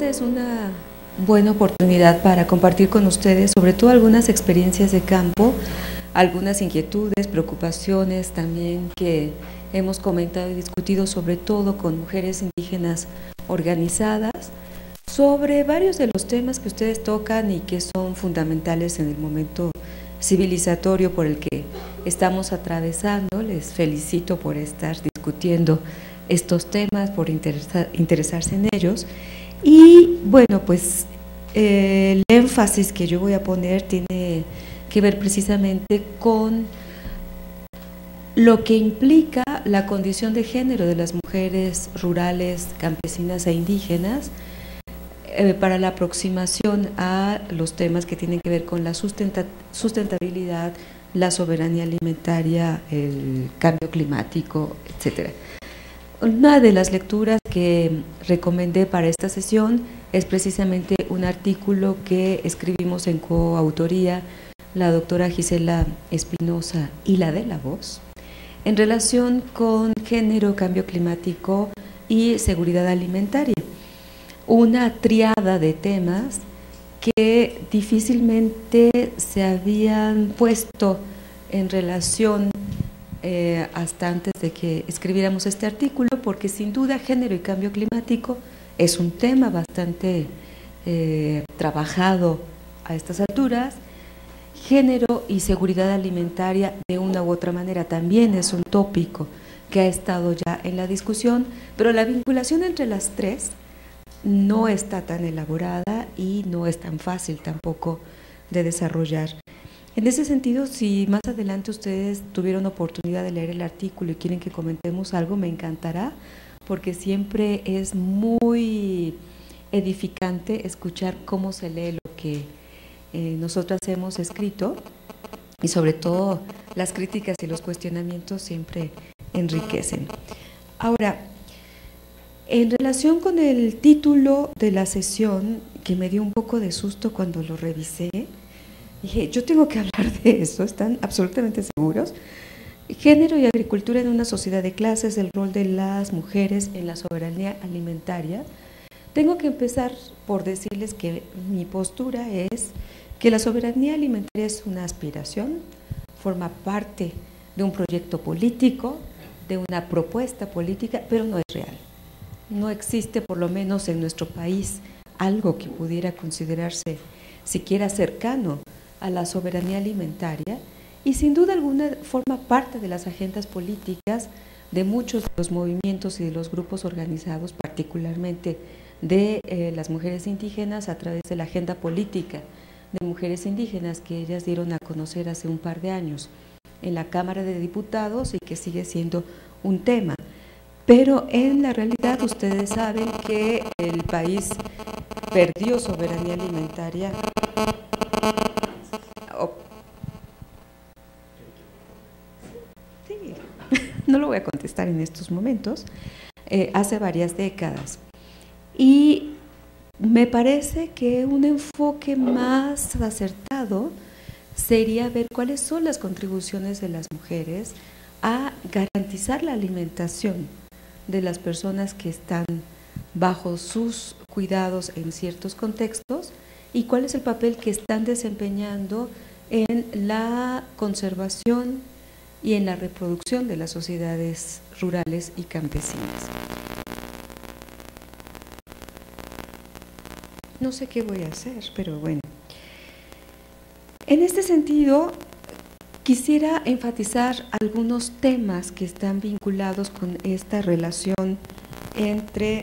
esta es una buena oportunidad para compartir con ustedes sobre todo algunas experiencias de campo, algunas inquietudes, preocupaciones también que hemos comentado y discutido sobre todo con mujeres indígenas organizadas, sobre varios de los temas que ustedes tocan y que son fundamentales en el momento civilizatorio por el que estamos atravesando. Les felicito por estar discutiendo estos temas, por interesarse en ellos. Y bueno, pues el énfasis que yo voy a poner tiene que ver precisamente con lo que implica la condición de género de las mujeres rurales, campesinas e indígenas para la aproximación a los temas que tienen que ver con la sustentabilidad, la soberanía alimentaria, el cambio climático, etcétera. Una de las lecturas que recomendé para esta sesión es precisamente un artículo que escribimos en coautoría la doctora Gisela Espinosa y la de la Voz, en relación con género, cambio climático y seguridad alimentaria. Una triada de temas que difícilmente se habían puesto en relación hasta antes de que escribiéramos este artículo, porque sin duda género y cambio climático es un tema bastante trabajado a estas alturas. Género y seguridad alimentaria de una u otra manera también es un tópico que ha estado ya en la discusión, pero la vinculación entre las tres no está tan elaborada y no es tan fácil tampoco de desarrollar. En ese sentido, si más adelante ustedes tuvieron oportunidad de leer el artículo y quieren que comentemos algo, me encantará, porque siempre es muy edificante escuchar cómo se lee lo que nosotras hemos escrito, y sobre todo las críticas y los cuestionamientos siempre enriquecen. Ahora, en relación con el título de la sesión, que me dio un poco de susto cuando lo revisé, dije, yo tengo que hablar de eso, ¿están absolutamente seguros? Género y agricultura en una sociedad de clases, el rol de las mujeres en la soberanía alimentaria. Tengo que empezar por decirles que mi postura es que la soberanía alimentaria es una aspiración, forma parte de un proyecto político, de una propuesta política, pero no es real. No existe, por lo menos en nuestro país, algo que pudiera considerarse siquiera cercano a la soberanía alimentaria, y sin duda alguna forma parte de las agendas políticas de muchos de los movimientos y de los grupos organizados, particularmente de las mujeres indígenas, a través de la agenda política de mujeres indígenas que ellas dieron a conocer hace un par de años en la Cámara de Diputados y que sigue siendo un tema. Pero en la realidad ustedes saben que el país perdió soberanía alimentaria. Sí, no lo voy a contestar en estos momentos, hace varias décadas. Y me parece que un enfoque más acertado sería ver cuáles son las contribuciones de las mujeres a garantizar la alimentación de las personas que están bajo sus cuidados en ciertos contextos y cuál es el papel que están desempeñando en la conservación y en la reproducción de las sociedades rurales y campesinas. No sé qué voy a hacer, pero bueno. En este sentido, quisiera enfatizar algunos temas que están vinculados con esta relación entre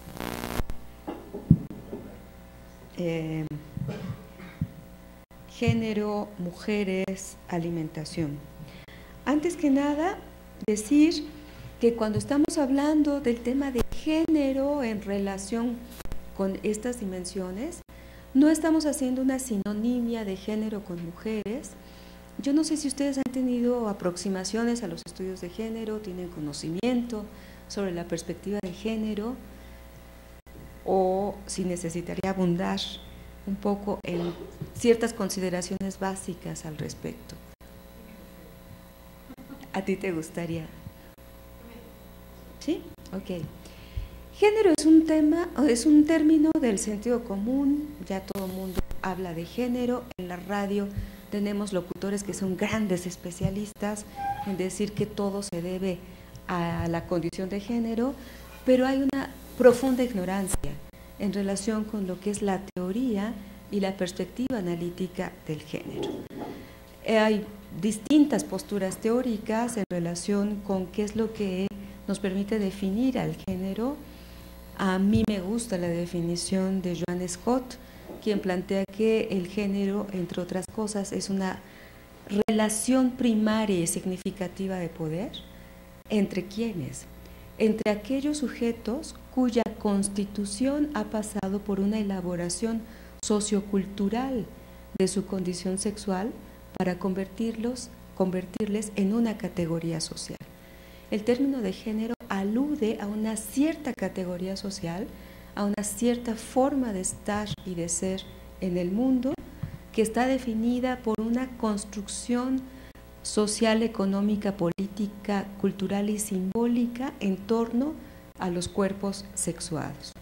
género, mujeres, alimentación. Antes que nada, decir que cuando estamos hablando del tema de género en relación con estas dimensiones, no estamos haciendo una sinonimia de género con mujeres. Yo no sé si ustedes han tenido aproximaciones a los estudios de género, tienen conocimiento sobre la perspectiva de género, o si necesitaría abundar un poco en ciertas consideraciones básicas al respecto. ¿A ti te gustaría? ¿Sí? Ok. Género es un tema, es un término del sentido común, ya todo el mundo habla de género. En la radio tenemos locutores que son grandes especialistas en decir que todo se debe a la condición de género, pero hay una profunda ignorancia en relación con lo que es la teoría y la perspectiva analítica del género. Hay distintas posturas teóricas en relación con qué es lo que nos permite definir al género. A mí me gusta la definición de Joan Scott, quien plantea que el género, entre otras cosas, es una relación primaria y significativa de poder. ¿Entre quiénes? Entre aquellos sujetos cuya constitución ha pasado por una elaboración sociocultural de su condición sexual para convertirles en una categoría social. El término de género alude a una cierta categoría social, a una cierta forma de estar y de ser en el mundo, que está definida por una construcción social, económica, política, cultural y simbólica en torno a los cuerpos sexuados.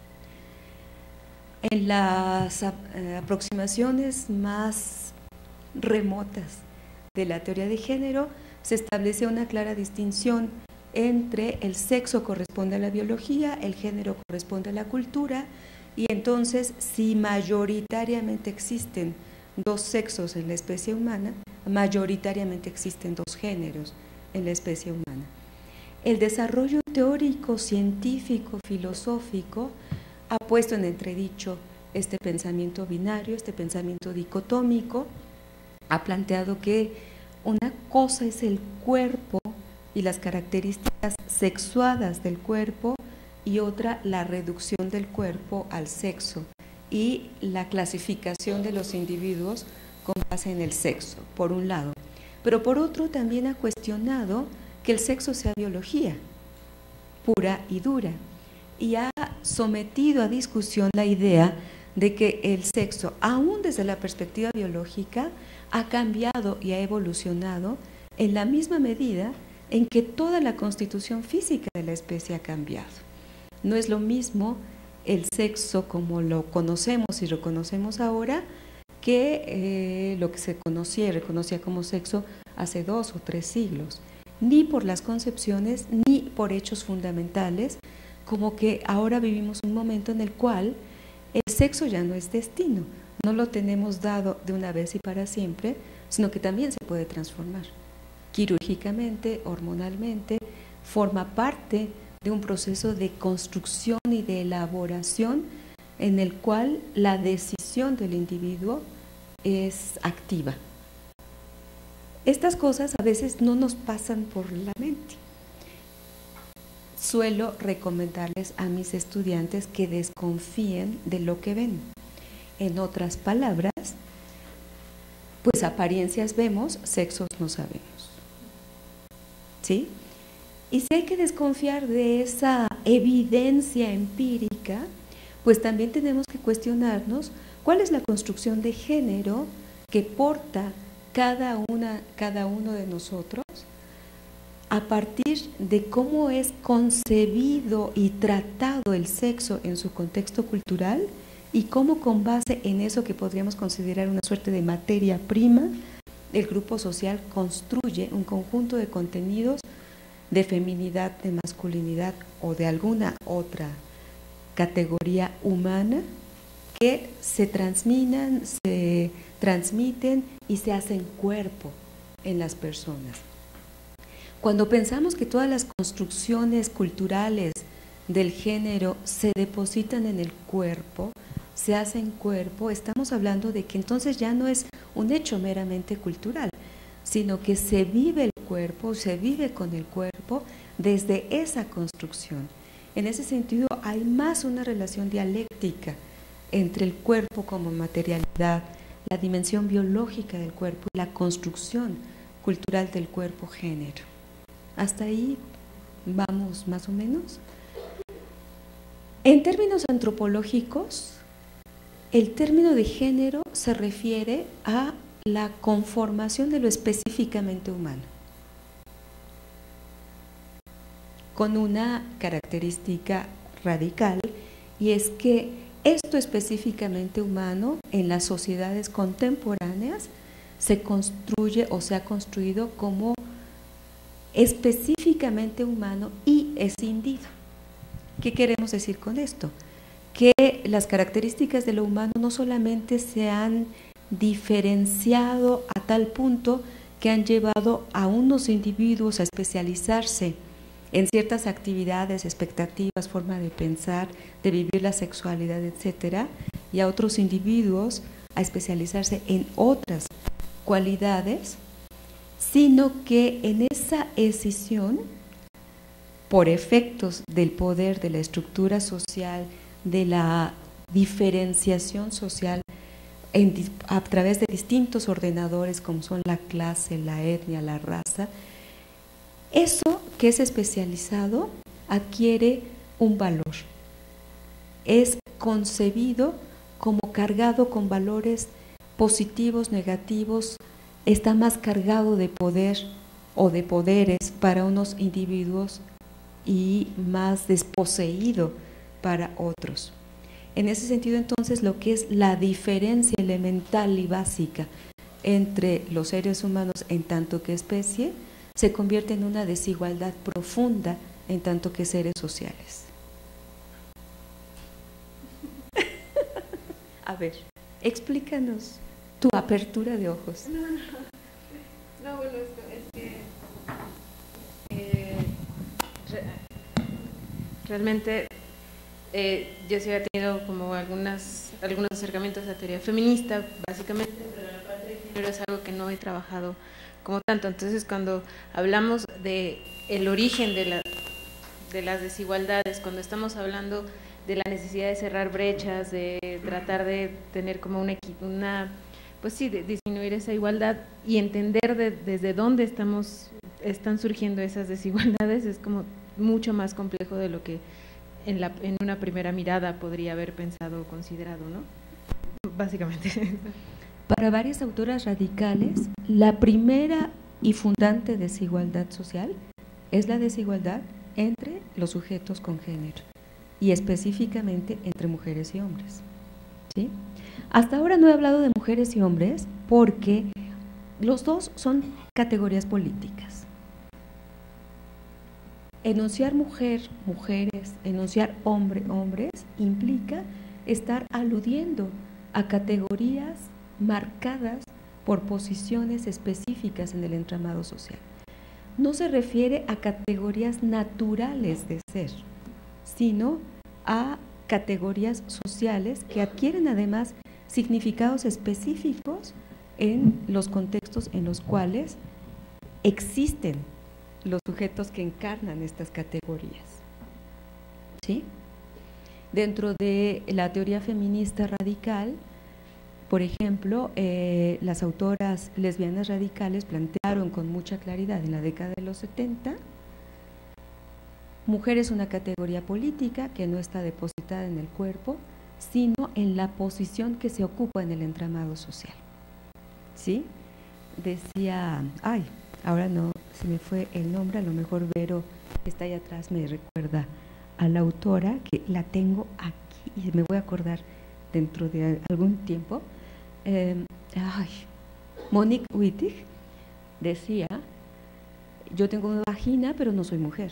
En las aproximaciones más remotas de la teoría de género se establece una clara distinción entre el sexo corresponde a la biología, el género corresponde a la cultura, y entonces si mayoritariamente existen dos sexos en la especie humana, mayoritariamente existen dos géneros en la especie humana. El desarrollo teórico, científico, filosófico ha puesto en entredicho este pensamiento binario, este pensamiento dicotómico. Ha planteado que una cosa es el cuerpo y las características sexuadas del cuerpo, y otra la reducción del cuerpo al sexo y la clasificación de los individuos con base en el sexo, por un lado. Pero por otro también ha cuestionado que el sexo sea biología pura y dura, y ha sometido a discusión la idea de que el sexo, aún desde la perspectiva biológica, ha cambiado y ha evolucionado en la misma medida en que toda la constitución física de la especie ha cambiado. No es lo mismo el sexo como lo conocemos y reconocemos ahora que lo que se conocía y reconocía como sexo hace 2 o 3 siglos, ni por las concepciones ni por hechos fundamentales, como que ahora vivimos un momento en el cual el sexo ya no es destino, no lo tenemos dado de una vez y para siempre, sino que también se puede transformar quirúrgicamente, hormonalmente, forma parte de un proceso de construcción y de elaboración en el cual la decisión del individuo es activa. Estas cosas a veces no nos pasan por la mente. Suelo recomendarles a mis estudiantes que desconfíen de lo que ven. En otras palabras, pues apariencias vemos, sexos no sabemos. ¿Sí? Y si hay que desconfiar de esa evidencia empírica, pues también tenemos que cuestionarnos cuál es la construcción de género que porta cada uno de nosotros a partir de cómo es concebido y tratado el sexo en su contexto cultural, y cómo con base en eso que podríamos considerar una suerte de materia prima, el grupo social construye un conjunto de contenidos de feminidad, de masculinidad o de alguna otra categoría humana que se transmiten y se hacen cuerpo en las personas. Cuando pensamos que todas las construcciones culturales del género se depositan en el cuerpo, se hacen cuerpo, estamos hablando de que entonces ya no es un hecho meramente cultural, sino que se vive el cuerpo, se vive con el cuerpo desde esa construcción. En ese sentido hay más una relación dialéctica entre el cuerpo como materialidad, la dimensión biológica del cuerpo y la construcción cultural del cuerpo-género. Hasta ahí vamos más o menos. En términos antropológicos, el término de género se refiere a la conformación de lo específicamente humano, con una característica radical, y es que esto específicamente humano en las sociedades contemporáneas se construye o se ha construido como específicamente humano y escindido. ¿Qué queremos decir con esto? Que las características de lo humano no solamente se han diferenciado a tal punto que han llevado a unos individuos a especializarse en ciertas actividades, expectativas, forma de pensar, de vivir la sexualidad, etcétera, y a otros individuos a especializarse en otras cualidades, sino que en esa escisión, por efectos del poder, de la estructura social, de la diferenciación social a través de distintos ordenadores como son la clase, la etnia, la raza, eso que es especializado adquiere un valor, es concebido como cargado con valores positivos, negativos, está más cargado de poder o de poderes para unos individuos y más desposeído para otros. En ese sentido, entonces, lo que es la diferencia elemental y básica entre los seres humanos en tanto que especie se convierte en una desigualdad profunda en tanto que seres sociales. A ver, explícanos tu apertura de ojos. No, bueno, es que realmente yo sí había tenido como algunos acercamientos a la teoría feminista, básicamente, pero la parte de género es algo que no he trabajado como tanto. Entonces, cuando hablamos de el origen de las desigualdades, cuando estamos hablando de la necesidad de cerrar brechas, de tratar de tener como pues sí, de disminuir esa igualdad y entender desde dónde están surgiendo esas desigualdades, es como mucho más complejo de lo que en una primera mirada podría haber pensado o considerado, ¿no? Básicamente. Para varias autoras radicales, la primera y fundante desigualdad social es la desigualdad entre los sujetos con género y específicamente entre mujeres y hombres, ¿sí? Hasta ahora no he hablado de mujeres y hombres porque los dos son categorías políticas. Enunciar mujer, mujeres, enunciar hombre, hombres, implica estar aludiendo a categorías marcadas por posiciones específicas en el entramado social. No se refiere a categorías naturales de ser, sino a categorías sociales que adquieren además significados específicos en los contextos en los cuales existen los sujetos que encarnan estas categorías, ¿sí? Dentro de la teoría feminista radical, por ejemplo, las autoras lesbianas radicales plantearon con mucha claridad en la década de los 70, mujer es una categoría política que no está depositada en el cuerpo, sino en la posición que se ocupa en el entramado social, ¿sí? Decía, ahora no se me fue el nombre, a lo mejor Vero que está ahí atrás me recuerda a la autora, que la tengo aquí y me voy a acordar dentro de algún tiempo. Monique Wittig decía, yo tengo una vagina pero no soy mujer,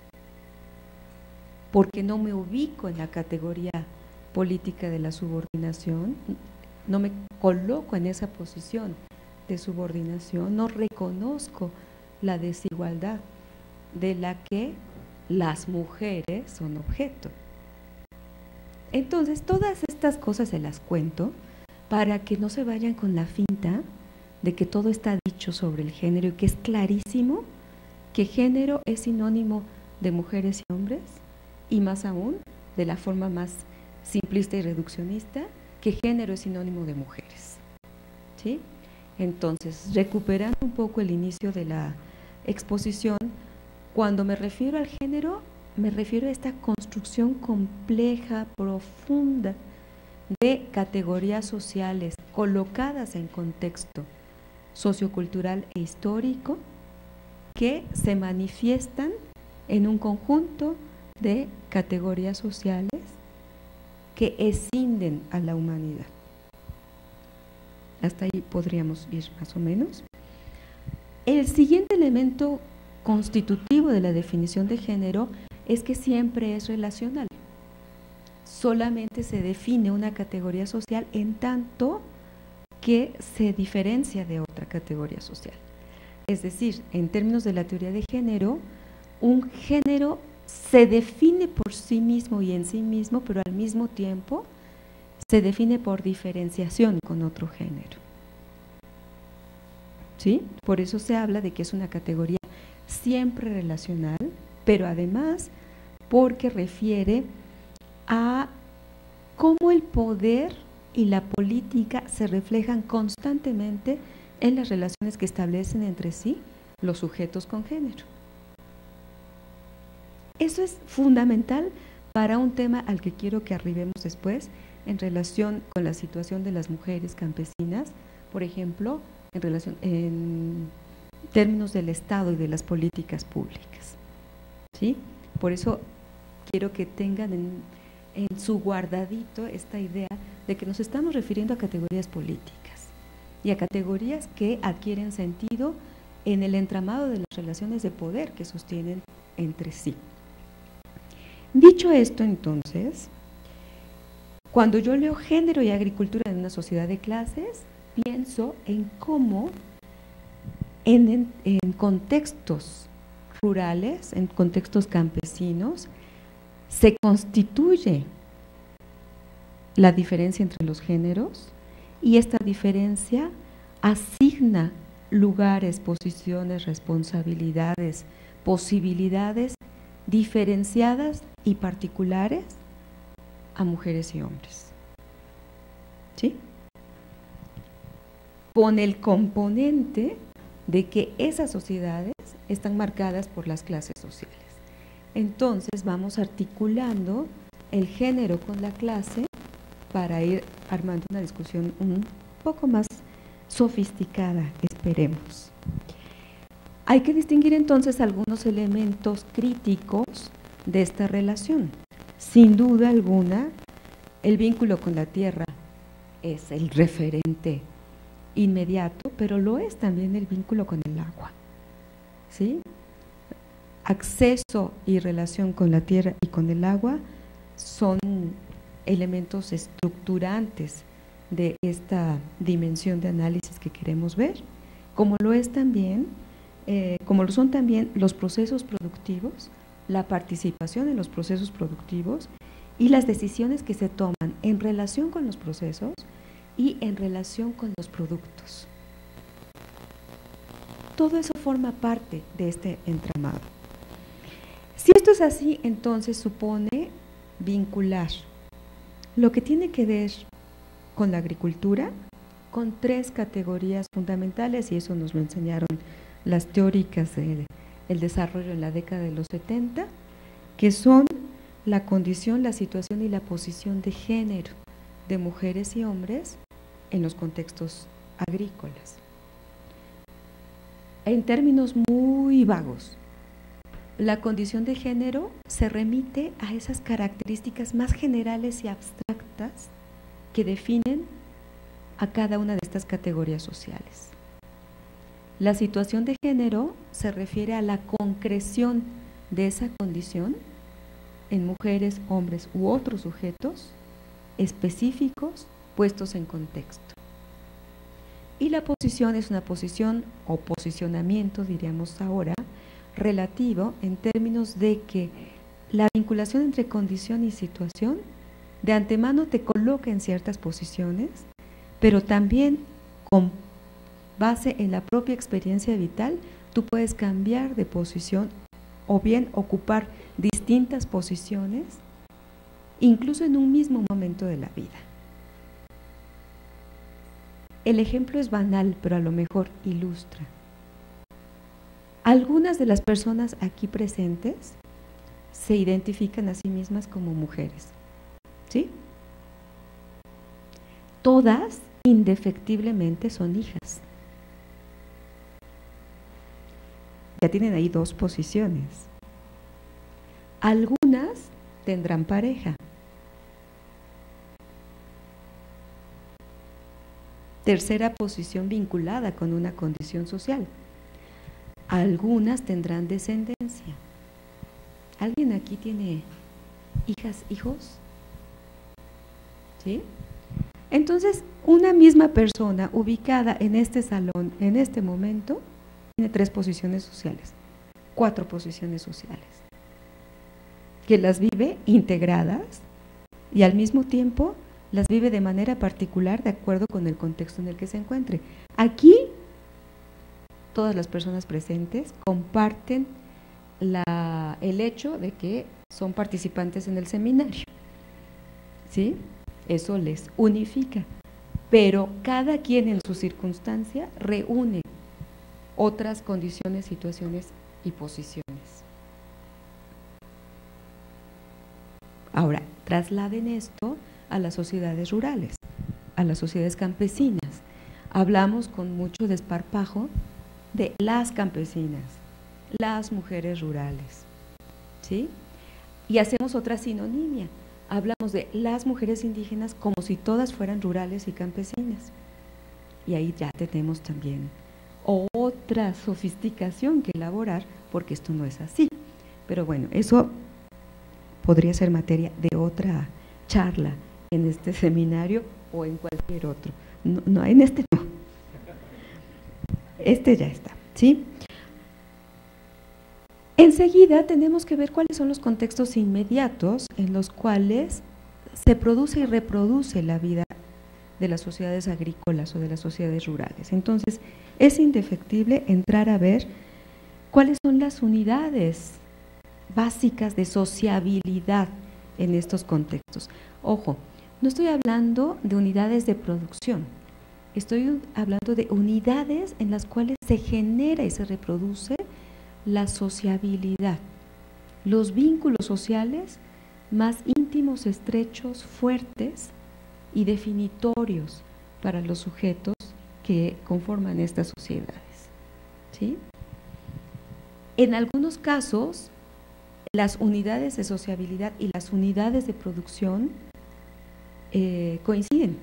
porque no me ubico en la categoría política de la subordinación, no me coloco en esa posición de subordinación, no reconozco la desigualdad de la que las mujeres son objeto. Entonces, todas estas cosas se las cuento para que no se vayan con la finta de que todo está dicho sobre el género y que es clarísimo que género es sinónimo de mujeres y hombres, y más aún, de la forma más simplista y reduccionista, que género es sinónimo de mujeres, ¿sí? Entonces, recuperando un poco el inicio de la exposición, cuando me refiero al género, me refiero a esta construcción compleja, profunda, de categorías sociales colocadas en contexto sociocultural e histórico que se manifiestan en un conjunto de categorías sociales que escinden a la humanidad. Hasta ahí podríamos ir más o menos. El siguiente elemento constitutivo de la definición de género es que siempre es relacional. Solamente se define una categoría social en tanto que se diferencia de otra categoría social. Es decir, en términos de la teoría de género, un género se define por sí mismo y en sí mismo, pero al mismo tiempo se define por diferenciación con otro género. ¿Sí? Por eso se habla de que es una categoría siempre relacional, pero además porque refiere a cómo el poder y la política se reflejan constantemente en las relaciones que establecen entre sí los sujetos con género. Eso es fundamental para un tema al que quiero que arribemos después en relación con la situación de las mujeres campesinas, por ejemplo, en términos del Estado y de las políticas públicas. ¿Sí? Por eso quiero que tengan en su guardadito esta idea de que nos estamos refiriendo a categorías políticas y a categorías que adquieren sentido en el entramado de las relaciones de poder que sostienen entre sí. Dicho esto, entonces, cuando yo leo género y agricultura en una sociedad de clases, pienso en cómo en contextos rurales, en contextos campesinos, se constituye la diferencia entre los géneros y esta diferencia asigna lugares, posiciones, responsabilidades, posibilidades diferenciadas y particulares a mujeres y hombres. ¿Sí? Con el componente de que esas sociedades están marcadas por las clases sociales. Entonces vamos articulando el género con la clase para ir armando una discusión un poco más sofisticada, esperemos. Hay que distinguir entonces algunos elementos críticos de esta relación. Sin duda alguna, el vínculo con la tierra es el referente inmediato, pero lo es también el vínculo con el agua. ¿Sí? Acceso y relación con la tierra y con el agua son elementos estructurantes de esta dimensión de análisis que queremos ver, como lo es también, como lo son también los procesos productivos, la participación en los procesos productivos y las decisiones que se toman en relación con los procesos y en relación con los productos. Todo eso forma parte de este entramado. Si esto es así, entonces supone vincular lo que tiene que ver con la agricultura con tres categorías fundamentales, y eso nos lo enseñaron las teóricas del desarrollo en la década de los 70, que son la condición, la situación y la posición de género de mujeres y hombres en los contextos agrícolas. En términos muy vagos, la condición de género se remite a esas características más generales y abstractas que definen a cada una de estas categorías sociales. La situación de género se refiere a la concreción de esa condición en mujeres, hombres u otros sujetos específicos puestos en contexto. Y la posición es una posición o posicionamiento, diríamos ahora, relativo en términos de que la vinculación entre condición y situación de antemano te coloca en ciertas posiciones, pero también con base en la propia experiencia vital, tú puedes cambiar de posición o bien ocupar distintas posiciones, incluso en un mismo momento de la vida. El ejemplo es banal, pero a lo mejor ilustra. Algunas de las personas aquí presentes se identifican a sí mismas como mujeres, ¿sí? Todas, indefectiblemente, son hijas. Ya tienen ahí dos posiciones. Algunas Algunas tendrán pareja. Tercera posición vinculada con una condición social. Algunas tendrán descendencia. ¿Alguien aquí tiene hijas, hijos? ¿Sí? Entonces, una misma persona ubicada en este salón, en este momento, tiene 3 posiciones sociales, 4 posiciones sociales, que las vive integradas y al mismo tiempo las vive de manera particular de acuerdo con el contexto en el que se encuentre. Aquí, todas las personas presentes comparten el hecho de que son participantes en el seminario, ¿sí? Eso les unifica, pero cada quien en su circunstancia reúne otras condiciones, situaciones y posiciones. Ahora, trasladen esto a las sociedades rurales, a las sociedades campesinas. Hablamos con mucho desparpajo de las campesinas, las mujeres rurales, ¿sí? Y hacemos otra sinonimia. Hablamos de las mujeres indígenas como si todas fueran rurales y campesinas. Y ahí ya tenemos también otra sofisticación que elaborar, porque esto no es así. Pero bueno, eso podría ser materia de otra charla en este seminario o en cualquier otro. No, en este no. Este ya está, ¿sí? Enseguida tenemos que ver cuáles son los contextos inmediatos en los cuales se produce y reproduce la vida de las sociedades agrícolas o de las sociedades rurales. Entonces, es indefectible entrar a ver cuáles son las unidades básicas de sociabilidad en estos contextos. Ojo, no estoy hablando de unidades de producción, estoy hablando de unidades en las cuales se genera y se reproduce la sociabilidad, los vínculos sociales más íntimos, estrechos, fuertes y definitorios para los sujetos que conforman estas sociedades, ¿sí? En algunos casos, las unidades de sociabilidad y las unidades de producción coinciden.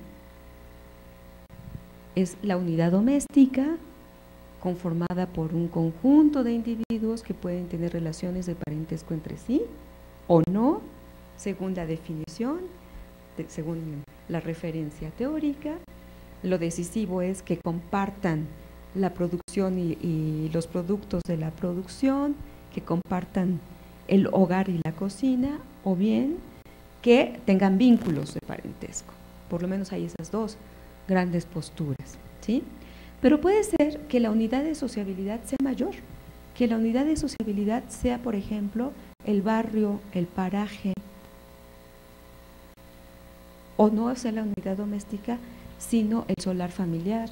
Es la unidad doméstica, conformada por un conjunto de individuos que pueden tener relaciones de parentesco entre sí o no, según la definición, según la referencia teórica. Lo decisivo es que compartan la producción y los productos de la producción, que compartan el hogar y la cocina, o bien que tengan vínculos de parentesco. Por lo menos hay esas dos grandes posturas, ¿sí? Pero puede ser que la unidad de sociabilidad sea mayor, que la unidad de sociabilidad sea, por ejemplo, el barrio, el paraje, o no sea la unidad doméstica, sino el solar familiar.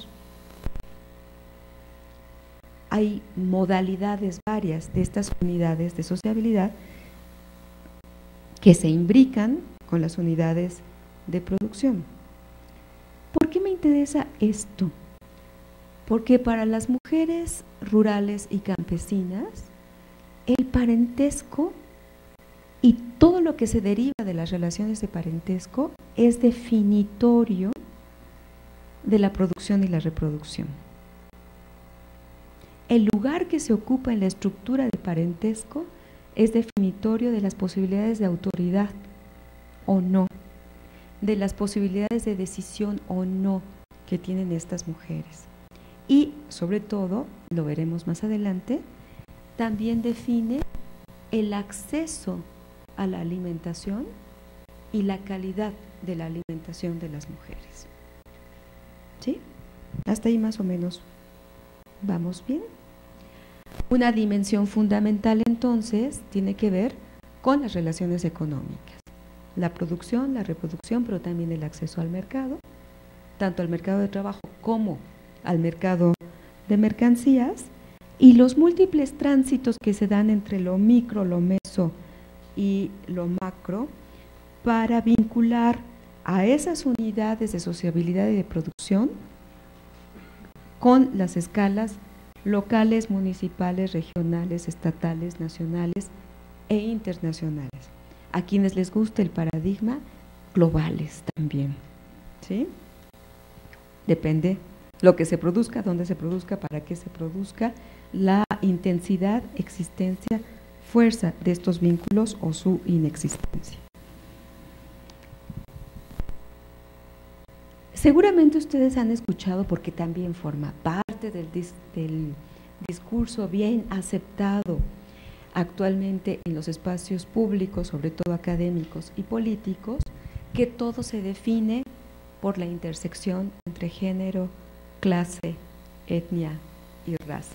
Hay modalidades varias de estas unidades de sociabilidad que se imbrican con las unidades de producción. ¿Por qué me interesa esto? Porque para las mujeres rurales y campesinas, el parentesco y todo lo que se deriva de las relaciones de parentesco es definitorio de la producción y la reproducción. El lugar que se ocupa en la estructura de parentesco es definitorio de las posibilidades de autoridad o no, de las posibilidades de decisión o no que tienen estas mujeres. Y, sobre todo, lo veremos más adelante, también define el acceso a la alimentación y la calidad de la alimentación de las mujeres. ¿Sí? Hasta ahí más o menos vamos bien. Una dimensión fundamental entonces tiene que ver con las relaciones económicas, la producción, la reproducción, pero también el acceso al mercado, tanto al mercado de trabajo como al mercado de mercancías, y los múltiples tránsitos que se dan entre lo micro, lo meso y lo macro para vincular a esas unidades de sociabilidad y de producción con las escalas locales, municipales, regionales, estatales, nacionales e internacionales. a quienes les guste el paradigma, globales también, ¿sí? Depende lo que se produzca, dónde se produzca, para qué se produzca, la intensidad, existencia, fuerza de estos vínculos o su inexistencia. Seguramente ustedes han escuchado, porque también forma parte del discurso bien aceptado actualmente en los espacios públicos, sobre todo académicos y políticos, que todo se define por la intersección entre género, clase, etnia y raza.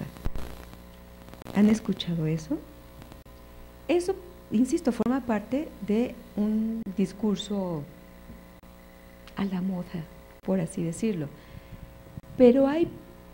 ¿Han escuchado eso? Eso, insisto, forma parte de un discurso a la moda, por así decirlo. Pero hay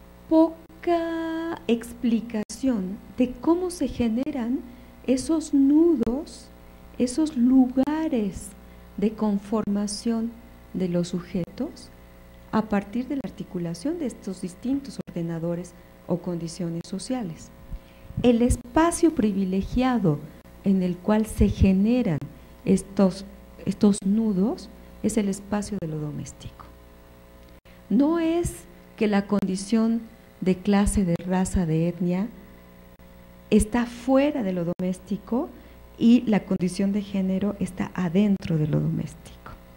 poca explicación de cómo se generan esos nudos, esos lugares de conformación de los sujetos a partir de la articulación de estos distintos ordenadores o condiciones sociales. El espacio privilegiado en el cual se generan estos nudos es el espacio de lo doméstico. No es que la condición de clase, de raza, de etnia está fuera de lo doméstico y la condición de género está adentro de lo doméstico.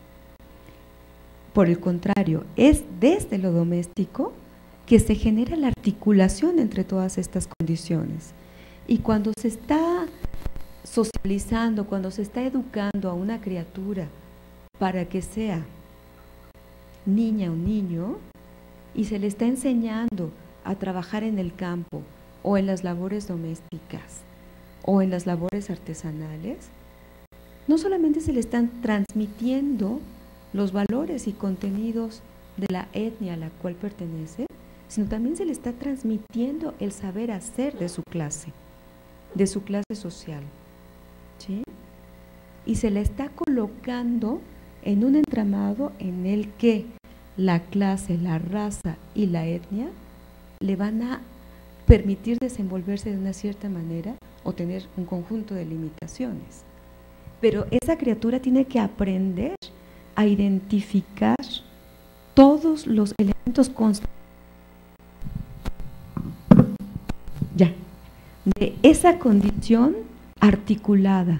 Por el contrario, es desde lo doméstico que se genera la articulación entre todas estas condiciones. Y cuando se está socializando, cuando se está educando a una criatura para que sea niña o niño, y se le está enseñando a trabajar en el campo o en las labores domésticas o en las labores artesanales, no solamente se le están transmitiendo los valores y contenidos de la etnia a la cual pertenece, sino también se le está transmitiendo el saber hacer de su clase social, ¿sí? Y se le está colocando en un entramado en el que la clase, la raza y la etnia le van a permitir desenvolverse de una cierta manera o tener un conjunto de limitaciones. Pero esa criatura tiene que aprender a identificar todos los elementos de esa condición articulada,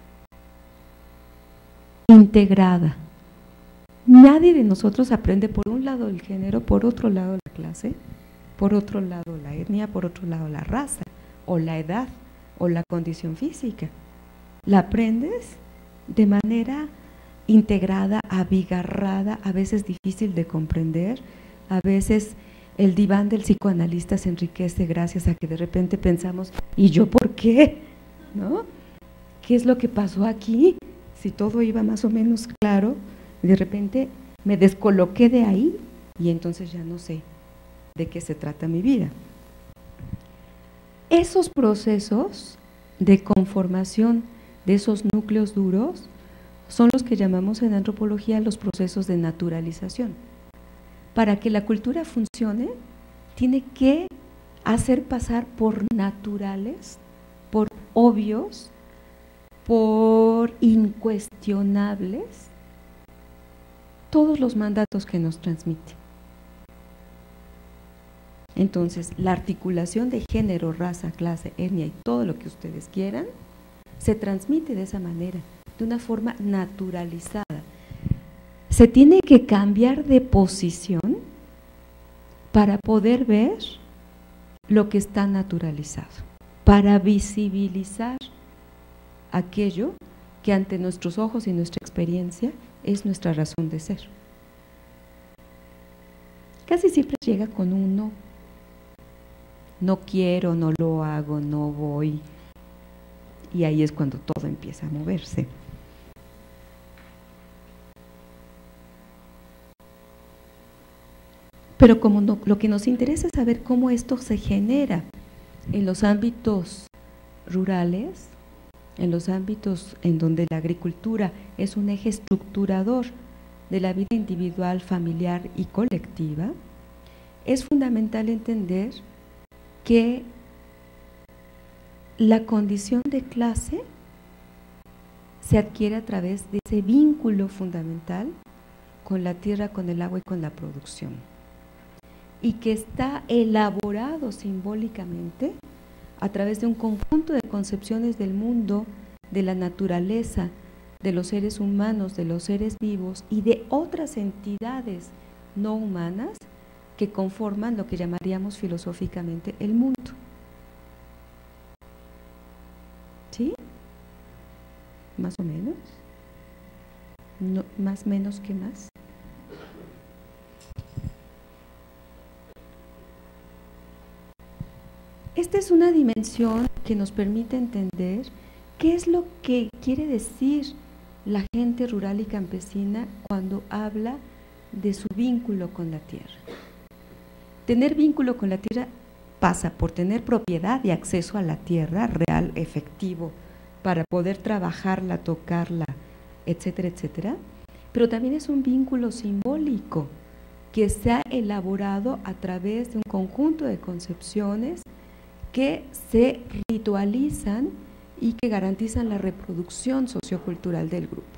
integrada. Nadie de nosotros aprende por un lado el género, por otro lado la clase, por otro lado la etnia, por otro lado la raza, o la edad, o la condición física. La aprendes de manera integrada, abigarrada, a veces difícil de comprender, a veces el diván del psicoanalista se enriquece gracias a que de repente pensamos, ¿y yo por qué? ¿No? ¿Qué es lo que pasó aquí? Si todo iba más o menos claro, de repente me descoloqué de ahí y entonces ya no sé de qué se trata mi vida. Esos procesos de conformación de esos núcleos duros son los que llamamos en antropología los procesos de naturalización. Para que la cultura funcione, tiene que hacer pasar por naturales, por obvios, por incuestionables, todos los mandatos que nos transmite. Entonces, la articulación de género, raza, clase, etnia y todo lo que ustedes quieran, se transmite de esa manera, de una forma naturalizada. Se tiene que cambiar de posición para poder ver lo que está naturalizado, para visibilizar aquello que ante nuestros ojos y nuestra experiencia es nuestra razón de ser. Casi siempre llega con un no. No quiero, no lo hago, no voy. Y ahí es cuando todo empieza a moverse. Pero como no, lo que nos interesa es saber cómo esto se genera en los ámbitos rurales, en los ámbitos en donde la agricultura es un eje estructurador de la vida individual, familiar y colectiva, es fundamental entender que la condición de clase se adquiere a través de ese vínculo fundamental con la tierra, con el agua y con la producción, y que está elaborado simbólicamente a través de un conjunto de concepciones del mundo, de la naturaleza, de los seres humanos, de los seres vivos y de otras entidades no humanas que conforman lo que llamaríamos filosóficamente el mundo. ¿Sí? ¿Más o menos? No, ¿más menos que más? Esta es una dimensión que nos permite entender qué es lo que quiere decir la gente rural y campesina cuando habla de su vínculo con la tierra. Tener vínculo con la tierra pasa por tener propiedad y acceso a la tierra real, efectivo, para poder trabajarla, tocarla, etcétera, etcétera, pero también es un vínculo simbólico que se ha elaborado a través de un conjunto de concepciones que se ritualizan y que garantizan la reproducción sociocultural del grupo.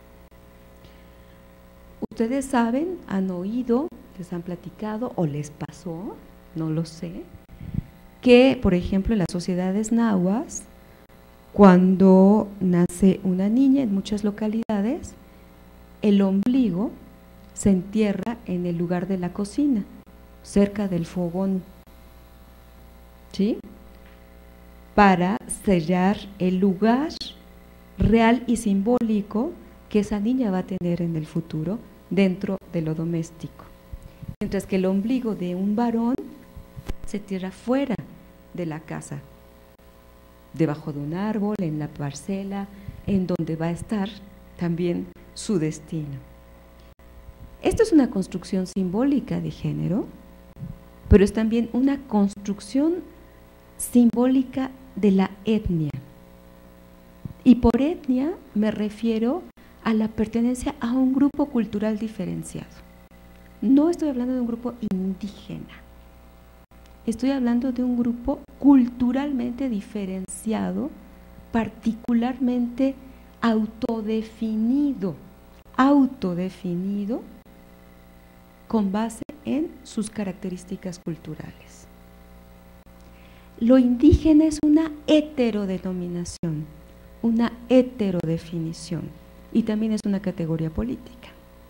Ustedes saben, han oído, les han platicado o les pasó, no lo sé, que por ejemplo en las sociedades nahuas, cuando nace una niña en muchas localidades, el ombligo se entierra en el lugar de la cocina, cerca del fogón, ¿sí? Para sellar el lugar real y simbólico que esa niña va a tener en el futuro dentro de lo doméstico. Mientras que el ombligo de un varón se entierra fuera de la casa, debajo de un árbol, en la parcela, en donde va a estar también su destino. Esto es una construcción simbólica de género, pero es también una construcción simbólica de la etnia. Y por etnia me refiero a la pertenencia a un grupo cultural diferenciado. No estoy hablando de un grupo indígena, estoy hablando de un grupo culturalmente diferenciado, particularmente autodefinido con base en sus características culturales. Lo indígena es una heterodenominación, una heterodefinición, y también es una categoría política.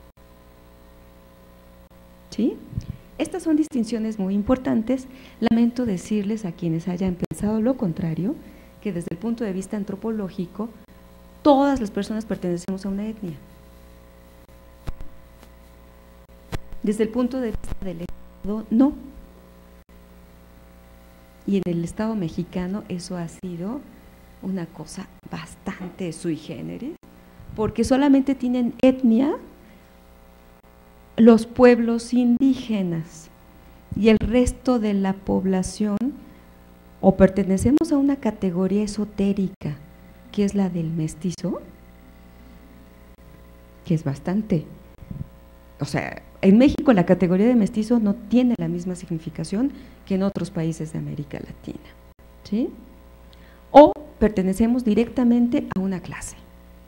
¿Sí? Estas son distinciones muy importantes. Lamento decirles a quienes hayan pensado lo contrario, que desde el punto de vista antropológico, todas las personas pertenecemos a una etnia. Desde el punto de vista del Estado, no. Y en el Estado mexicano eso ha sido una cosa bastante sui generis, porque solamente tienen etnia los pueblos indígenas y el resto de la población o pertenecemos a una categoría esotérica, que es la del mestizo, que es bastante, o sea, en México la categoría de mestizo no tiene la misma significación que en otros países de América Latina, ¿sí? O pertenecemos directamente a una clase.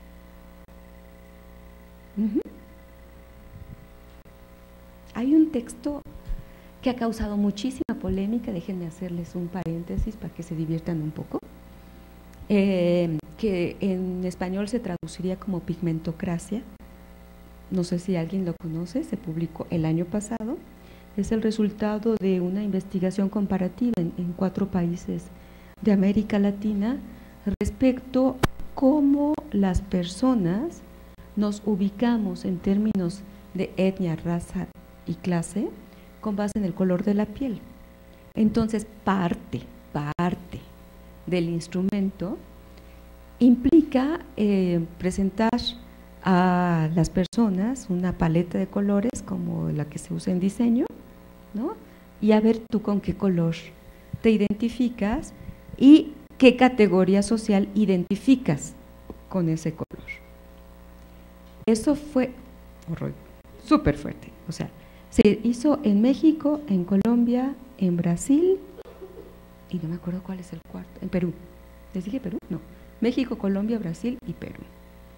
Hay un texto que ha causado muchísima polémica, déjenme hacerles un paréntesis para que se diviertan un poco, que en español se traduciría como Pigmentocracia. No sé si alguien lo conoce, se publicó el año pasado, es el resultado de una investigación comparativa en 4 países de América Latina respecto a cómo las personas nos ubicamos en términos de etnia, raza y clase con base en el color de la piel. Entonces, parte del instrumento implica presentar a las personas una paleta de colores como la que se usa en diseño, ¿no? Y a ver tú con qué color te identificas y qué categoría social identificas con ese color. Eso fue súper fuerte, o sea, se hizo en México, en Colombia, en Brasil y no me acuerdo cuál es el cuarto, en Perú. ¿Les dije Perú? No, México, Colombia, Brasil y Perú.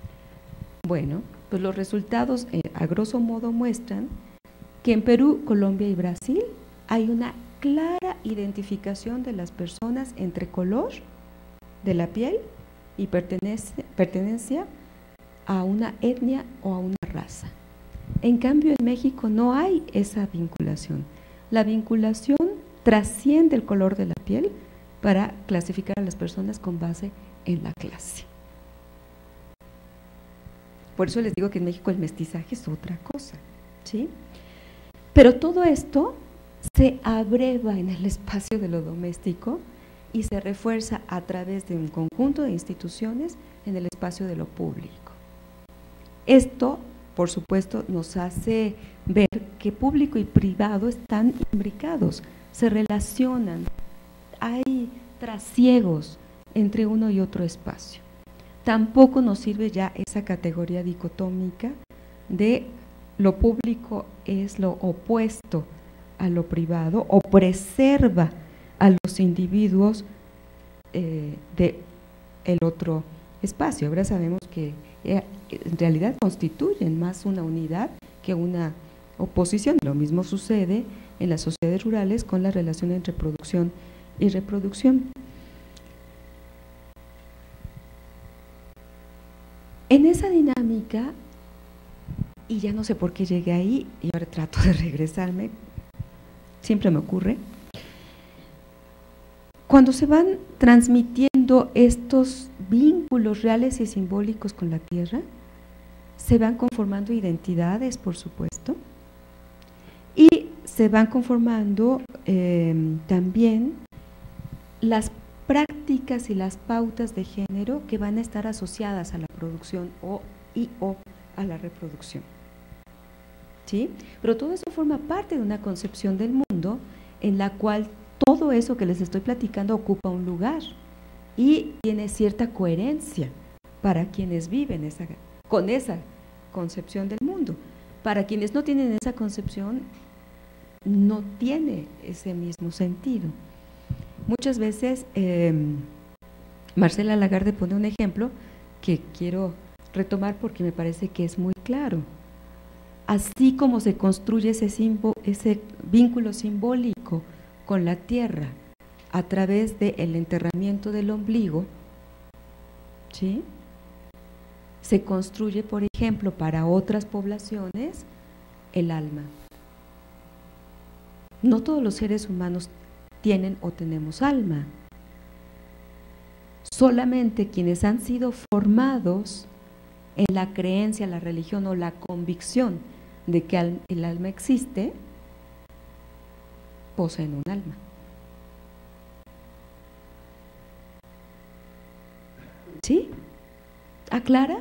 Bueno, pues los resultados a grosso modo muestran que en Perú, Colombia y Brasil hay una clara identificación de las personas entre color de la piel y pertenencia a una etnia o a una raza. En cambio, en México no hay esa vinculación. La vinculación trasciende el color de la piel para clasificar a las personas con base en la clase. Por eso les digo que en México el mestizaje es otra cosa, ¿sí? Pero todo esto se abreva en el espacio de lo doméstico y se refuerza a través de un conjunto de instituciones en el espacio de lo público. Esto, por supuesto, nos hace ver que público y privado están imbricados, se relacionan, hay trasiegos entre uno y otro espacio. Tampoco nos sirve ya esa categoría dicotómica de lo público es lo opuesto a lo privado o preserva a los individuos de el otro espacio. Ahora sabemos que en realidad constituyen más una unidad que una oposición. Lo mismo sucede en las sociedades rurales con la relación entre producción y reproducción. En esa dinámica, y ya no sé por qué llegué ahí, y ahora trato de regresarme, siempre me ocurre, cuando se van transmitiendo estos vínculos reales y simbólicos con la tierra, se van conformando identidades, por supuesto, y se van conformando también las prácticas y las pautas de género que van a estar asociadas a la producción o a la reproducción. ¿Sí? Pero todo eso forma parte de una concepción del mundo en la cual todo eso que les estoy platicando ocupa un lugar y tiene cierta coherencia para quienes viven con esa concepción del mundo. Para quienes no tienen esa concepción, no tiene ese mismo sentido. Muchas veces Marcela Lagarde pone un ejemplo que quiero retomar porque me parece que es muy claro. Así como se construye ese vínculo simbólico con la tierra a través del enterramiento del ombligo, ¿sí? Se construye, por ejemplo, para otras poblaciones, el alma. No todos los seres humanos tienen o tenemos alma. Solamente quienes han sido formados en la creencia, la religión o la convicción de que el alma existe, poseen un alma. ¿Sí? ¿Aclara?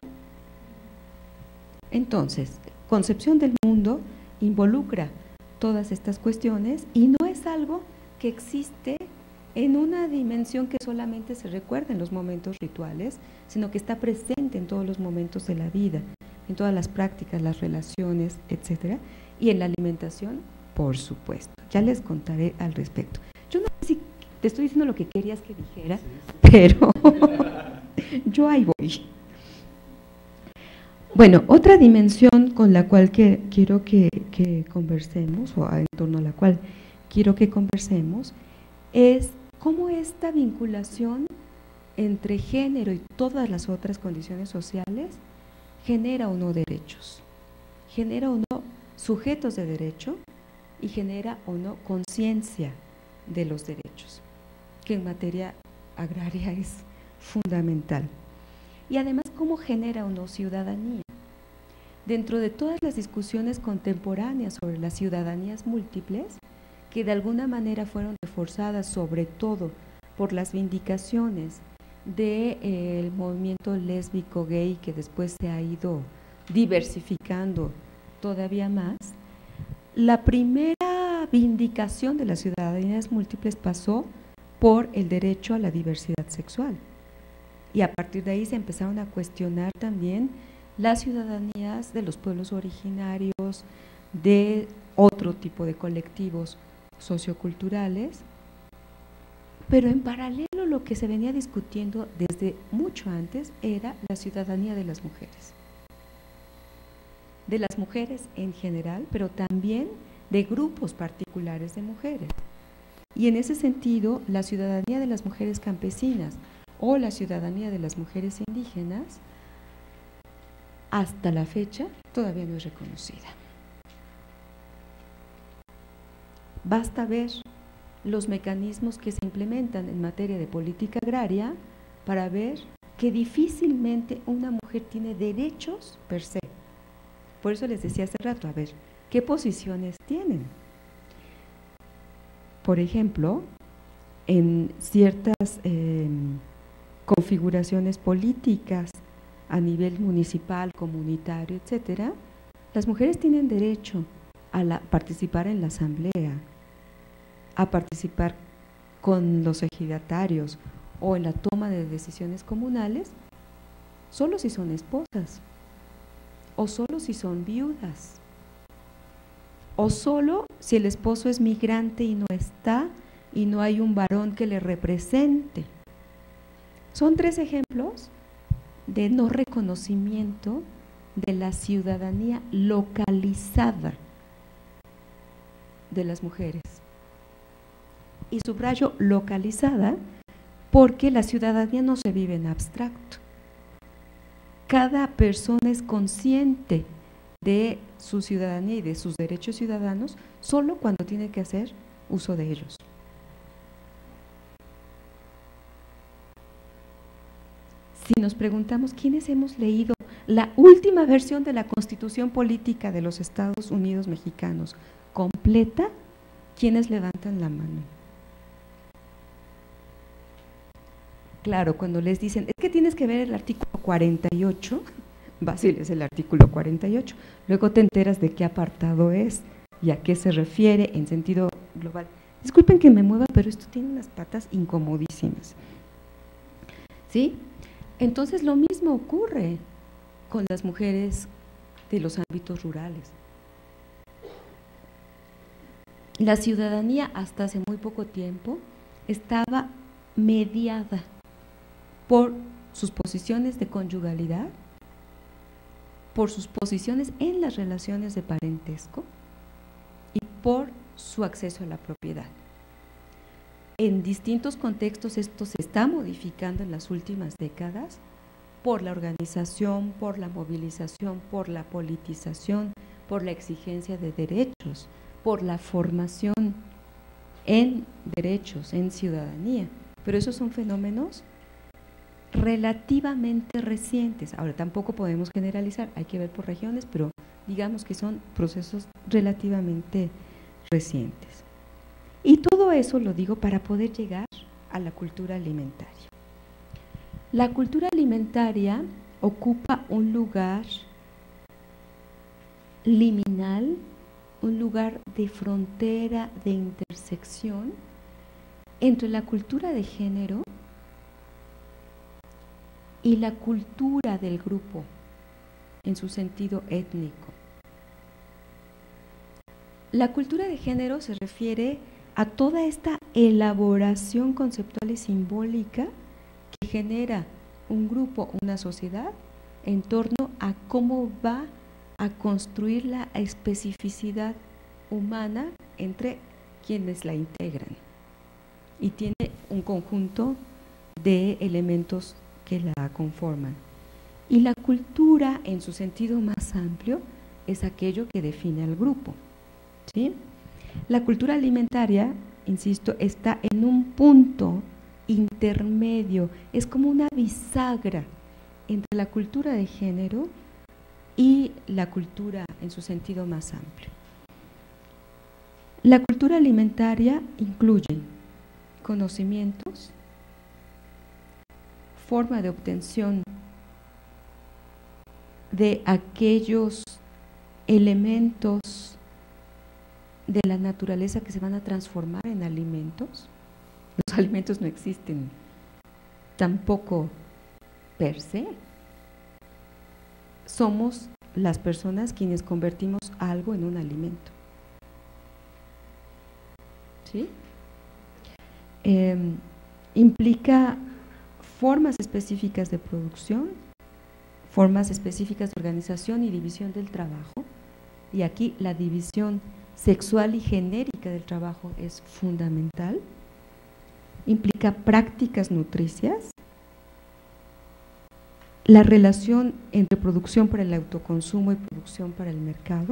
Entonces, concepción del mundo involucra todas estas cuestiones y no es algo que existe en una dimensión que solamente se recuerda en los momentos rituales, sino que está presente en todos los momentos de la vida, en todas las prácticas, las relaciones, etcétera, y en la alimentación, por supuesto. Ya les contaré al respecto. Yo no sé si te estoy diciendo lo que querías que dijera, pero yo ahí voy. Bueno, otra dimensión con la cual quiero que conversemos, o en torno a la cual quiero que conversemos, es cómo esta vinculación entre género y todas las otras condiciones sociales genera o no derechos, genera o no sujetos de derecho y genera o no conciencia de los derechos, que en materia agraria es fundamental. Y además, cómo genera o no ciudadanía. Dentro de todas las discusiones contemporáneas sobre las ciudadanías múltiples, que de alguna manera fueron reforzadas sobre todo por las vindicaciones del movimiento lésbico gay, que después se ha ido diversificando todavía más, la primera vindicación de las ciudadanías múltiples pasó por el derecho a la diversidad sexual. Y a partir de ahí se empezaron a cuestionar también las ciudadanías de los pueblos originarios, de otro tipo de colectivos socioculturales, pero en paralelo lo que se venía discutiendo desde mucho antes era la ciudadanía de las mujeres. de las mujeres en general, pero también de grupos particulares de mujeres. Y en ese sentido, la ciudadanía de las mujeres campesinas o la ciudadanía de las mujeres indígenas, hasta la fecha, todavía no es reconocida. Basta ver los mecanismos que se implementan en materia de política agraria para ver que difícilmente una mujer tiene derechos per se. Por eso les decía hace rato, a ver, ¿qué posiciones tienen? Por ejemplo, en ciertas configuraciones políticas a nivel municipal, comunitario, etcétera, las mujeres tienen derecho a participar en la asamblea, a participar con los ejidatarios o en la toma de decisiones comunales, solo si son esposas, o solo si son viudas, o solo si el esposo es migrante y no está, y no hay un varón que le represente. Son 3 ejemplos de no reconocimiento de la ciudadanía localizada de las mujeres. Y subrayo localizada porque la ciudadanía no se vive en abstracto. Cada persona es consciente de su ciudadanía y de sus derechos ciudadanos solo cuando tiene que hacer uso de ellos. Si nos preguntamos quiénes hemos leído la última versión de la Constitución Política de los Estados Unidos Mexicanos completa, ¿quiénes levantan la mano? Claro, cuando les dicen, es que tienes que ver el artículo 48, vas y lees el artículo 48, luego te enteras de qué apartado es y a qué se refiere en sentido global. Disculpen que me mueva, pero esto tiene unas patas incomodísimas. ¿Sí? Entonces lo mismo ocurre con las mujeres de los ámbitos rurales. La ciudadanía hasta hace muy poco tiempo estaba mediada por sus posiciones de conyugalidad, por sus posiciones en las relaciones de parentesco y por su acceso a la propiedad. En distintos contextos esto se está modificando en las últimas décadas por la organización, por la movilización, por la politización, por la exigencia de derechos, por la formación en derechos, en ciudadanía. Pero esos son fenómenos relativamente recientes. Ahora, tampoco podemos generalizar, hay que ver por regiones, pero digamos que son procesos relativamente recientes. Y todo eso lo digo para poder llegar a la cultura alimentaria. La cultura alimentaria ocupa un lugar liminal, un lugar de frontera, de intersección entre la cultura de género y la cultura del grupo en su sentido étnico. La cultura de género se refiere a toda esta elaboración conceptual y simbólica que genera un grupo, una sociedad, en torno a cómo va a construir la especificidad humana entre quienes la integran. Y tiene un conjunto de elementos que la conforman. Y la cultura, en su sentido más amplio, es aquello que define al grupo, ¿sí? La cultura alimentaria, insisto, está en un punto intermedio, es como una bisagra entre la cultura de género y la cultura en su sentido más amplio. La cultura alimentaria incluye conocimientos, forma de obtención de aquellos elementos de la naturaleza que se van a transformar en alimentos. Los alimentos no existen tampoco per se. Somos las personas quienes convertimos algo en un alimento. ¿Sí? Implica formas específicas de producción, formas específicas de organización y división del trabajo, y aquí la división sexual y genérica del trabajo es fundamental, implica prácticas nutricias, la relación entre producción para el autoconsumo y producción para el mercado,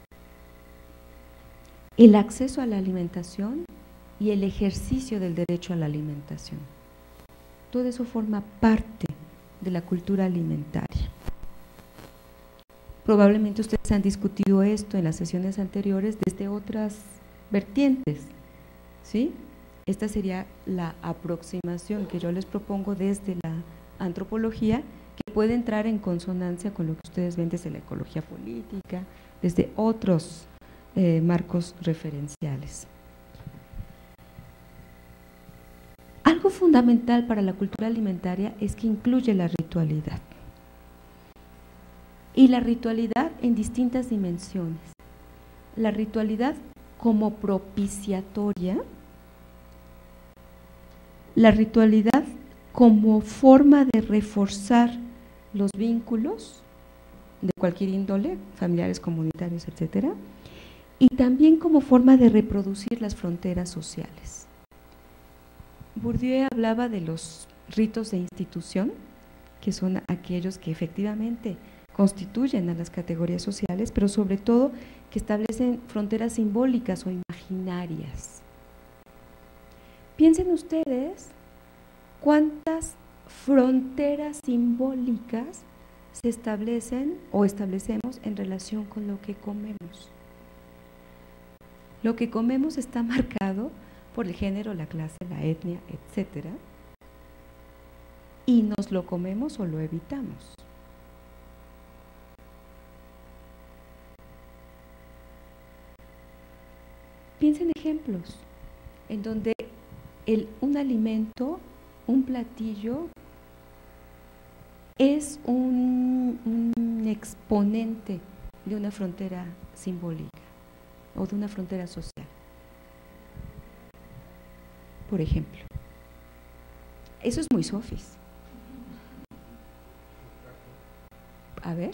el acceso a la alimentación y el ejercicio del derecho a la alimentación. Todo eso forma parte de la cultura alimentaria. Probablemente ustedes han discutido esto en las sesiones anteriores desde otras vertientes, ¿sí? Esta sería la aproximación que yo les propongo desde la antropología, que puede entrar en consonancia con lo que ustedes ven desde la ecología política, desde otros marcos referenciales. Algo fundamental para la cultura alimentaria es que incluye la ritualidad. Y la ritualidad en distintas dimensiones. La ritualidad como propiciatoria, la ritualidad como forma de reforzar los vínculos de cualquier índole, familiares, comunitarios, etcétera, y también como forma de reproducir las fronteras sociales. Bourdieu hablaba de los ritos de institución, que son aquellos que efectivamente constituyen a las categorías sociales, pero sobre todo que establecen fronteras simbólicas o imaginarias. Piensen ustedes cuántas fronteras simbólicas se establecen o establecemos en relación con lo que comemos. Lo que comemos está marcado por el género, la clase, la etnia, etcétera, y nos lo comemos o lo evitamos. Piensen ejemplos en donde un alimento, un platillo, es un exponente de una frontera simbólica o de una frontera social. Por ejemplo, eso es muy sofis. A ver.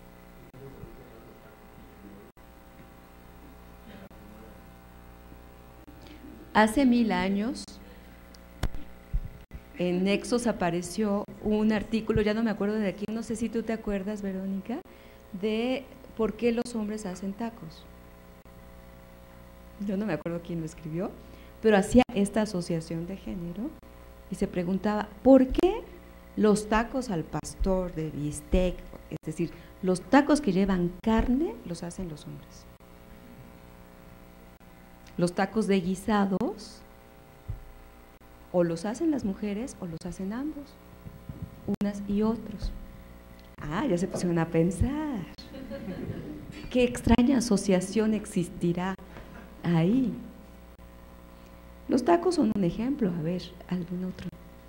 Hace 1000 años, en Nexos apareció un artículo, ya no me acuerdo de quién, no sé si tú te acuerdas, Verónica, de por qué los hombres hacen tacos. Yo no me acuerdo quién lo escribió, pero hacía esta asociación de género y se preguntaba, ¿por qué los tacos al pastor de bistec, es decir, los tacos que llevan carne, los hacen los hombres? Los tacos de guisados, o los hacen las mujeres o los hacen ambos, unas y otros. Ah, ya se pusieron a pensar. ¿Qué extraña asociación existirá ahí? Los tacos son un ejemplo, a ver, algún otro.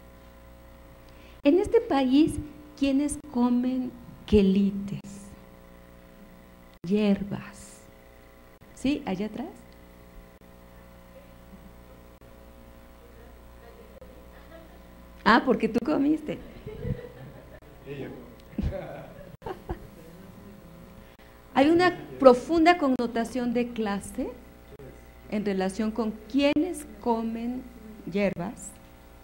En este país, ¿quiénes comen quelites? Hierbas. ¿Sí? Allá atrás. Ah, porque tú comiste. Hay una profunda connotación de clase en relación con quienes comen hierbas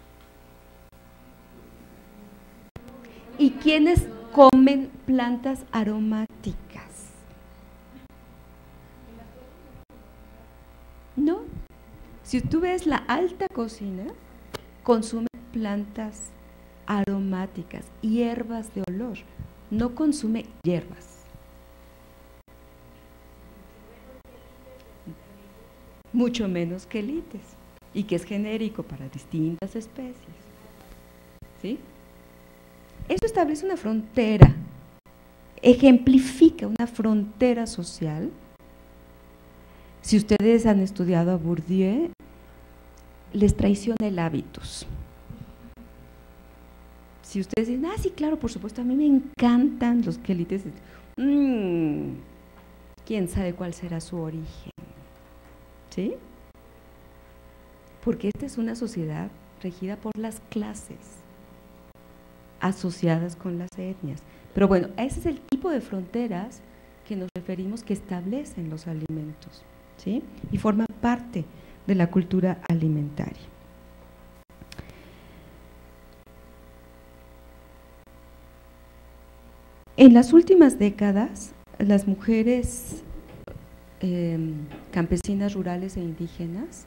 y quienes comen plantas aromáticas. No, si tú ves la alta cocina, consume plantas aromáticas, hierbas de olor, no consume hierbas. Mucho menos quelites, y que es genérico para distintas especies. ¿Sí? Eso establece una frontera, ejemplifica una frontera social. Si ustedes han estudiado a Bourdieu, les traiciona el hábitus. Si ustedes dicen, sí, claro, por supuesto, a mí me encantan los quelites, quién sabe cuál será su origen, ¿sí? Porque esta es una sociedad regida por las clases, asociadas con las etnias, Pero bueno, ese es el tipo de fronteras que nos referimos que establecen los alimentos, ¿sí? Y forma parte de la cultura alimentaria. En las últimas décadas, las mujeres campesinas, rurales e indígenas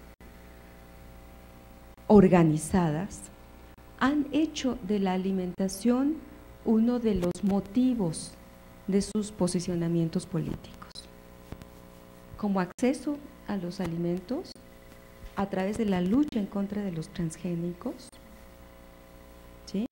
organizadas han hecho de la alimentación uno de los motivos de sus posicionamientos políticos, como acceso a los alimentos a través de la lucha en contra de los transgénicos, ¿sí?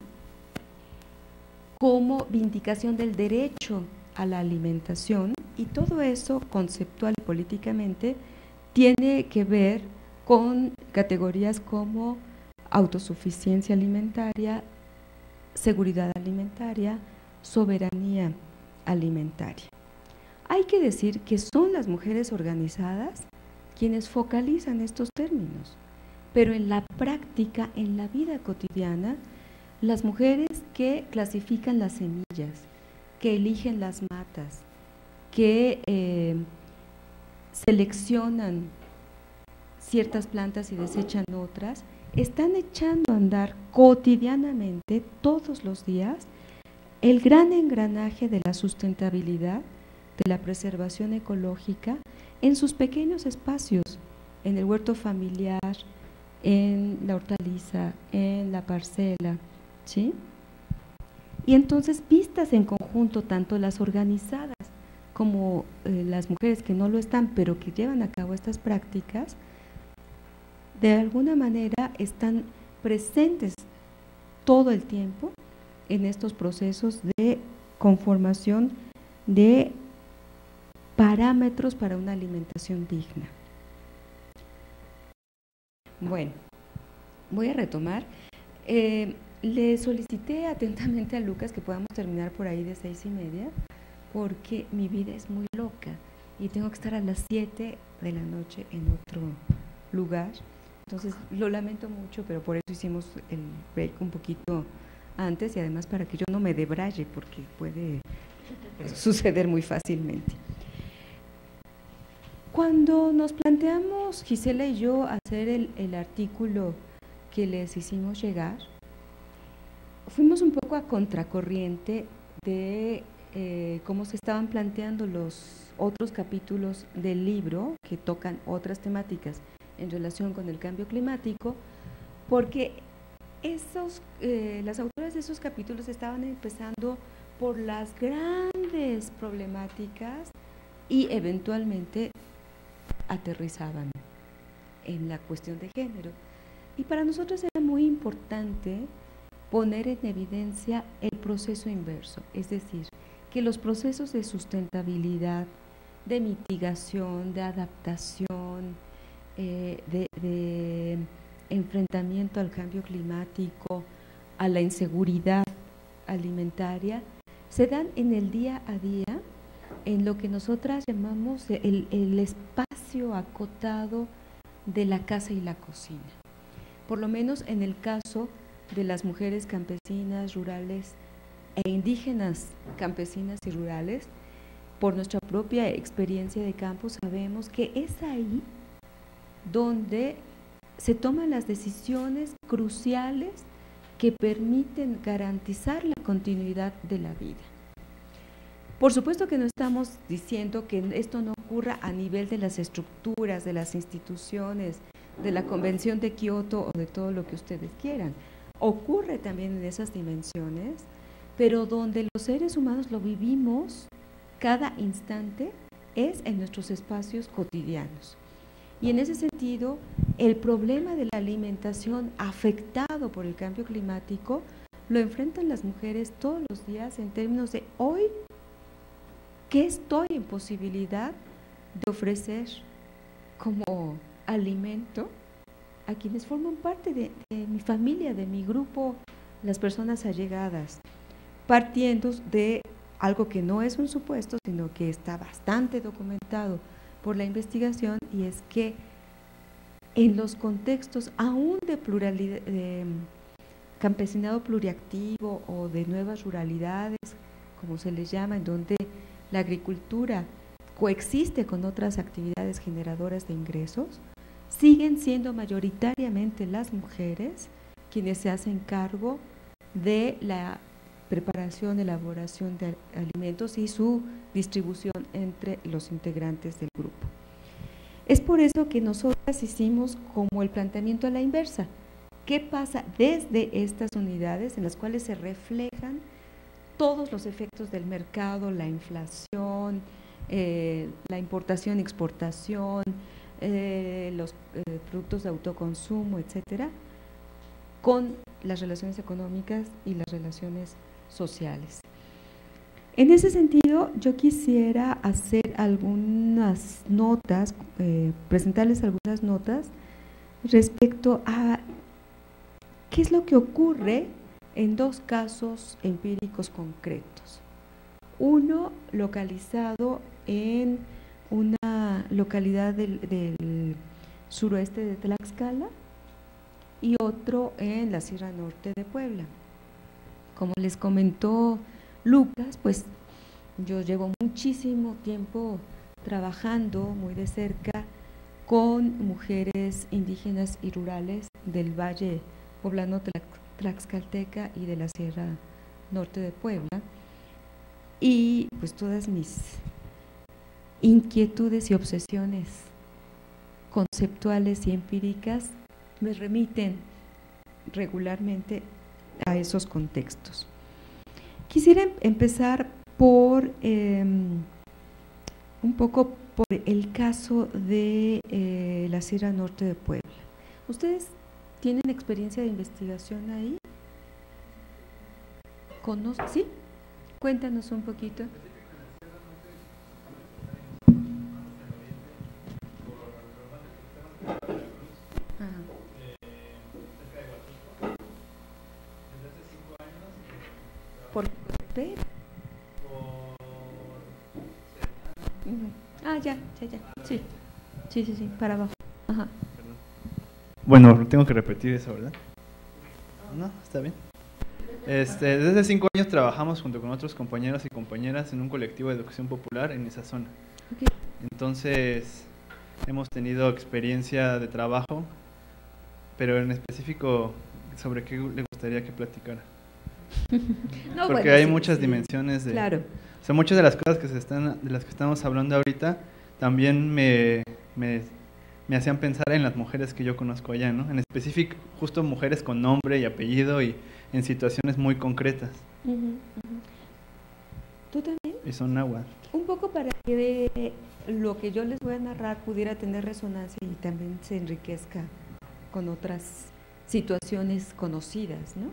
Como vindicación del derecho a la alimentación, y todo eso conceptual y políticamente tiene que ver con categorías como autosuficiencia alimentaria, seguridad alimentaria, soberanía alimentaria. Hay que decir que son las mujeres organizadas quienes focalizan estos términos, pero en la práctica, en la vida cotidiana, las mujeres que clasifican las semillas, que eligen las matas, que seleccionan ciertas plantas y desechan otras, están echando a andar cotidianamente, todos los días, el gran engranaje de la sustentabilidad, de la preservación ecológica en sus pequeños espacios, en el huerto familiar, en la hortaliza, en la parcela, ¿sí? Y entonces, vistas en conjunto, tanto las organizadas como las mujeres que no lo están, pero que llevan a cabo estas prácticas, de alguna manera están presentes todo el tiempo en estos procesos de conformación de parámetros para una alimentación digna. Bueno, voy a retomar. Le solicité atentamente a Lucas que podamos terminar por ahí de 6:30, porque mi vida es muy loca y tengo que estar a las 7 de la noche en otro lugar. Entonces, lo lamento mucho, pero por eso hicimos el break un poquito antes, y además para que yo no me debraye, porque puede suceder muy fácilmente. Cuando nos planteamos, Gisela y yo, hacer el artículo que les hicimos llegar, fuimos un poco a contracorriente de cómo se estaban planteando los otros capítulos del libro que tocan otras temáticas en relación con el cambio climático, porque las autoras de esos capítulos estaban empezando por las grandes problemáticas y eventualmente aterrizaban en la cuestión de género. Y para nosotros era muy importante poner en evidencia el proceso inverso, es decir, que los procesos de sustentabilidad, de mitigación, de adaptación, de enfrentamiento al cambio climático, a la inseguridad alimentaria, se dan en el día a día, en lo que nosotras llamamos el espacio acotado de la casa y la cocina. Por lo menos en el caso de las mujeres campesinas, rurales e indígenas campesinas y rurales, por nuestra propia experiencia de campo sabemos que es ahí donde se toman las decisiones cruciales que permiten garantizar la continuidad de la vida. Por supuesto que no estamos diciendo que esto no ocurra a nivel de las estructuras, de las instituciones, de la Convención de Kioto o de todo lo que ustedes quieran. Ocurre también en esas dimensiones, pero donde los seres humanos lo vivimos cada instante es en nuestros espacios cotidianos. Y en ese sentido, el problema de la alimentación afectado por el cambio climático lo enfrentan las mujeres todos los días en términos de hoy, ¿qué estoy en posibilidad de ofrecer como alimento a quienes forman parte de mi familia, de mi grupo, las personas allegadas? Partiendo de algo que no es un supuesto, sino que está bastante documentado por la investigación, y es que en los contextos aún de campesinado pluriactivo o de nuevas ruralidades, como se les llama, en donde la agricultura coexiste con otras actividades generadoras de ingresos, siguen siendo mayoritariamente las mujeres quienes se hacen cargo de la preparación, elaboración de alimentos y su distribución entre los integrantes del grupo. Es por eso que nosotras hicimos como el planteamiento a la inversa. ¿Qué pasa desde estas unidades en las cuales se reflejan todos los efectos del mercado, la inflación, la importación, exportación, los productos de autoconsumo, etcétera, con las relaciones económicas y las relaciones sociales? En ese sentido, yo quisiera hacer algunas notas, presentarles algunas notas respecto a qué es lo que ocurre en dos casos empíricos concretos. Uno localizado en una localidad del suroeste de Tlaxcala y otro en la Sierra Norte de Puebla. Como les comentó Lucas, pues yo llevo muchísimo tiempo trabajando muy de cerca con mujeres indígenas y rurales del Valle Poblano Tlaxcalteca y de la Sierra Norte de Puebla, y pues todas mis inquietudes y obsesiones conceptuales y empíricas me remiten regularmente a esos contextos. Quisiera empezar por un poco por el caso de la Sierra Norte de Puebla. ¿Ustedes tienen experiencia de investigación ahí? ¿Sí? Cuéntanos un poquito. ¿Por qué? Ya, sí, para abajo. Ajá. Bueno, tengo que repetir eso, ¿verdad? No, está bien. Desde hace 5 años trabajamos junto con otros compañeros y compañeras en un colectivo de educación popular en esa zona. Okay. Entonces, hemos tenido experiencia de trabajo, pero en específico, ¿sobre qué le gustaría que platicara? No, porque bueno, hay sí, muchas sí, dimensiones de… Claro. O sea, muchas de las cosas de las que estamos hablando ahorita también me hacían pensar en las mujeres que yo conozco allá, ¿no? En específico, justo mujeres con nombre y apellido y en situaciones muy concretas. ¿Tú también? Y son náhuatl. Un poco para que lo que yo les voy a narrar pudiera tener resonancia y también se enriquezca con otras situaciones conocidas, ¿no?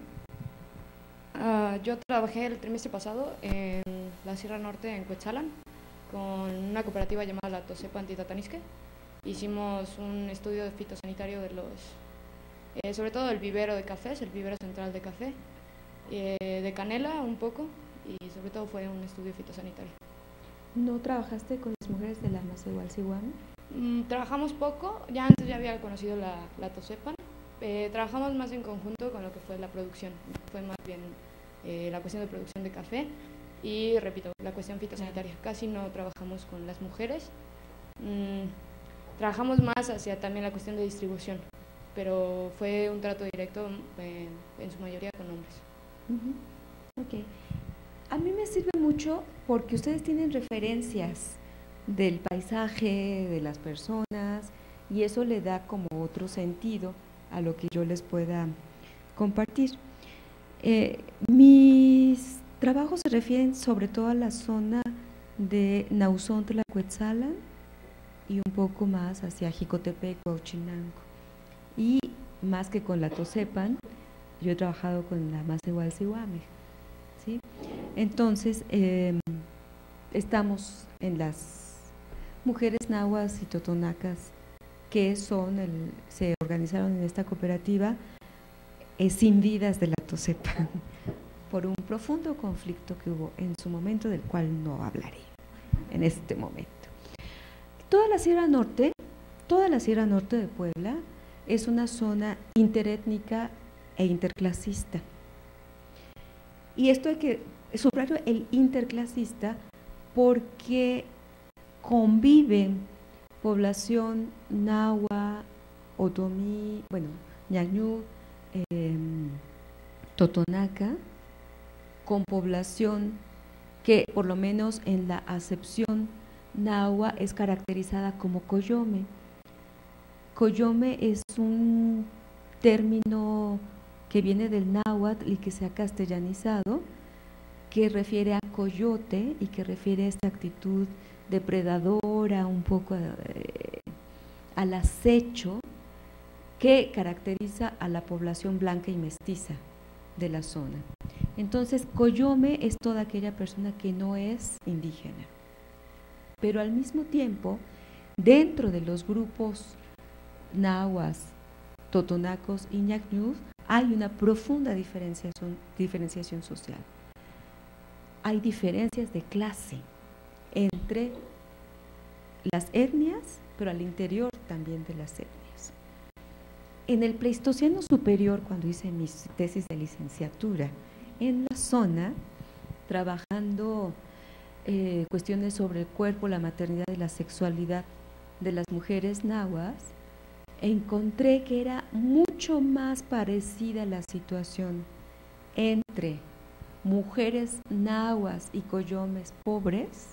Yo trabajé el trimestre pasado en la Sierra Norte, en Cuetzalan, con una cooperativa llamada la Tosepa Antitatanisque. Hicimos un estudio fitosanitario de sobre todo el vivero de cafés, el vivero central de café, de canela un poco, y sobre todo fue un estudio fitosanitario. ¿No trabajaste con las mujeres de la Masehualcihuame? Trabajamos poco, ya antes ya había conocido la Tosepan. Trabajamos más en conjunto con lo que fue la producción, fue más bien la cuestión de producción de café y, repito, la cuestión fitosanitaria. Casi no trabajamos con las mujeres, trabajamos más hacia también la cuestión de distribución, pero fue un trato directo en su mayoría con hombres. Ok. A mí me sirve mucho porque ustedes tienen referencias del paisaje, de las personas, y eso le da como otro sentido a lo que yo les pueda compartir. Mis trabajos se refieren sobre todo a la zona de Nauzontla, Cuetzalan y un poco más hacia Jicotepec, Huauchinango. Y más que con la Tosepan, yo he trabajado con la Masehualcihuame, ¿sí? Entonces, estamos en las mujeres nahuas y totonacas que se organizaron en esta cooperativa escindidas de la Tosepan por un profundo conflicto que hubo en su momento, del cual no hablaré en este momento. Toda la Sierra Norte de Puebla es una zona interétnica e interclasista. Y esto hay que subrayo el interclasista porque conviven población nahua, otomí, bueno, ñañú, totonaca, con población que por lo menos en la acepción nahua es caracterizada como coyome. Coyome es un término que viene del náhuatl y que se ha castellanizado, que refiere a coyote y que refiere a esta actitud depredadora, un poco al acecho que caracteriza a la población blanca y mestiza de la zona. Entonces, coyome es toda aquella persona que no es indígena, pero al mismo tiempo, dentro de los grupos nahuas, totonacos y ñañús, hay una profunda diferenciación social. Hay diferencias de clase entre las etnias, pero al interior también de las etnias. En el Pleistoceno superior, cuando hice mi tesis de licenciatura, en la zona, trabajando cuestiones sobre el cuerpo, la maternidad y la sexualidad de las mujeres nahuas, encontré que era mucho más parecida la situación entre mujeres nahuas y coyomes pobres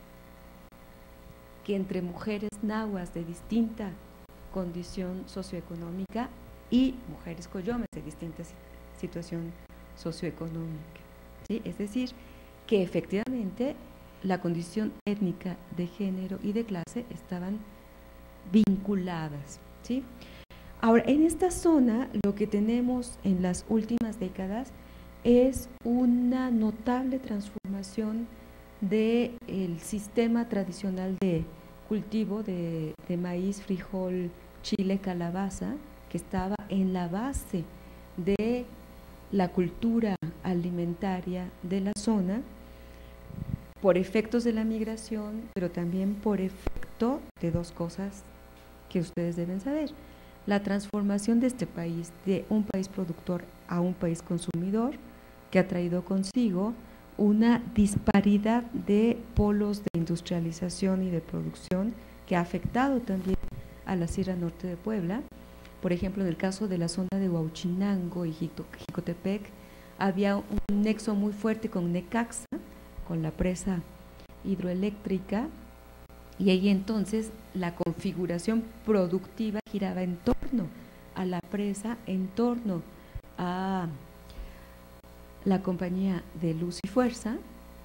que entre mujeres nahuas de distinta condición socioeconómica y mujeres coyomes de distinta situación socioeconómica, ¿sí? Es decir, que efectivamente la condición étnica, de género y de clase estaban vinculadas, ¿sí? Ahora, en esta zona lo que tenemos en las últimas décadas es una notable transformación del sistema tradicional de cultivo de maíz, frijol, chile, calabaza, que estaba en la base de la cultura alimentaria de la zona, por efectos de la migración, pero también por efecto de dos cosas que ustedes deben saber. La transformación de este país, de un país productor a un país consumidor, que ha traído consigo una disparidad de polos de industrialización y de producción que ha afectado también a la Sierra Norte de Puebla. Por ejemplo, en el caso de la zona de Huauchinango y Jicotepec, había un nexo muy fuerte con Necaxa, con la presa hidroeléctrica, y ahí entonces la configuración productiva giraba en torno a la presa, en torno a la compañía de Luz y Fuerza,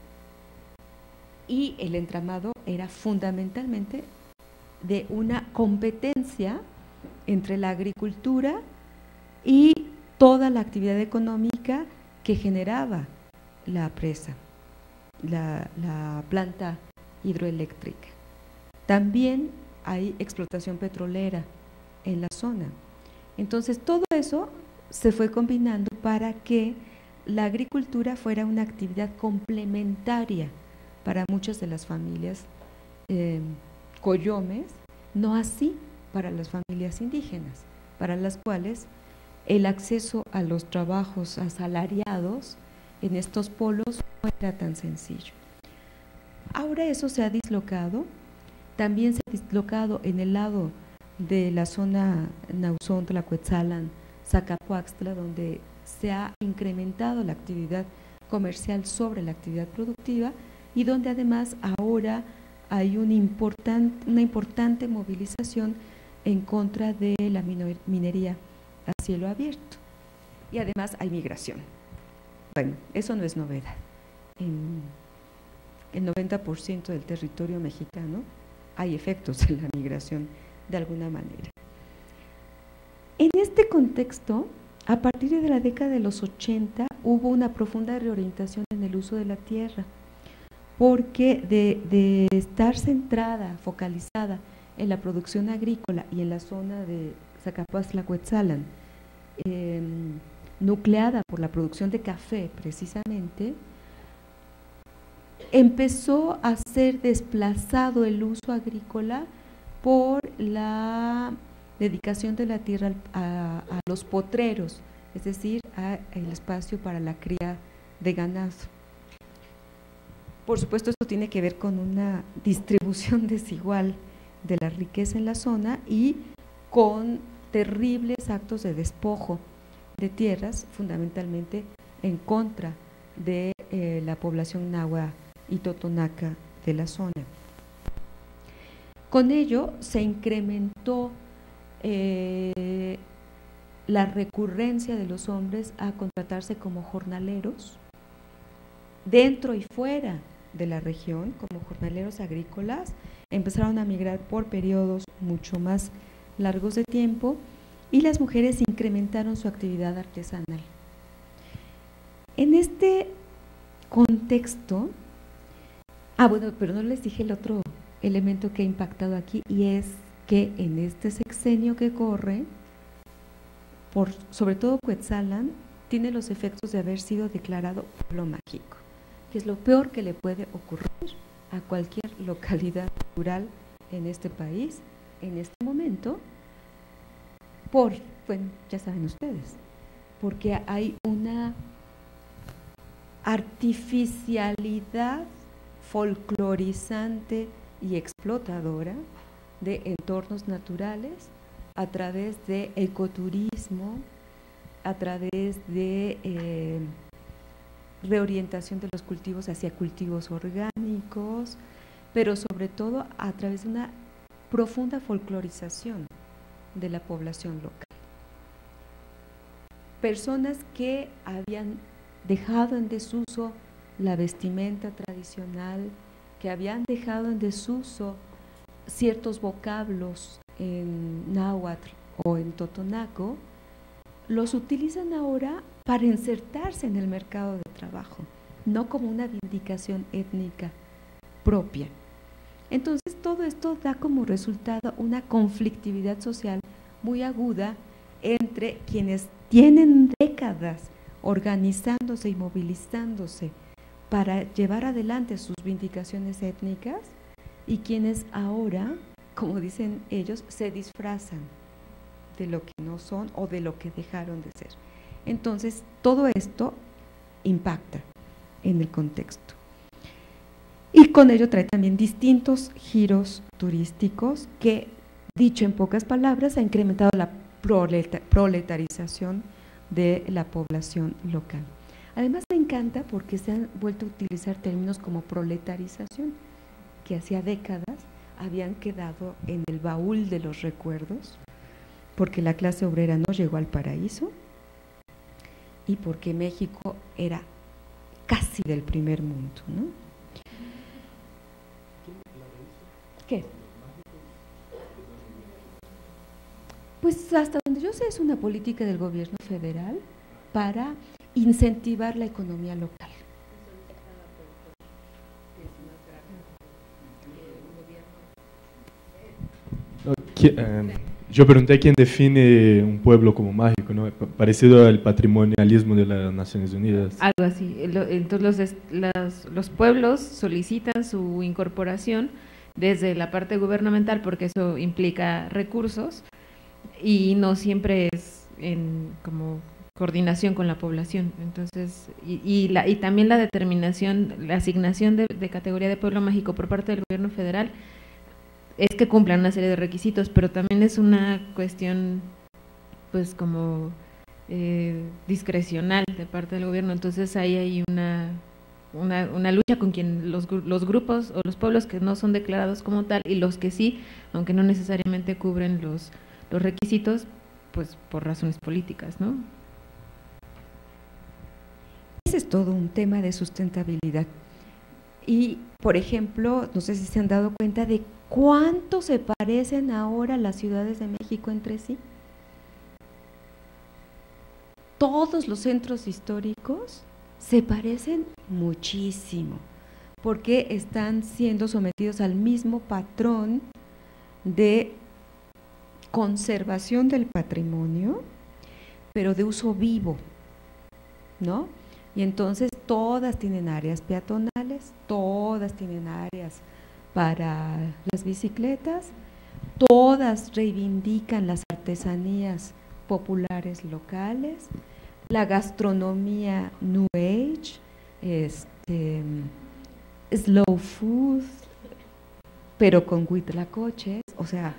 y el entramado era fundamentalmente de una competencia entre la agricultura y toda la actividad económica que generaba la presa, la planta hidroeléctrica. También hay explotación petrolera en la zona. Entonces, todo eso se fue combinando para que la agricultura fuera una actividad complementaria para muchas de las familias coyomes, no así para las familias indígenas, para las cuales el acceso a los trabajos asalariados en estos polos no era tan sencillo. Ahora eso se ha dislocado, también se ha dislocado en el lado de la zona Nausón, Tlacuetzalan, Zacapuaxtla, donde se ha incrementado la actividad comercial sobre la actividad productiva y donde además ahora hay una importante movilización en contra de la minería a cielo abierto. Y además hay migración. Bueno, eso no es novedad. En el 90% del territorio mexicano hay efectos de la migración de alguna manera. En este contexto, a partir de la década de los 80 hubo una profunda reorientación en el uso de la tierra, porque de estar centrada, focalizada en la producción agrícola y en la zona de Zacapuaxtla-Cuetzalan, nucleada por la producción de café precisamente, empezó a ser desplazado el uso agrícola por la dedicación de la tierra a los potreros, es decir, al espacio para la cría de ganado. Por supuesto, esto tiene que ver con una distribución desigual de la riqueza en la zona y con terribles actos de despojo de tierras, fundamentalmente en contra de la población náhuatl y totonaca de la zona. Con ello se incrementó la recurrencia de los hombres a contratarse como jornaleros dentro y fuera de la región, como jornaleros agrícolas. Empezaron a migrar por periodos mucho más largos de tiempo y las mujeres incrementaron su actividad artesanal. En este contexto, bueno, pero no les dije el otro elemento que ha impactado aquí, y es que en este sexenio que corre, sobre todo Cuetzalan, tiene los efectos de haber sido declarado pueblo mágico, que es lo peor que le puede ocurrir a cualquier localidad rural en este país, en este momento, bueno, ya saben ustedes, porque hay una artificialidad folclorizante y explotadora de entornos naturales a través de ecoturismo, a través de reorientación de los cultivos hacia cultivos orgánicos, pero sobre todo a través de una profunda folclorización de la población local. Personas que habían dejado en desuso la vestimenta tradicional, que habían dejado en desuso ciertos vocablos en náhuatl o en totonaco, los utilizan ahora para insertarse en el mercado de trabajo, no como una vindicación étnica propia. Entonces, todo esto da como resultado una conflictividad social muy aguda entre quienes tienen décadas organizándose y movilizándose para llevar adelante sus vindicaciones étnicas y quienes ahora, como dicen ellos, se disfrazan de lo que no son o de lo que dejaron de ser. Entonces, todo esto impacta en el contexto. Y con ello trae también distintos giros turísticos que, dicho en pocas palabras, ha incrementado la proletarización de la población local. Además me encanta porque se han vuelto a utilizar términos como proletarización, que hacía décadas habían quedado en el baúl de los recuerdos, porque la clase obrera no llegó al paraíso y porque México era casi del primer mundo, ¿no? ¿Qué? Pues hasta donde yo sé es una política del gobierno federal para incentivar la economía local. Yo pregunté quién define un pueblo como mágico, ¿no? Parecido al patrimonialismo de las Naciones Unidas. Algo así. Entonces los pueblos solicitan su incorporación desde la parte gubernamental porque eso implica recursos y no siempre es en como coordinación con la población. Entonces, y también la determinación, la asignación de categoría de pueblo mágico por parte del gobierno federal es que cumplan una serie de requisitos, pero también es una cuestión pues como discrecional de parte del gobierno. Entonces ahí hay una lucha con quien los grupos o los pueblos que no son declarados como tal y los que sí, aunque no necesariamente cubren los requisitos, pues por razones políticas, ¿no? Ese es todo un tema de sustentabilidad. Y, por ejemplo, no sé si se han dado cuenta de cuánto se parecen ahora las ciudades de México entre sí. Todos los centros históricos se parecen muchísimo, porque están siendo sometidos al mismo patrón de conservación del patrimonio, pero de uso vivo, ¿no? Y entonces todas tienen áreas peatonales, todas tienen áreas para las bicicletas, todas reivindican las artesanías populares locales, la gastronomía New Age, slow food, pero con huitlacoches, o sea,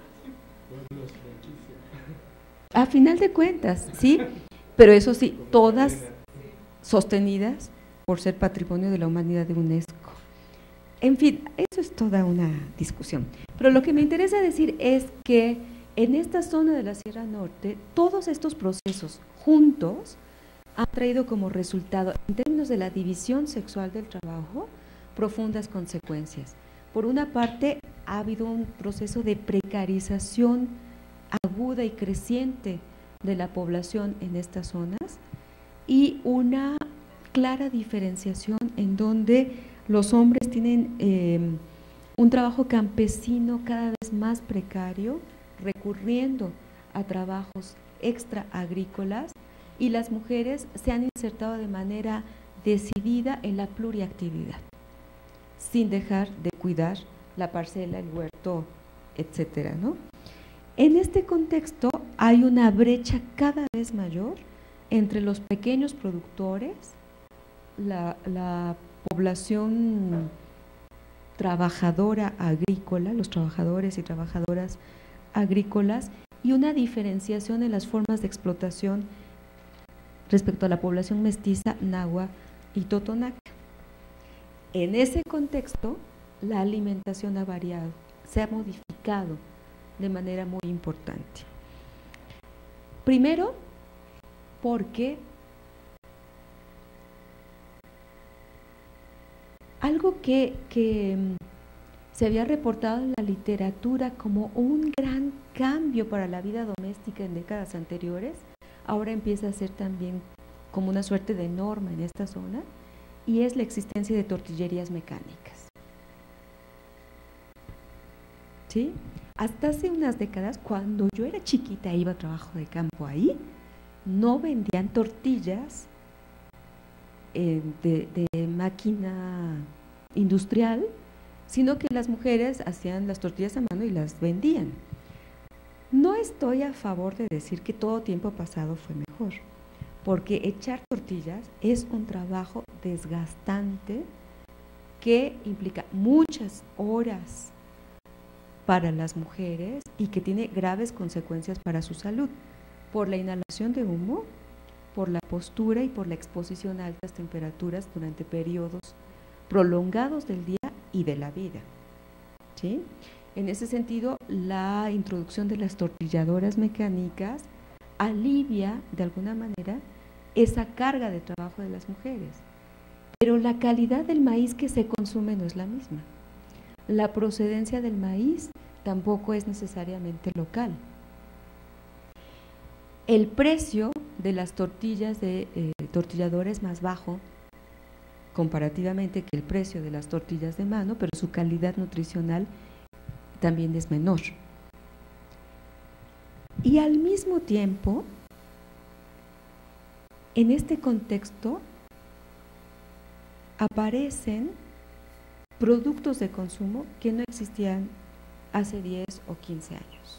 a final de cuentas, ¿sí? Pero eso sí, todas sostenidas por ser Patrimonio de la Humanidad de UNESCO. En fin, eso es toda una discusión. Pero lo que me interesa decir es que en esta zona de la Sierra Norte, todos estos procesos juntos han traído como resultado, en términos de la división sexual del trabajo, profundas consecuencias. Por una parte, ha habido un proceso de precarización aguda y creciente de la población en estas zonas y una clara diferenciación en donde los hombres tienen un trabajo campesino cada vez más precario, recurriendo a trabajos extra agrícolas, y las mujeres se han insertado de manera decidida en la pluriactividad, sin dejar de cuidar la parcela, el huerto, etcétera, ¿no? En este contexto hay una brecha cada vez mayor entre los pequeños productores, la población trabajadora agrícola, los trabajadores y trabajadoras agrícolas, y una diferenciación en las formas de explotación respecto a la población mestiza, nahua y totonaca. En ese contexto, la alimentación ha variado, se ha modificado de manera muy importante. Primero, porque algo que se había reportado en la literatura como un gran cambio para la vida doméstica en décadas anteriores, ahora empieza a ser también como una suerte de norma en esta zona, y es la existencia de tortillerías mecánicas. ¿Sí? Hasta hace unas décadas, cuando yo era chiquita e iba a trabajo de campo ahí, no vendían tortillas de máquina industrial, sino que las mujeres hacían las tortillas a mano y las vendían. No estoy a favor de decir que todo tiempo pasado fue mejor, porque echar tortillas es un trabajo desgastante que implica muchas horas para las mujeres y que tiene graves consecuencias para su salud, por la inhalación de humo, por la postura y por la exposición a altas temperaturas durante periodos prolongados del día y de la vida, ¿sí? En ese sentido, la introducción de las tortilladoras mecánicas alivia de alguna manera esa carga de trabajo de las mujeres, pero la calidad del maíz que se consume no es la misma. La procedencia del maíz tampoco es necesariamente local. El precio de las tortillas de tortilladora es más bajo comparativamente que el precio de las tortillas de mano, pero su calidad nutricional también es menor. Y al mismo tiempo, en este contexto, aparecen productos de consumo que no existían hace 10 o 15 años.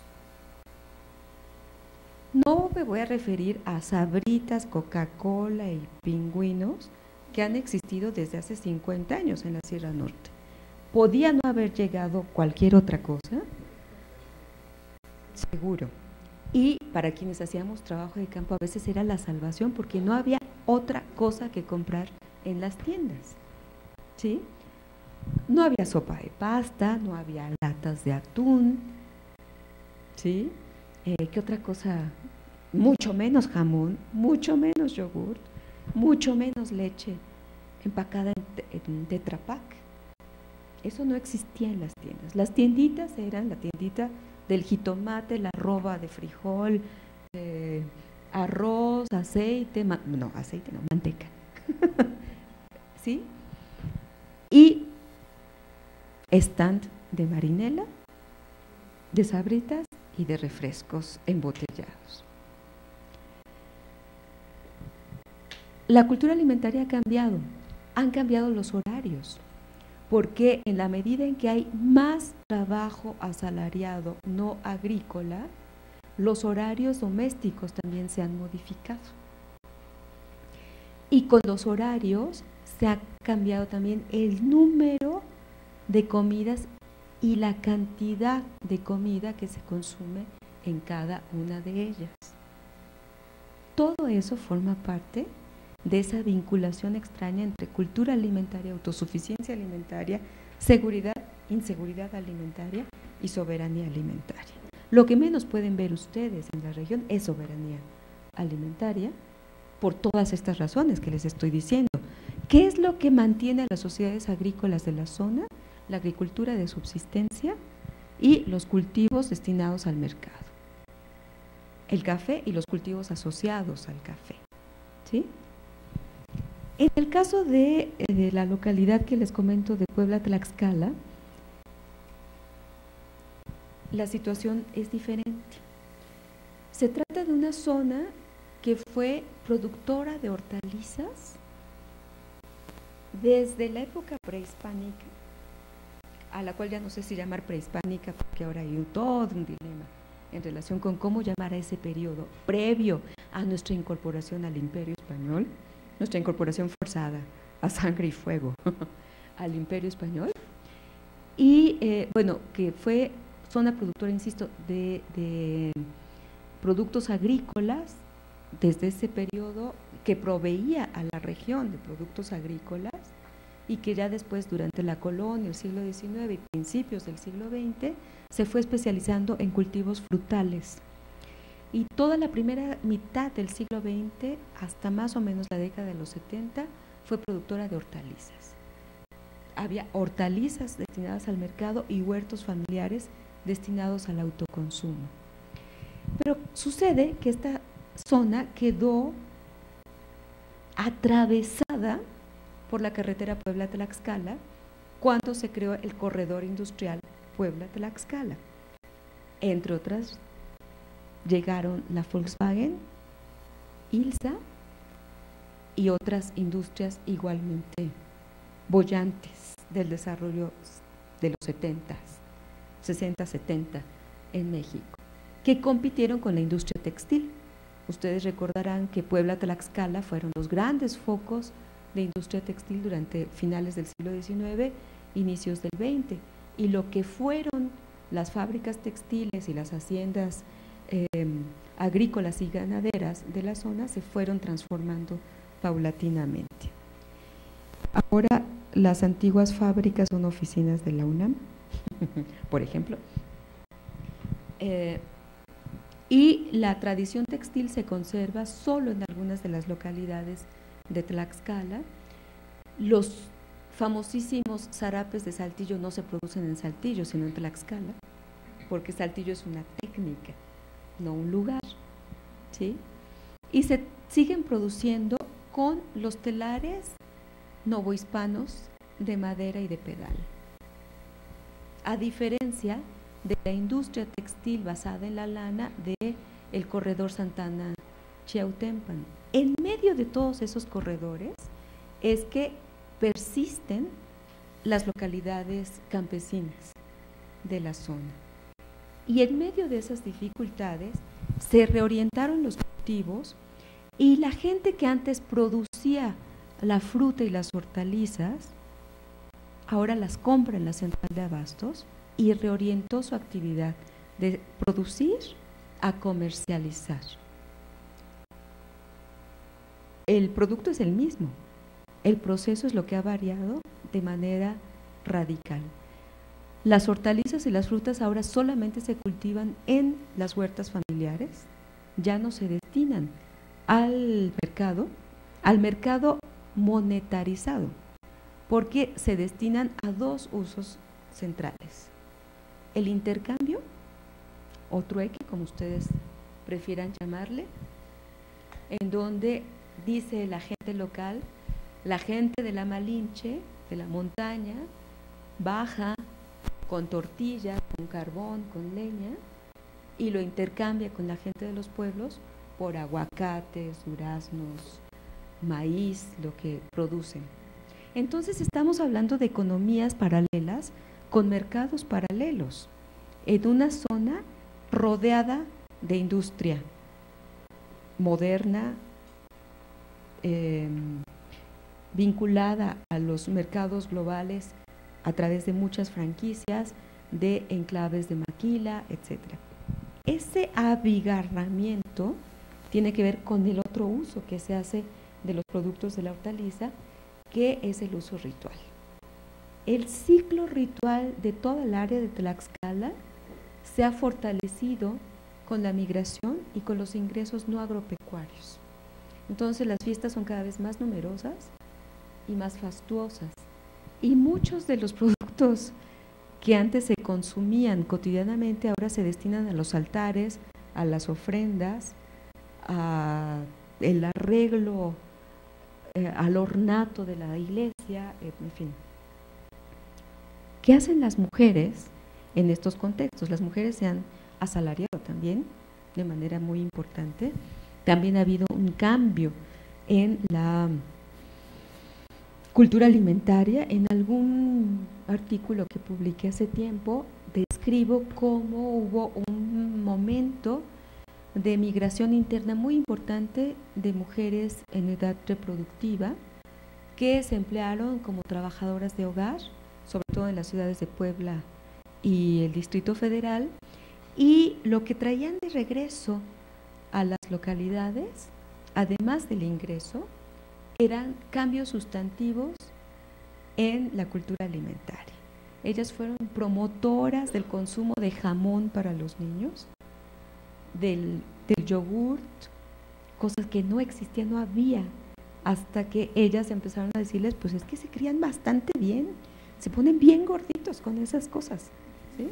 No me voy a referir a Sabritas, Coca-Cola y Pingüinos que han existido desde hace 50 años en la Sierra Norte. ¿Podía no haber llegado cualquier otra cosa? Seguro. Y para quienes hacíamos trabajo de campo a veces era la salvación porque no había otra cosa que comprar en las tiendas, ¿sí? No había sopa de pasta, no había latas de atún, ¿sí? ¿Qué otra cosa? Mucho menos jamón, mucho menos yogur, mucho menos leche empacada en Tetra Pak. Eso no existía en las tiendas. Las tienditas eran la tiendita del jitomate, la arroba de frijol, arroz, aceite, manteca. ¿Sí? Y stand de marinela, de sabritas y de refrescos embotellados. La cultura alimentaria ha cambiado, han cambiado los horarios, porque en la medida en que hay más trabajo asalariado no agrícola, los horarios domésticos también se han modificado. Y con los horarios se ha cambiado también el número de comidas y la cantidad de comida que se consume en cada una de ellas. Todo eso forma parte de esa vinculación extraña entre cultura alimentaria, autosuficiencia alimentaria, seguridad, inseguridad alimentaria y soberanía alimentaria. Lo que menos pueden ver ustedes en la región es soberanía alimentaria por todas estas razones que les estoy diciendo. ¿Qué es lo que mantiene a las sociedades agrícolas de la zona? La agricultura de subsistencia y los cultivos destinados al mercado. El café y los cultivos asociados al café, ¿sí? En el caso de la localidad que les comento de Puebla-Tlaxcala, la situación es diferente. Se trata de una zona que fue productora de hortalizas desde la época prehispánica, a la cual ya no sé si llamar prehispánica porque ahora hay todo un dilema en relación con cómo llamar a ese periodo previo a nuestra incorporación al Imperio Español, nuestra incorporación forzada a sangre y fuego al Imperio Español, y bueno, que fue zona productora, insisto, de productos agrícolas desde ese periodo, que proveía a la región de productos agrícolas y que ya después, durante la colonia, el siglo XIX y principios del siglo XX, se fue especializando en cultivos frutales. Y toda la primera mitad del siglo XX, hasta más o menos la década de los 70, fue productora de hortalizas. Había hortalizas destinadas al mercado y huertos familiares destinados al autoconsumo. Pero sucede que esta zona quedó atravesada por la carretera Puebla-Tlaxcala cuando se creó el corredor industrial Puebla-Tlaxcala. Entre otras, llegaron la Volkswagen, ILSA y otras industrias igualmente bollantes del desarrollo de los 60, 70 en México, que compitieron con la industria textil. Ustedes recordarán que Puebla-Tlaxcala fueron los grandes focos de industria textil durante finales del siglo XIX, inicios del XX, y lo que fueron las fábricas textiles y las haciendas agrícolas y ganaderas de la zona se fueron transformando paulatinamente. Ahora las antiguas fábricas son oficinas de la UNAM, por ejemplo, y la tradición textil se conserva solo en algunas de las localidades de Tlaxcala. Los famosísimos zarapes de Saltillo no se producen en Saltillo, sino en Tlaxcala, porque Saltillo es una técnica, no un lugar, ¿sí? Y se siguen produciendo con los telares novohispanos de madera y de pedal. A diferencia de la industria textil basada en la lana de el corredor Santana-Chiautempan. En medio de todos esos corredores es que persisten las localidades campesinas de la zona. Y en medio de esas dificultades se reorientaron los cultivos y la gente que antes producía la fruta y las hortalizas, ahora las compra en la central de abastos y reorientó su actividad de producir a comercializar. El producto es el mismo, el proceso es lo que ha variado de manera radical. Las hortalizas y las frutas ahora solamente se cultivan en las huertas familiares, ya no se destinan al mercado monetarizado, porque se destinan a dos usos centrales: el intercambio, o trueque, como ustedes prefieran llamarle, en donde dice la gente local, la gente de la Malinche, de la montaña, baja con tortillas, con carbón, con leña, y lo intercambia con la gente de los pueblos por aguacates, duraznos, maíz, lo que producen. Entonces estamos hablando de economías paralelas con mercados paralelos, en una zona rodeada de industria moderna, vinculada a los mercados globales a través de muchas franquicias, de enclaves de maquila, etc. Ese abigarramiento tiene que ver con el otro uso que se hace de los productos de la hortaliza, que es el uso ritual. El ciclo ritual de toda el área de Tlaxcala se ha fortalecido con la migración y con los ingresos no agropecuarios. Entonces las fiestas son cada vez más numerosas y más fastuosas. Y muchos de los productos que antes se consumían cotidianamente ahora se destinan a los altares, a las ofrendas, al arreglo, al ornato de la iglesia, en fin. ¿Qué hacen las mujeres en estos contextos? Las mujeres se han asalariado también de manera muy importante. También ha habido un cambio en la cultura alimentaria. En algún artículo que publiqué hace tiempo describo cómo hubo un momento de migración interna muy importante de mujeres en edad reproductiva que se emplearon como trabajadoras de hogar, sobre todo en las ciudades de Puebla y el Distrito Federal, y lo que traían de regreso a las localidades, además del ingreso, eran cambios sustantivos en la cultura alimentaria. Ellas fueron promotoras del consumo de jamón para los niños, del yogurt, cosas que no existían, no había, hasta que ellas empezaron a decirles, pues es que se crían bastante bien, se ponen bien gorditos con esas cosas, ¿sí?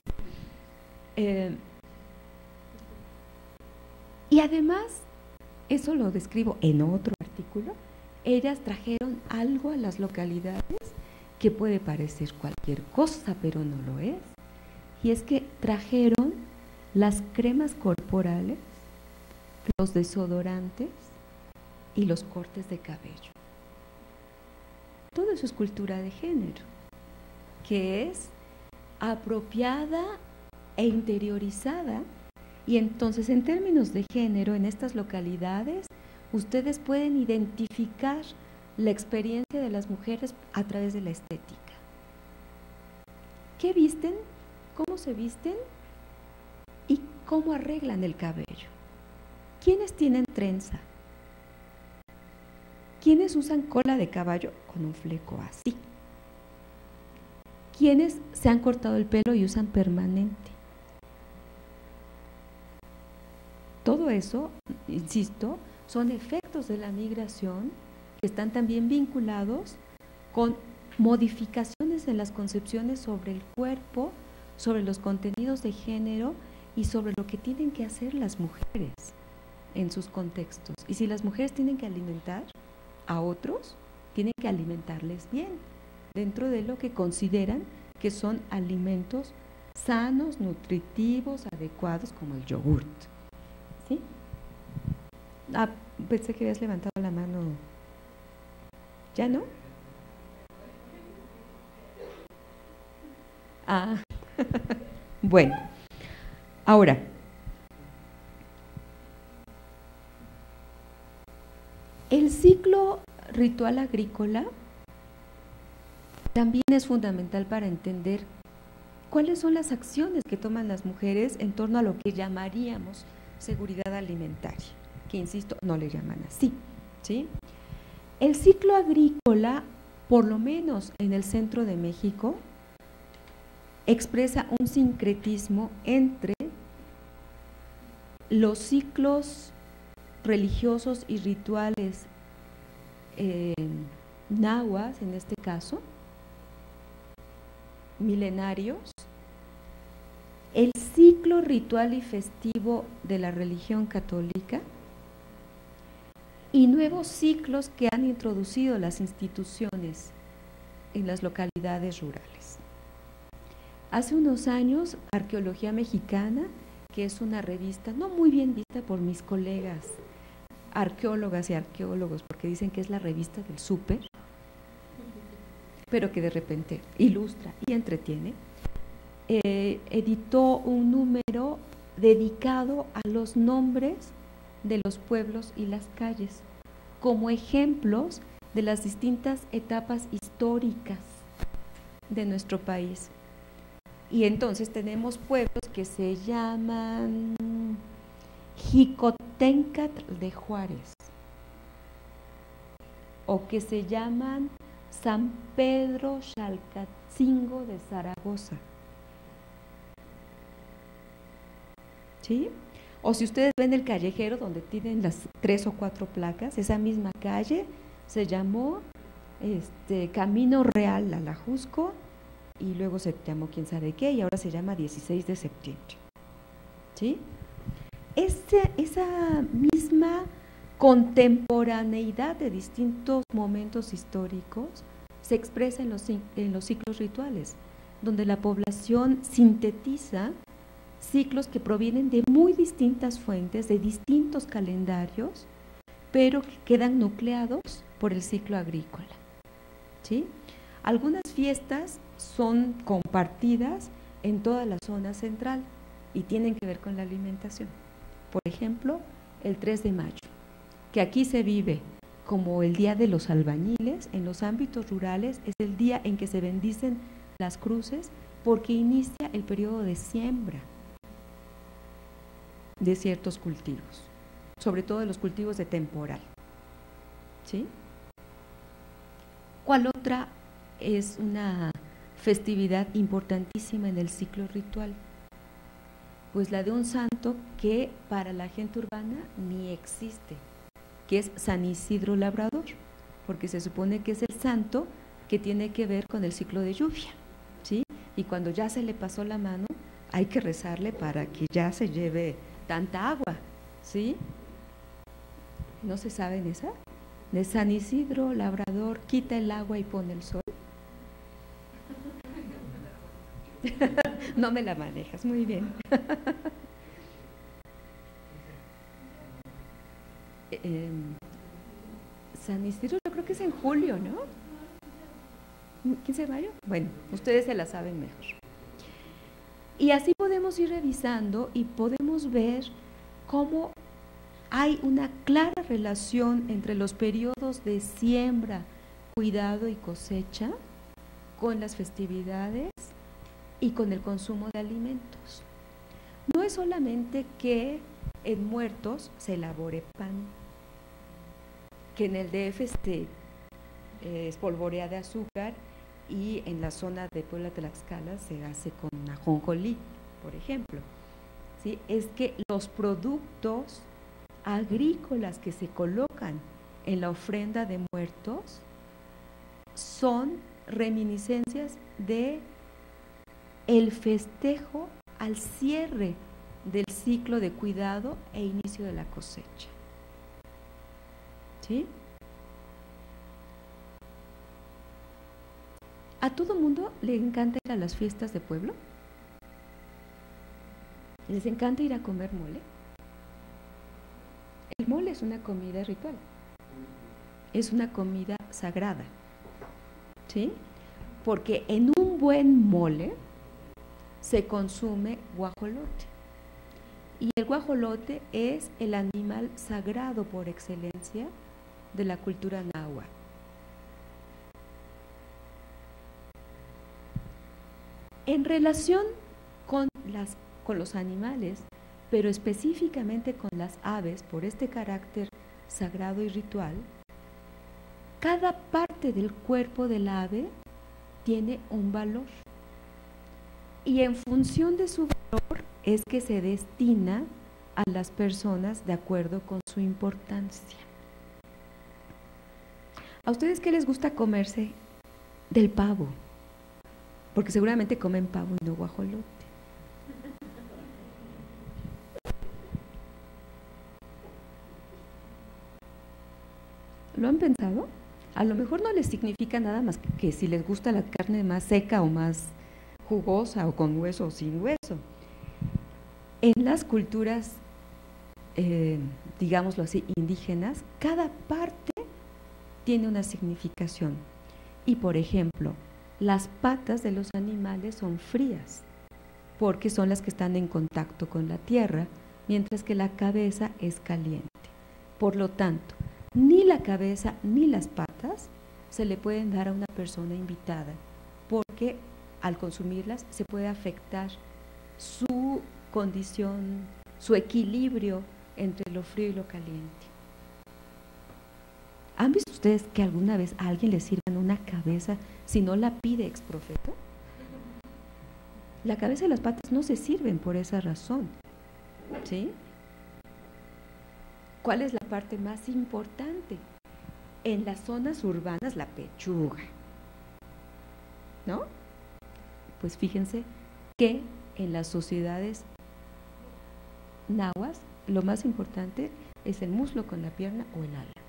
Y además, eso lo describo en otro artículo, ellas trajeron algo a las localidades que puede parecer cualquier cosa, pero no lo es. Y es que trajeron las cremas corporales, los desodorantes y los cortes de cabello. Todo eso es cultura de género, que es apropiada e interiorizada. Y entonces, en términos de género, en estas localidades, ustedes pueden identificar la experiencia de las mujeres a través de la estética. ¿Qué visten? ¿Cómo se visten? ¿Y cómo arreglan el cabello? ¿Quiénes tienen trenza? ¿Quiénes usan cola de caballo con un fleco así? ¿Quiénes se han cortado el pelo y usan permanente? Todo eso, insisto, son efectos de la migración que están también vinculados con modificaciones en las concepciones sobre el cuerpo, sobre los contenidos de género y sobre lo que tienen que hacer las mujeres en sus contextos. Y si las mujeres tienen que alimentar a otros, tienen que alimentarles bien, dentro de lo que consideran que son alimentos sanos, nutritivos, adecuados, como el yogurt. ¿Sí? Pensé que habías levantado la mano. ¿Ya no? Bueno, ahora, el ciclo ritual agrícola también es fundamental para entender cuáles son las acciones que toman las mujeres en torno a lo que llamaríamos seguridad alimentaria, que insisto, no le llaman así, ¿sí? El ciclo agrícola, por lo menos en el centro de México, expresa un sincretismo entre los ciclos religiosos y rituales nahuas, en este caso, milenarios, el ciclo ritual y festivo de la religión católica y nuevos ciclos que han introducido las instituciones en las localidades rurales. Hace unos años, Arqueología Mexicana, que es una revista no muy bien vista por mis colegas arqueólogas y arqueólogos, porque dicen que es la revista del súper, pero que de repente ilustra y entretiene, editó un número dedicado a los nombres de los pueblos y las calles, como ejemplos de las distintas etapas históricas de nuestro país. Y entonces tenemos pueblos que se llaman Jicotencatl de Juárez, o que se llaman San Pedro Xalcatzingo de Zaragoza. ¿Sí? O si ustedes ven el callejero donde tienen las 3 o 4 placas, esa misma calle se llamó Camino Real Alajusco y luego se llamó quién sabe qué y ahora se llama 16 de septiembre. ¿Sí? Esa misma contemporaneidad de distintos momentos históricos se expresa en los ciclos rituales, donde la población sintetiza ciclos que provienen de muy distintas fuentes, de distintos calendarios, pero que quedan nucleados por el ciclo agrícola. ¿Sí? Algunas fiestas son compartidas en toda la zona central y tienen que ver con la alimentación. Por ejemplo, el 3 de mayo, que aquí se vive como el Día de los Albañiles, en los ámbitos rurales es el día en que se bendicen las cruces porque inicia el periodo de siembra de ciertos cultivos, sobre todo de los cultivos de temporal. ¿Sí? ¿Cuál otra es una festividad importantísima en el ciclo ritual? Pues la de un santo que para la gente urbana ni existe, que es San Isidro Labrador, porque se supone que es el santo que tiene que ver con el ciclo de lluvia, ¿sí? Y cuando ya se le pasó la mano, hay que rezarle para que ya se lleve tanta agua, ¿sí? ¿No se saben esa? De San Isidro Labrador, quita el agua y pone el sol. No me la manejas, muy bien. San Isidro yo creo que es en julio, ¿no? ¿15 de mayo? Bueno, ustedes se la saben mejor. Y así podemos ir revisando y podemos ver cómo hay una clara relación entre los periodos de siembra, cuidado y cosecha con las festividades y con el consumo de alimentos. No es solamente que en Muertos se elabore pan, que en el DF se espolvorea de azúcar y en la zona de Puebla Tlaxcala se hace con ajonjolí, por ejemplo. ¿Sí? Es que los productos agrícolas que se colocan en la ofrenda de Muertos son reminiscencias de el festejo al cierre del ciclo de cuidado e inicio de la cosecha. ¿Sí? ¿A todo mundo le encanta ir a las fiestas de pueblo? ¿Les encanta ir a comer mole? El mole es una comida ritual, es una comida sagrada, ¿sí? Porque en un buen mole se consume guajolote. Y el guajolote es el animal sagrado por excelencia de la cultura náhuatl. En relación con los animales, pero específicamente con las aves, por este carácter sagrado y ritual, cada parte del cuerpo del ave tiene un valor. Y en función de su valor es que se destina a las personas de acuerdo con su importancia. ¿A ustedes qué les gusta comerse del pavo? Porque seguramente comen pavo y no guajolote. ¿Lo han pensado? A lo mejor no les significa nada más que si les gusta la carne más seca o más jugosa o con hueso o sin hueso. En las culturas, digámoslo así, indígenas, cada parte tiene una significación. Y por ejemplo, las patas de los animales son frías, porque son las que están en contacto con la tierra, mientras que la cabeza es caliente. Por lo tanto, ni la cabeza ni las patas se le pueden dar a una persona invitada, porque al consumirlas se puede afectar su condición, su equilibrio entre lo frío y lo caliente. ¿Han visto ustedes que alguna vez a alguien le sirvan una cabeza si no la pide ex profeto? La cabeza y las patas no se sirven por esa razón, ¿sí? ¿Cuál es la parte más importante? En las zonas urbanas, la pechuga, ¿no? Pues fíjense que en las sociedades nahuas lo más importante es el muslo con la pierna o el ala,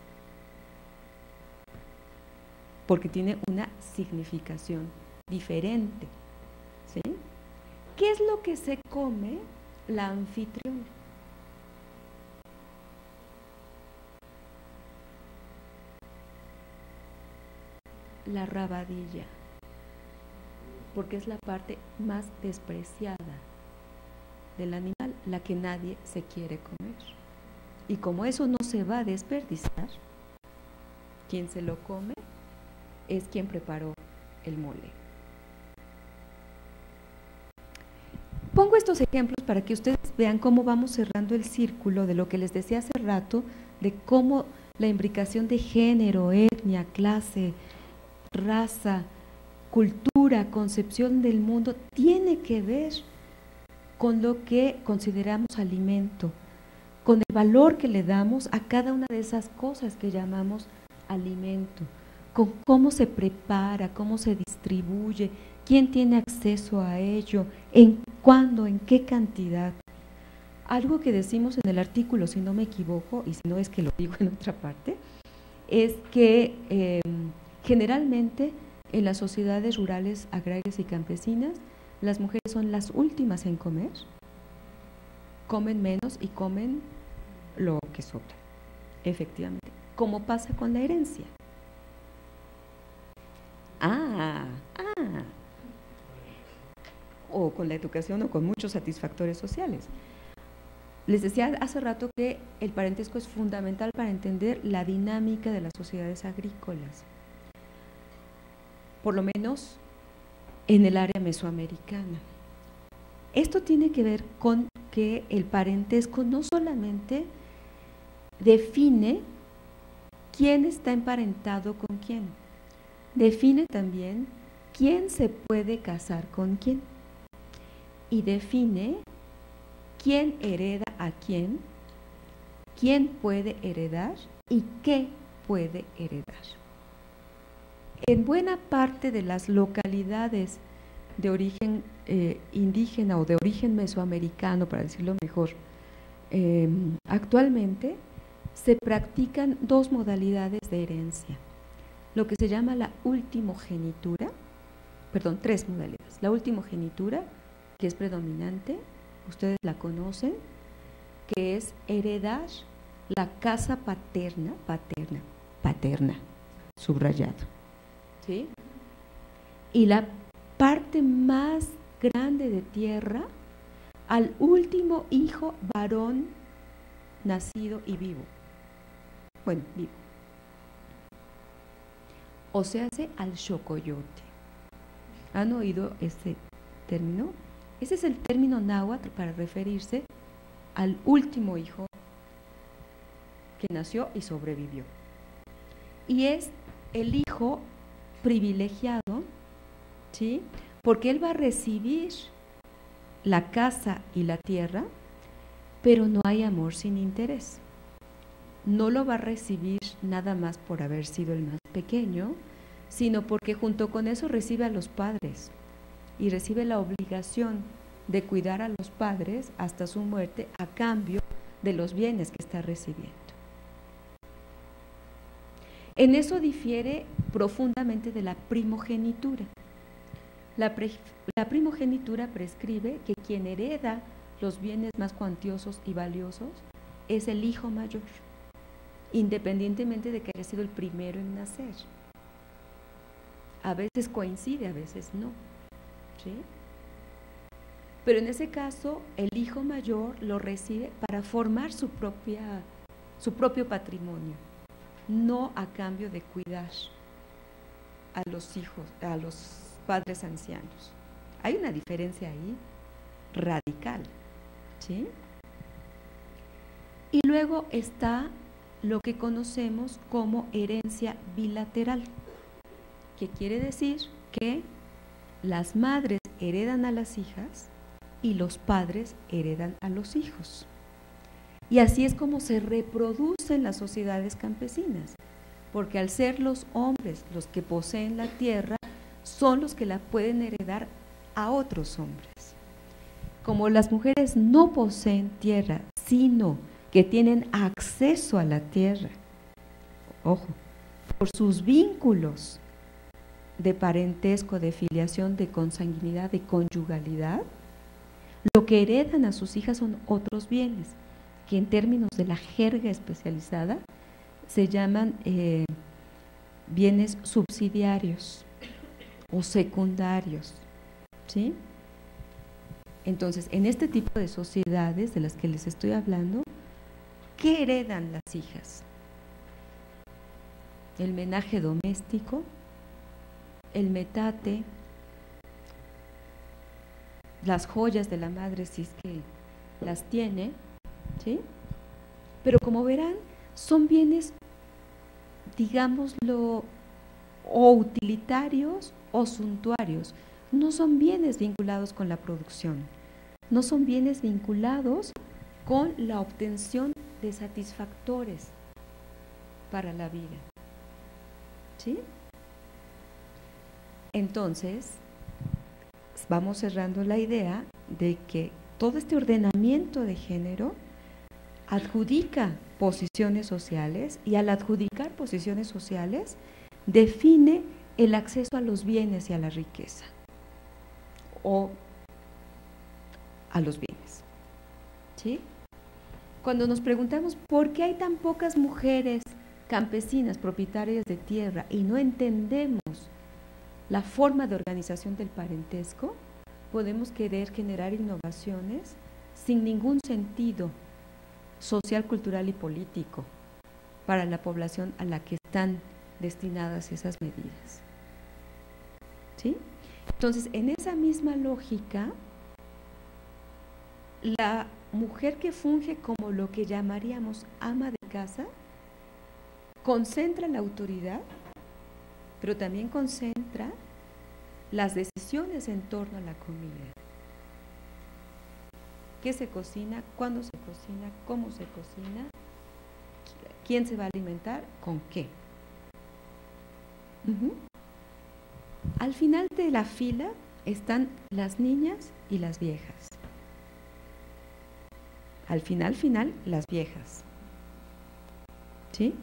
porque tiene una significación diferente, ¿sí? ¿Qué es lo que se come la anfitriona? La rabadilla, porque es la parte más despreciada del animal, la que nadie se quiere comer. Y como eso no se va a desperdiciar, quien se lo come es quien preparó el mole. Pongo estos ejemplos para que ustedes vean cómo vamos cerrando el círculo de lo que les decía hace rato, de cómo la imbricación de género, etnia, clase, raza, cultura, concepción del mundo tiene que ver con lo que consideramos alimento, con el valor que le damos a cada una de esas cosas que llamamos alimento, con cómo se prepara, cómo se distribuye, quién tiene acceso a ello, en cuándo, en qué cantidad. Algo que decimos en el artículo, si no me equivoco, y si no es que lo digo en otra parte, es que generalmente en las sociedades rurales, agrarias y campesinas, las mujeres son las últimas en comer, comen menos y comen lo que sobra, efectivamente, como pasa con la herencia. O con la educación o con muchos satisfactores sociales. Les decía hace rato que el parentesco es fundamental para entender la dinámica de las sociedades agrícolas, por lo menos en el área mesoamericana. Esto tiene que ver con que el parentesco no solamente define quién está emparentado con quién, define también quién se puede casar con quién y define quién hereda a quién puede heredar y qué puede heredar. En buena parte de las localidades de origen indígena o de origen mesoamericano, para decirlo mejor, actualmente se practican dos modalidades de herencia, lo que se llama la ultimogenitura, perdón, tres modalidades. La ultimogenitura, que es predominante, ustedes la conocen, que es heredar la casa paterna, subrayado, ¿sí? Y la parte más grande de tierra al último hijo varón nacido y vivo. Bueno, vivo. O se hace al xocoyote. ¿Han oído ese término? Ese es el término náhuatl para referirse al último hijo que nació y sobrevivió. Y es el hijo privilegiado, ¿sí? Porque él va a recibir la casa y la tierra, pero no hay amor sin interés. No lo va a recibir nada más por haber sido el más pequeño, sino porque junto con eso recibe a los padres y recibe la obligación de cuidar a los padres hasta su muerte a cambio de los bienes que está recibiendo. En eso difiere profundamente de la primogenitura. La primogenitura prescribe que quien hereda los bienes más cuantiosos y valiosos es el hijo mayor, independientemente de que haya sido el primero en nacer. A veces coincide, a veces no, ¿sí? Pero en ese caso, el hijo mayor lo recibe para formar su propio patrimonio, no a cambio de cuidar a los hijos, a los padres ancianos. Hay una diferencia ahí radical, ¿sí? Y luego está lo que conocemos como herencia bilateral, que quiere decir que las madres heredan a las hijas y los padres heredan a los hijos. Y así es como se reproducen las sociedades campesinas, porque al ser los hombres los que poseen la tierra, son los que la pueden heredar a otros hombres. Como las mujeres no poseen tierra, sino que tienen acceso a la tierra, ojo, por sus vínculos de parentesco, de filiación, de consanguinidad, de conyugalidad, lo que heredan a sus hijas son otros bienes, que en términos de la jerga especializada se llaman bienes subsidiarios o secundarios, ¿sí? Entonces, en este tipo de sociedades de las que les estoy hablando, ¿qué heredan las hijas? El menaje doméstico, el metate, las joyas de la madre si es que las tiene, ¿sí? Pero como verán, son bienes, digámoslo, o utilitarios o suntuarios. No son bienes vinculados con la producción, no son bienes vinculados con la obtención de satisfactores para la vida, ¿sí? Entonces, vamos cerrando la idea de que todo este ordenamiento de género adjudica posiciones sociales y al adjudicar posiciones sociales define el acceso a los bienes y a la riqueza o a los bienes, ¿sí? Cuando nos preguntamos por qué hay tan pocas mujeres campesinas propietarias de tierra y no entendemos la forma de organización del parentesco, podemos querer generar innovaciones sin ningún sentido social, cultural y político para la población a la que están destinadas esas medidas, ¿sí? Entonces, en esa misma lógica, la mujer que funge como lo que llamaríamos ama de casa, concentra la autoridad, pero también concentra las decisiones en torno a la comida. ¿Qué se cocina? ¿Cuándo se cocina? ¿Cómo se cocina? ¿Quién se va a alimentar? ¿Con qué? Al final de la fila están las niñas y las viejas. Al final, las viejas. ¿Sí?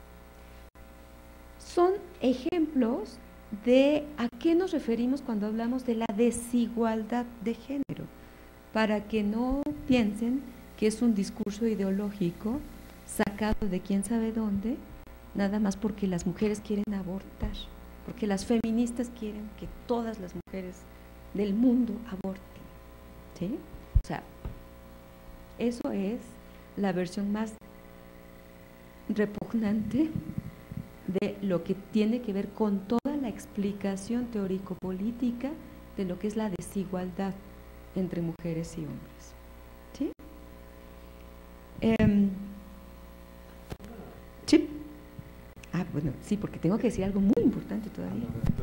Son ejemplos de a qué nos referimos cuando hablamos de la desigualdad de género, para que no piensen que es un discurso ideológico sacado de quién sabe dónde, nada más porque las mujeres quieren abortar, porque las feministas quieren que todas las mujeres del mundo aborten, ¿sí? O sea, eso es la versión más repugnante de lo que tiene que ver con toda la explicación teórico-política de lo que es la desigualdad entre mujeres y hombres, ¿sí? Sí. Ah, bueno, sí, porque tengo que decir algo muy importante todavía.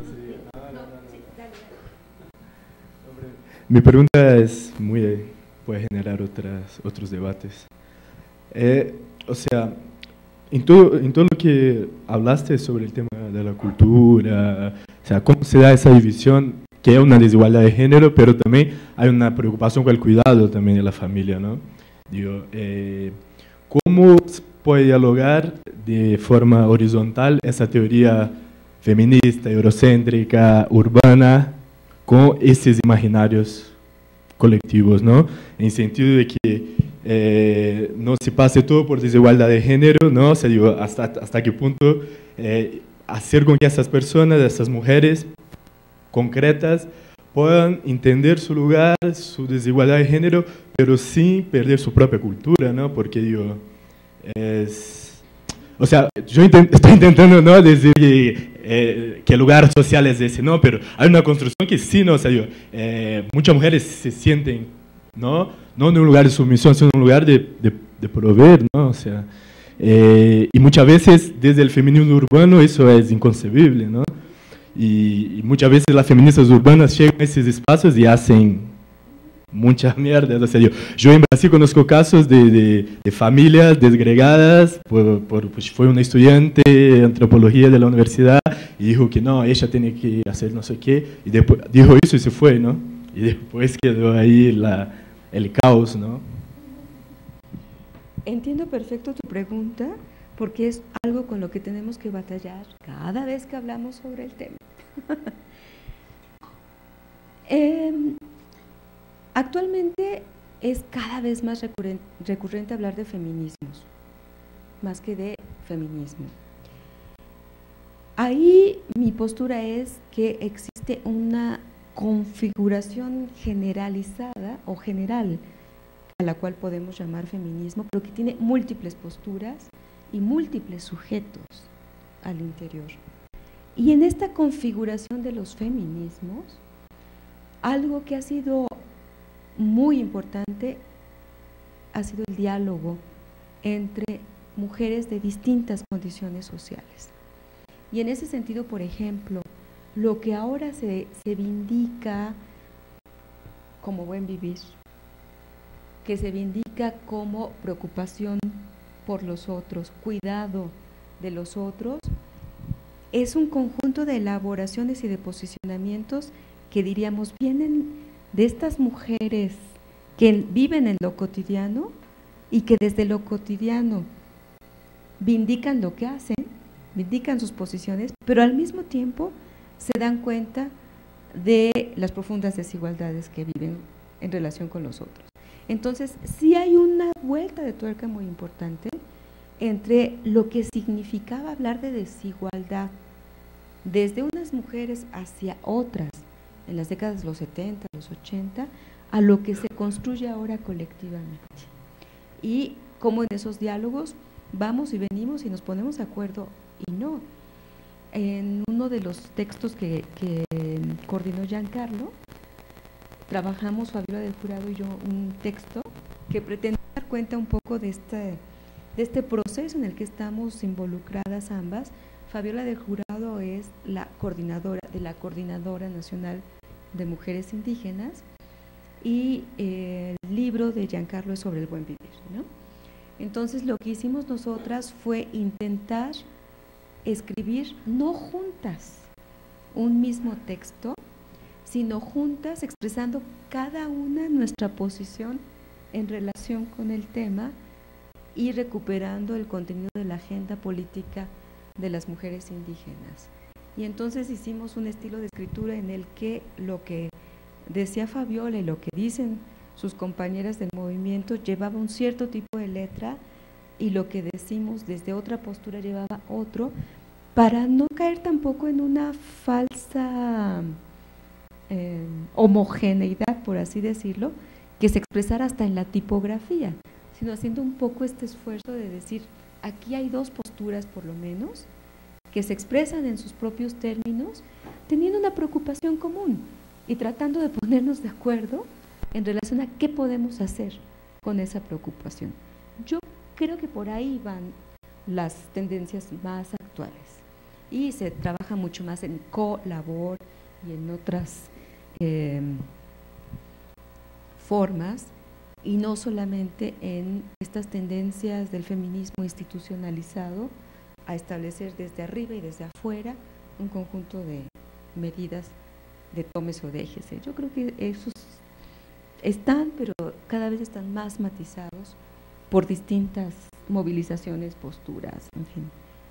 Mi pregunta es puede generar otros debates. O sea, en todo lo que hablaste sobre el tema de la cultura, o sea, cómo se da esa división, que es una desigualdad de género, pero también hay una preocupación con el cuidado también de la familia, ¿no? Digo, ¿cómo puede dialogar de forma horizontal esa teoría feminista, eurocéntrica, urbana, con esos imaginarios colectivos, ¿no? En sentido de que no se pase todo por desigualdad de género, ¿no? O sea, digo, hasta qué punto hacer con que esas personas, esas mujeres concretas, puedan entender su lugar, su desigualdad de género, pero sin perder su propia cultura, ¿no? Porque digo, o sea, yo estoy intentando, ¿no?, decir que qué lugar social es ese, ¿no? Pero hay una construcción que sí, ¿no? O sea, muchas mujeres se sienten, ¿no? No en un lugar de sumisión, sino en un lugar de proveer, ¿no? O sea, y muchas veces desde el feminismo urbano eso es inconcebible, ¿no? Y muchas veces las feministas urbanas llegan a esos espacios y hacen muchas mierdas. O sea, yo en Brasil conozco casos de familias desgregadas, pues fue una estudiante de antropología de la universidad y dijo que no, ella tiene que hacer no sé qué, y después dijo eso y se fue, ¿no? Y después quedó ahí el caos, ¿no? Entiendo perfecto tu pregunta, porque es algo con lo que tenemos que batallar cada vez que hablamos sobre el tema. Actualmente es cada vez más recurrente hablar de feminismos, más que de feminismo. Ahí mi postura es que existe una configuración generalizada o general a la cual podemos llamar feminismo, pero que tiene múltiples posturas y múltiples sujetos al interior. Y en esta configuración de los feminismos, algo que ha sido muy importante ha sido el diálogo entre mujeres de distintas condiciones sociales. Y en ese sentido, por ejemplo, lo que ahora se vindica como buen vivir, que se vindica como preocupación por los otros, cuidado de los otros, es un conjunto de elaboraciones y de posicionamientos que diríamos vienen de estas mujeres que viven en lo cotidiano y que desde lo cotidiano vindican lo que hacen, vindican sus posiciones, pero al mismo tiempo se dan cuenta de las profundas desigualdades que viven en relación con los otros. Entonces, sí hay una vuelta de tuerca muy importante entre lo que significaba hablar de desigualdad desde unas mujeres hacia otras en las décadas de los 70, los 80, a lo que se construye ahora colectivamente. Y cómo en esos diálogos vamos y venimos y nos ponemos de acuerdo y no. En uno de los textos que coordinó Giancarlo, trabajamos Fabiola del Jurado y yo un texto que pretende dar cuenta un poco de este proceso en el que estamos involucradas ambas. Fabiola del Jurado es la coordinadora de la Coordinadora Nacional de Mujeres Indígenas y el libro de Giancarlo es sobre el buen vivir, ¿no? Entonces lo que hicimos nosotras fue intentar escribir no juntas un mismo texto, sino juntas expresando cada una nuestra posición en relación con el tema y recuperando el contenido de la agenda política de las mujeres indígenas. Y entonces hicimos un estilo de escritura en el que lo que decía Fabiola y lo que dicen sus compañeras del movimiento llevaba un cierto tipo de letra y lo que decimos desde otra postura llevaba otro, para no caer tampoco en una falsa homogeneidad, por así decirlo, que se expresara hasta en la tipografía, sino haciendo un poco este esfuerzo de decir, aquí hay dos posturas por lo menos, que se expresan en sus propios términos, teniendo una preocupación común y tratando de ponernos de acuerdo en relación a qué podemos hacer con esa preocupación. Yo creo que por ahí van las tendencias más actuales y se trabaja mucho más en colabor y en otras formas y no solamente en estas tendencias del feminismo institucionalizado a establecer desde arriba y desde afuera un conjunto de medidas de tomes o déjese. Yo creo que esos están, pero cada vez están más matizados por distintas movilizaciones, posturas, en fin.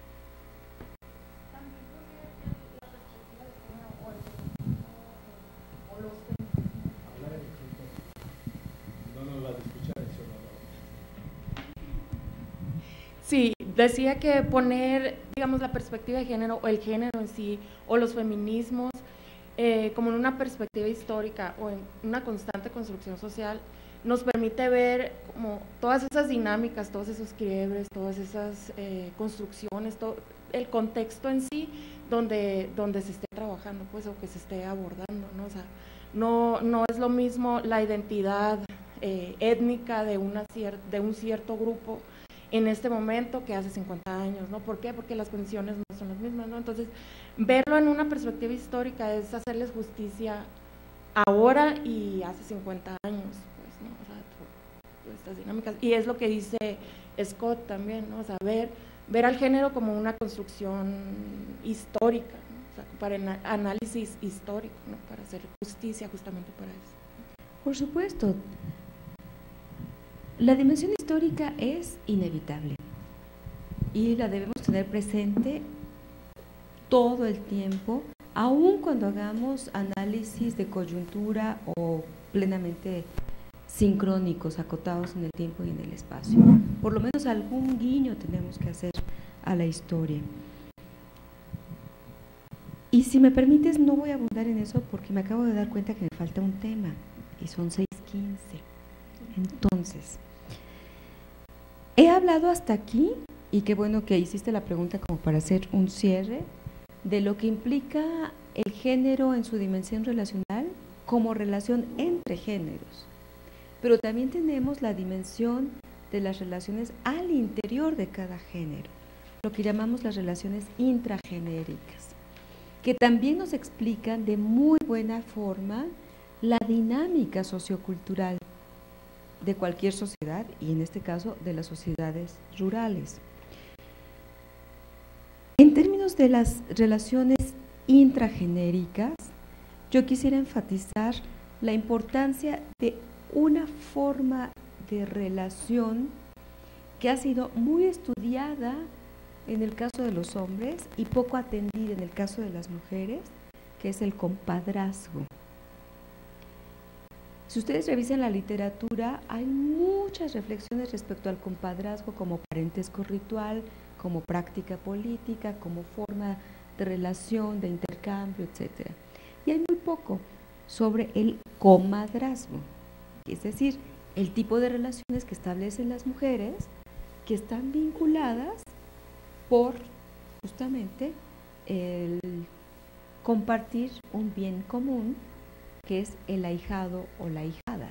Sí, decía que poner, digamos, la perspectiva de género o el género en sí o los feminismos como en una perspectiva histórica o en una constante construcción social nos permite ver como todas esas dinámicas, todos esos quiebres, todas esas construcciones, todo el contexto en sí donde se esté trabajando, pues, o que se esté abordando, ¿no? O sea, no es lo mismo la identidad étnica de un cierto grupo en este momento que hace 50 años, ¿no? ¿Por qué? Porque las condiciones no son las mismas, ¿no? Entonces, verlo en una perspectiva histórica es hacerles justicia ahora y hace 50 años, pues, ¿no? O sea, todas estas dinámicas. Y es lo que dice Scott también, ¿no? O sea, ver al género como una construcción histórica, ¿no? O sea, para análisis histórico, ¿no? Para hacer justicia justamente para eso. Por supuesto. La dimensión histórica es inevitable y la debemos tener presente todo el tiempo, aun cuando hagamos análisis de coyuntura o plenamente sincrónicos, acotados en el tiempo y en el espacio. Por lo menos algún guiño tenemos que hacer a la historia. Y si me permites, no voy a abundar en eso porque me acabo de dar cuenta que me falta un tema y son 6:15. Entonces, he hablado hasta aquí, y qué bueno que hiciste la pregunta como para hacer un cierre, de lo que implica el género en su dimensión relacional como relación entre géneros. Pero también tenemos la dimensión de las relaciones al interior de cada género, lo que llamamos las relaciones intragenéricas, que también nos explican de muy buena forma la dinámica sociocultural de cualquier sociedad, y en este caso de las sociedades rurales. En términos de las relaciones intragenéricas, yo quisiera enfatizar la importancia de una forma de relación que ha sido muy estudiada en el caso de los hombres y poco atendida en el caso de las mujeres, que es el compadrazgo. Si ustedes revisan la literatura, hay muchas reflexiones respecto al compadrazgo como parentesco ritual, como práctica política, como forma de relación, de intercambio, etc. Y hay muy poco sobre el comadrazgo, es decir, el tipo de relaciones que establecen las mujeres que están vinculadas por justamente el compartir un bien común, que es el ahijado o la ahijada.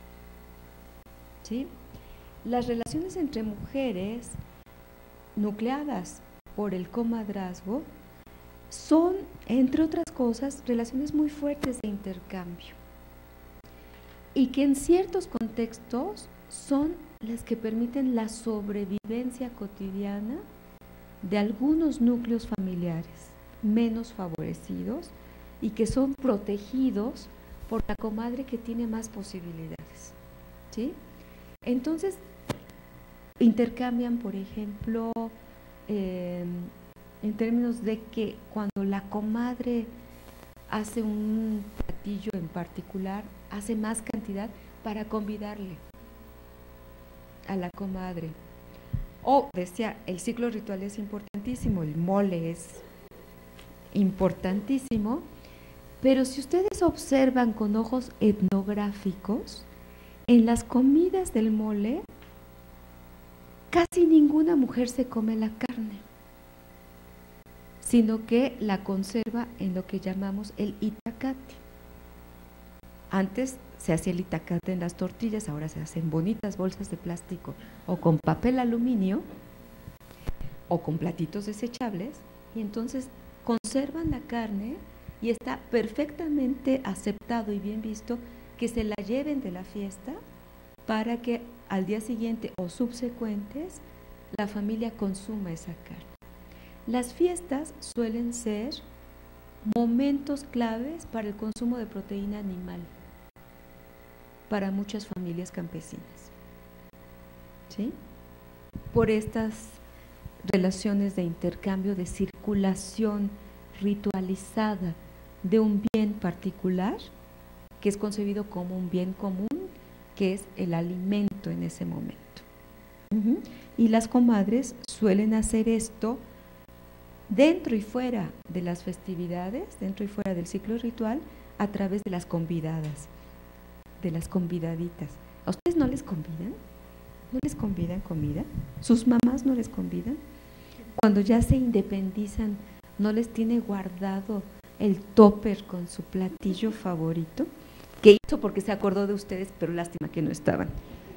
¿Sí? Las relaciones entre mujeres nucleadas por el comadrazgo son, entre otras cosas, relaciones muy fuertes de intercambio y que en ciertos contextos son las que permiten la sobrevivencia cotidiana de algunos núcleos familiares menos favorecidos y que son protegidos por la comadre que tiene más posibilidades, ¿sí? Entonces, intercambian, por ejemplo, en términos de que cuando la comadre hace un platillo en particular, hace más cantidad para convidarle a la comadre. O, decía, el ciclo ritual es importantísimo, el mole es importantísimo, pero si ustedes observan con ojos etnográficos, en las comidas del mole, casi ninguna mujer se come la carne, sino que la conserva en lo que llamamos el itacate. Antes se hacía el itacate en las tortillas, ahora se hacen bonitas bolsas de plástico o con papel aluminio o con platitos desechables, y entonces conservan la carne y está perfectamente aceptado y bien visto que se la lleven de la fiesta para que al día siguiente o subsecuentes la familia consuma esa carne. Las fiestas suelen ser momentos claves para el consumo de proteína animal para muchas familias campesinas, ¿sí? Por estas relaciones de intercambio, de circulación ritualizada de un bien particular que es concebido como un bien común, que es el alimento en ese momento. Y las comadres suelen hacer esto dentro y fuera de las festividades, dentro y fuera del ciclo ritual, a través de las convidadas, de las convidaditas. ¿A ustedes no les convidan? ¿No les convidan comida? ¿Sus mamás no les convidan? Cuando ya se independizan ¿No les tiene guardado el topper con su platillo favorito? Que hizo porque se acordó de ustedes, pero lástima que no estaban.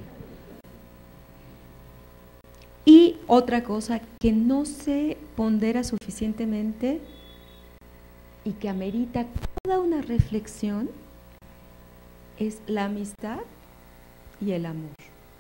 Y otra cosa que no se pondera suficientemente y que amerita toda una reflexión es la amistad y el amor.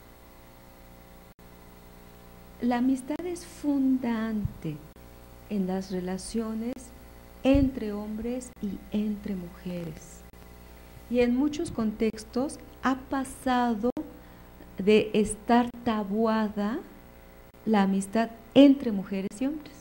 La amistad es fundante en las relaciones entre hombres y entre mujeres. Y en muchos contextos ha pasado de estar tabuada la amistad entre mujeres y hombres.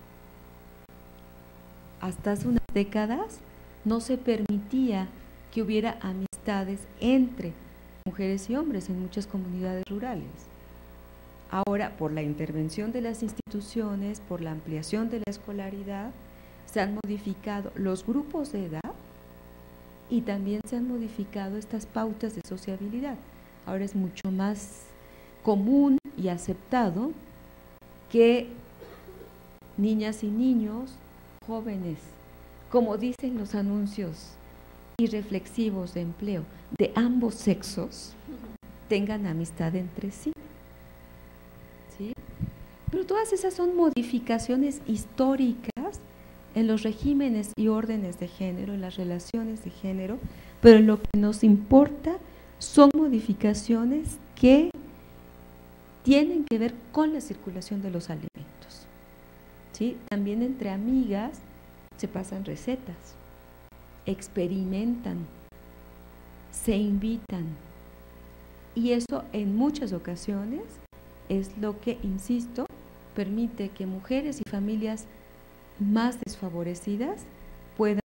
Hasta hace unas décadas no se permitía que hubiera amistades entre mujeres y hombres en muchas comunidades rurales. Ahora, por la intervención de las instituciones, por la ampliación de la escolaridad, se han modificado los grupos de edad y también se han modificado estas pautas de sociabilidad. Ahora es mucho más común y aceptado que niñas y niños, jóvenes, como dicen los anuncios irreflexivos de empleo, de ambos sexos, tengan amistad entre sí. ¿Sí? Pero todas esas son modificaciones históricas en los regímenes y órdenes de género, en las relaciones de género, pero lo que nos importa son modificaciones que tienen que ver con la circulación de los alimentos. ¿Sí? También entre amigas se pasan recetas, experimentan, se invitan, y eso en muchas ocasiones es lo que, insisto, permite que mujeres y familias más desfavorecidas puedan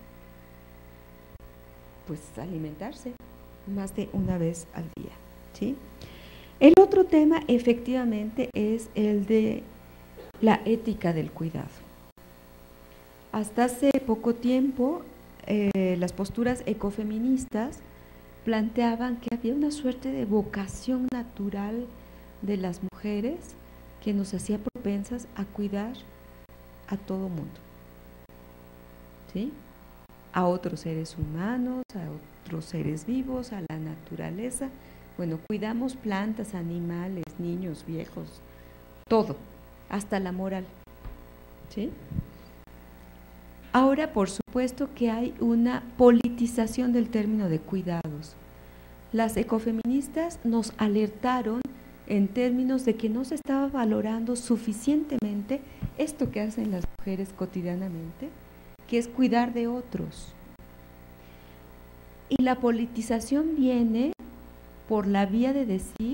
pues alimentarse más de una vez al día, ¿sí? El otro tema efectivamente es el de la ética del cuidado. Hasta hace poco tiempo las posturas ecofeministas planteaban que había una suerte de vocación natural de las mujeres que nos hacía propensas a cuidar a todo mundo, ¿sí? A otros seres humanos, a otros seres vivos, a la naturaleza. Bueno, cuidamos plantas, animales, niños, viejos, todo, hasta la moral, ¿sí? Ahora, por supuesto que hay una politización del término de cuidados. Las ecofeministas nos alertaron en términos de que no se estaba valorando suficientemente esto que hacen las mujeres cotidianamente, que es cuidar de otros. Y la politización viene por la vía de decir,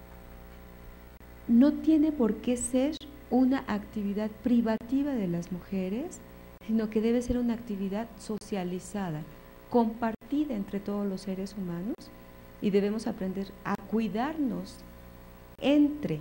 no tiene por qué ser una actividad privativa de las mujeres, sino que debe ser una actividad socializada, compartida entre todos los seres humanos, y debemos aprender a cuidarnos entre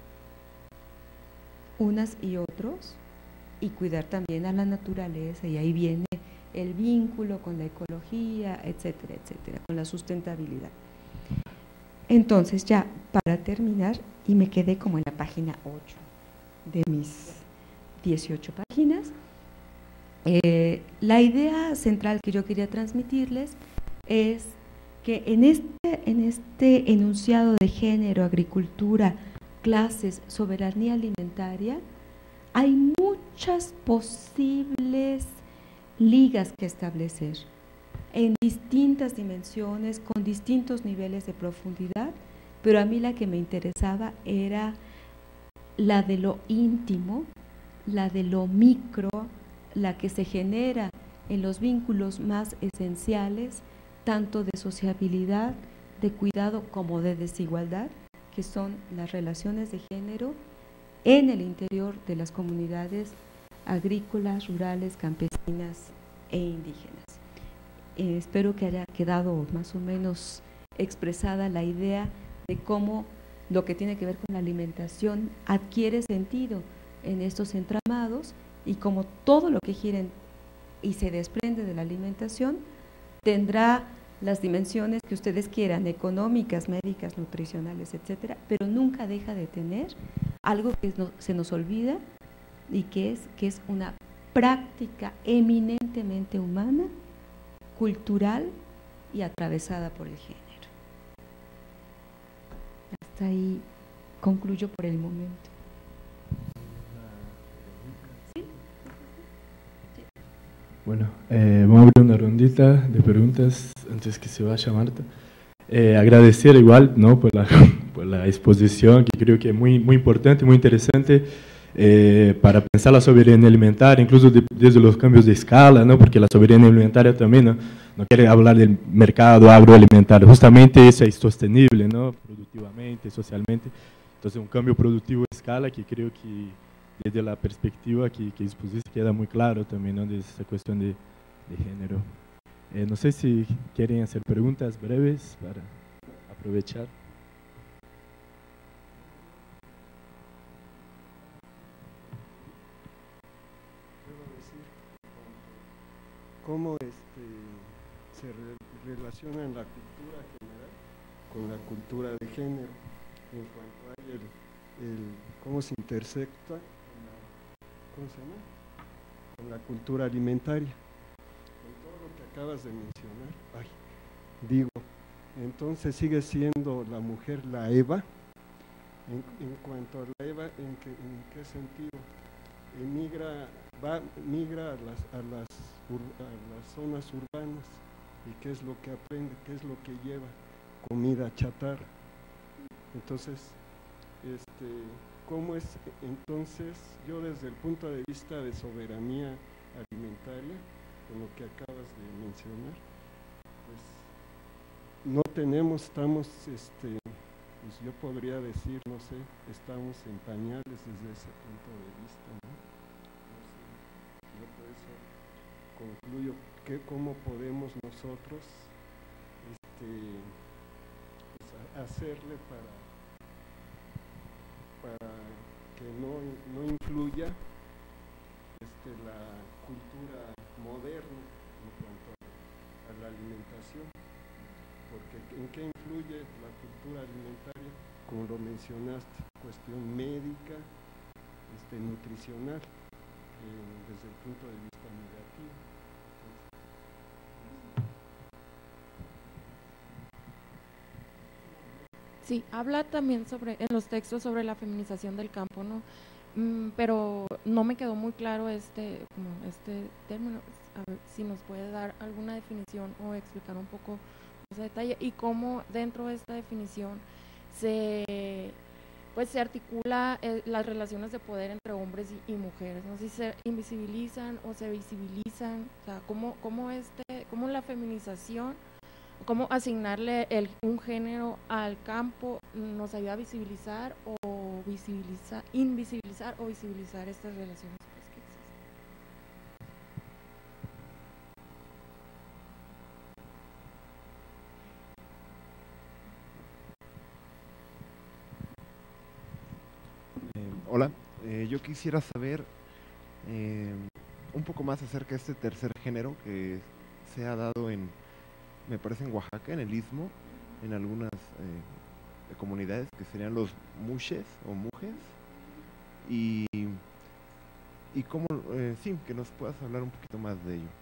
unas y otros y cuidar también a la naturaleza, y ahí viene el vínculo con la ecología, etcétera, etcétera, con la sustentabilidad. Entonces, ya para terminar, y me quedé como en la página 8 de mis 18 páginas, la idea central que yo quería transmitirles es que en este enunciado de género, agricultura, clases, soberanía alimentaria, hay muchas posibles ligas que establecer en distintas dimensiones, con distintos niveles de profundidad, pero a mí la que me interesaba era la de lo íntimo, la de lo micro, la que se genera en los vínculos más esenciales, tanto de sociabilidad, de cuidado como de desigualdad, que son las relaciones de género en el interior de las comunidades agrícolas, rurales, campesinas e indígenas. Espero que haya quedado más o menos expresada la idea de cómo lo que tiene que ver con la alimentación adquiere sentido en estos entramados, y como todo lo que gira y se desprende de la alimentación tendrá las dimensiones que ustedes quieran, económicas, médicas, nutricionales, etcétera, pero nunca deja de tener algo que se nos olvida, y que es una práctica eminentemente humana, cultural y atravesada por el género. Hasta ahí concluyo por el momento. Bueno, vamos a abrir una rondita de preguntas antes que se vaya Marta. Agradecer igual, ¿no?, por la exposición, que creo que es muy importante, muy interesante para pensar la soberanía alimentaria, incluso desde los cambios de escala, ¿no?, porque la soberanía alimentaria también no quiere hablar del mercado agroalimentario, justamente eso es sostenible, ¿no?, productivamente, socialmente. Entonces un cambio productivo de escala que creo que desde la perspectiva que expusiste queda muy claro también, ¿no?, de esa cuestión de género. No sé si quieren hacer preguntas breves para aprovechar. ¿Cómo se relaciona en la cultura general con la cultura de género? En cuanto hay cómo se intersecta con la cultura alimentaria, con todo lo que acabas de mencionar. Entonces sigue siendo la mujer la Eva. En cuanto a la Eva, ¿en qué sentido? Migra a las zonas urbanas, y ¿qué es lo que aprende? ¿Qué es lo que lleva? Comida chatarra. Entonces, ¿cómo es? Entonces, yo desde el punto de vista de soberanía alimentaria, con lo que acabas de mencionar, pues no tenemos, estamos, pues yo podría decir, no sé, estamos en pañales desde ese punto de vista, ¿no? Yo por eso concluyo que cómo podemos nosotros pues hacerle para que no influya la cultura moderna en cuanto a la alimentación, porque ¿en qué influye la cultura alimentaria? Como lo mencionaste, cuestión médica, nutricional, desde el punto de vista negativo. Sí, habla también en los textos sobre la feminización del campo, ¿no? Pero no me quedó muy claro este término. A ver si nos puede dar alguna definición o explicar un poco más a detalle, y cómo dentro de esta definición se articula las relaciones de poder entre hombres y mujeres, no sé si se invisibilizan o se visibilizan, o sea, cómo la feminización, cómo asignarle un género al campo nos ayuda a visibilizar o invisibilizar o visibilizar estas relaciones que existen. Hola, yo quisiera saber un poco más acerca de este tercer género que se ha dado me parece en Oaxaca, en el Istmo, en algunas comunidades que serían los mushes o mujes, y cómo, sí, que nos puedas hablar un poquito más de ello.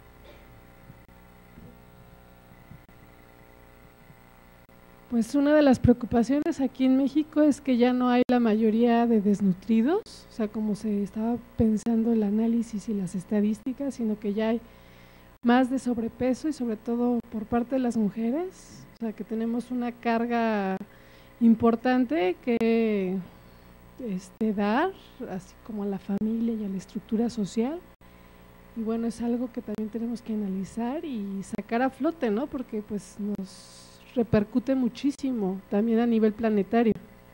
Pues una de las preocupaciones aquí en México es que ya no hay la mayoría de desnutridos, o sea, como se estaba pensando el análisis y las estadísticas, sino que ya hay más de sobrepeso, y sobre todo por parte de las mujeres, o sea, que tenemos una carga importante que dar, así como a la familia y a la estructura social. Y bueno, es algo que también tenemos que analizar y sacar a flote, ¿no? Porque pues nos repercute muchísimo también a nivel planetario.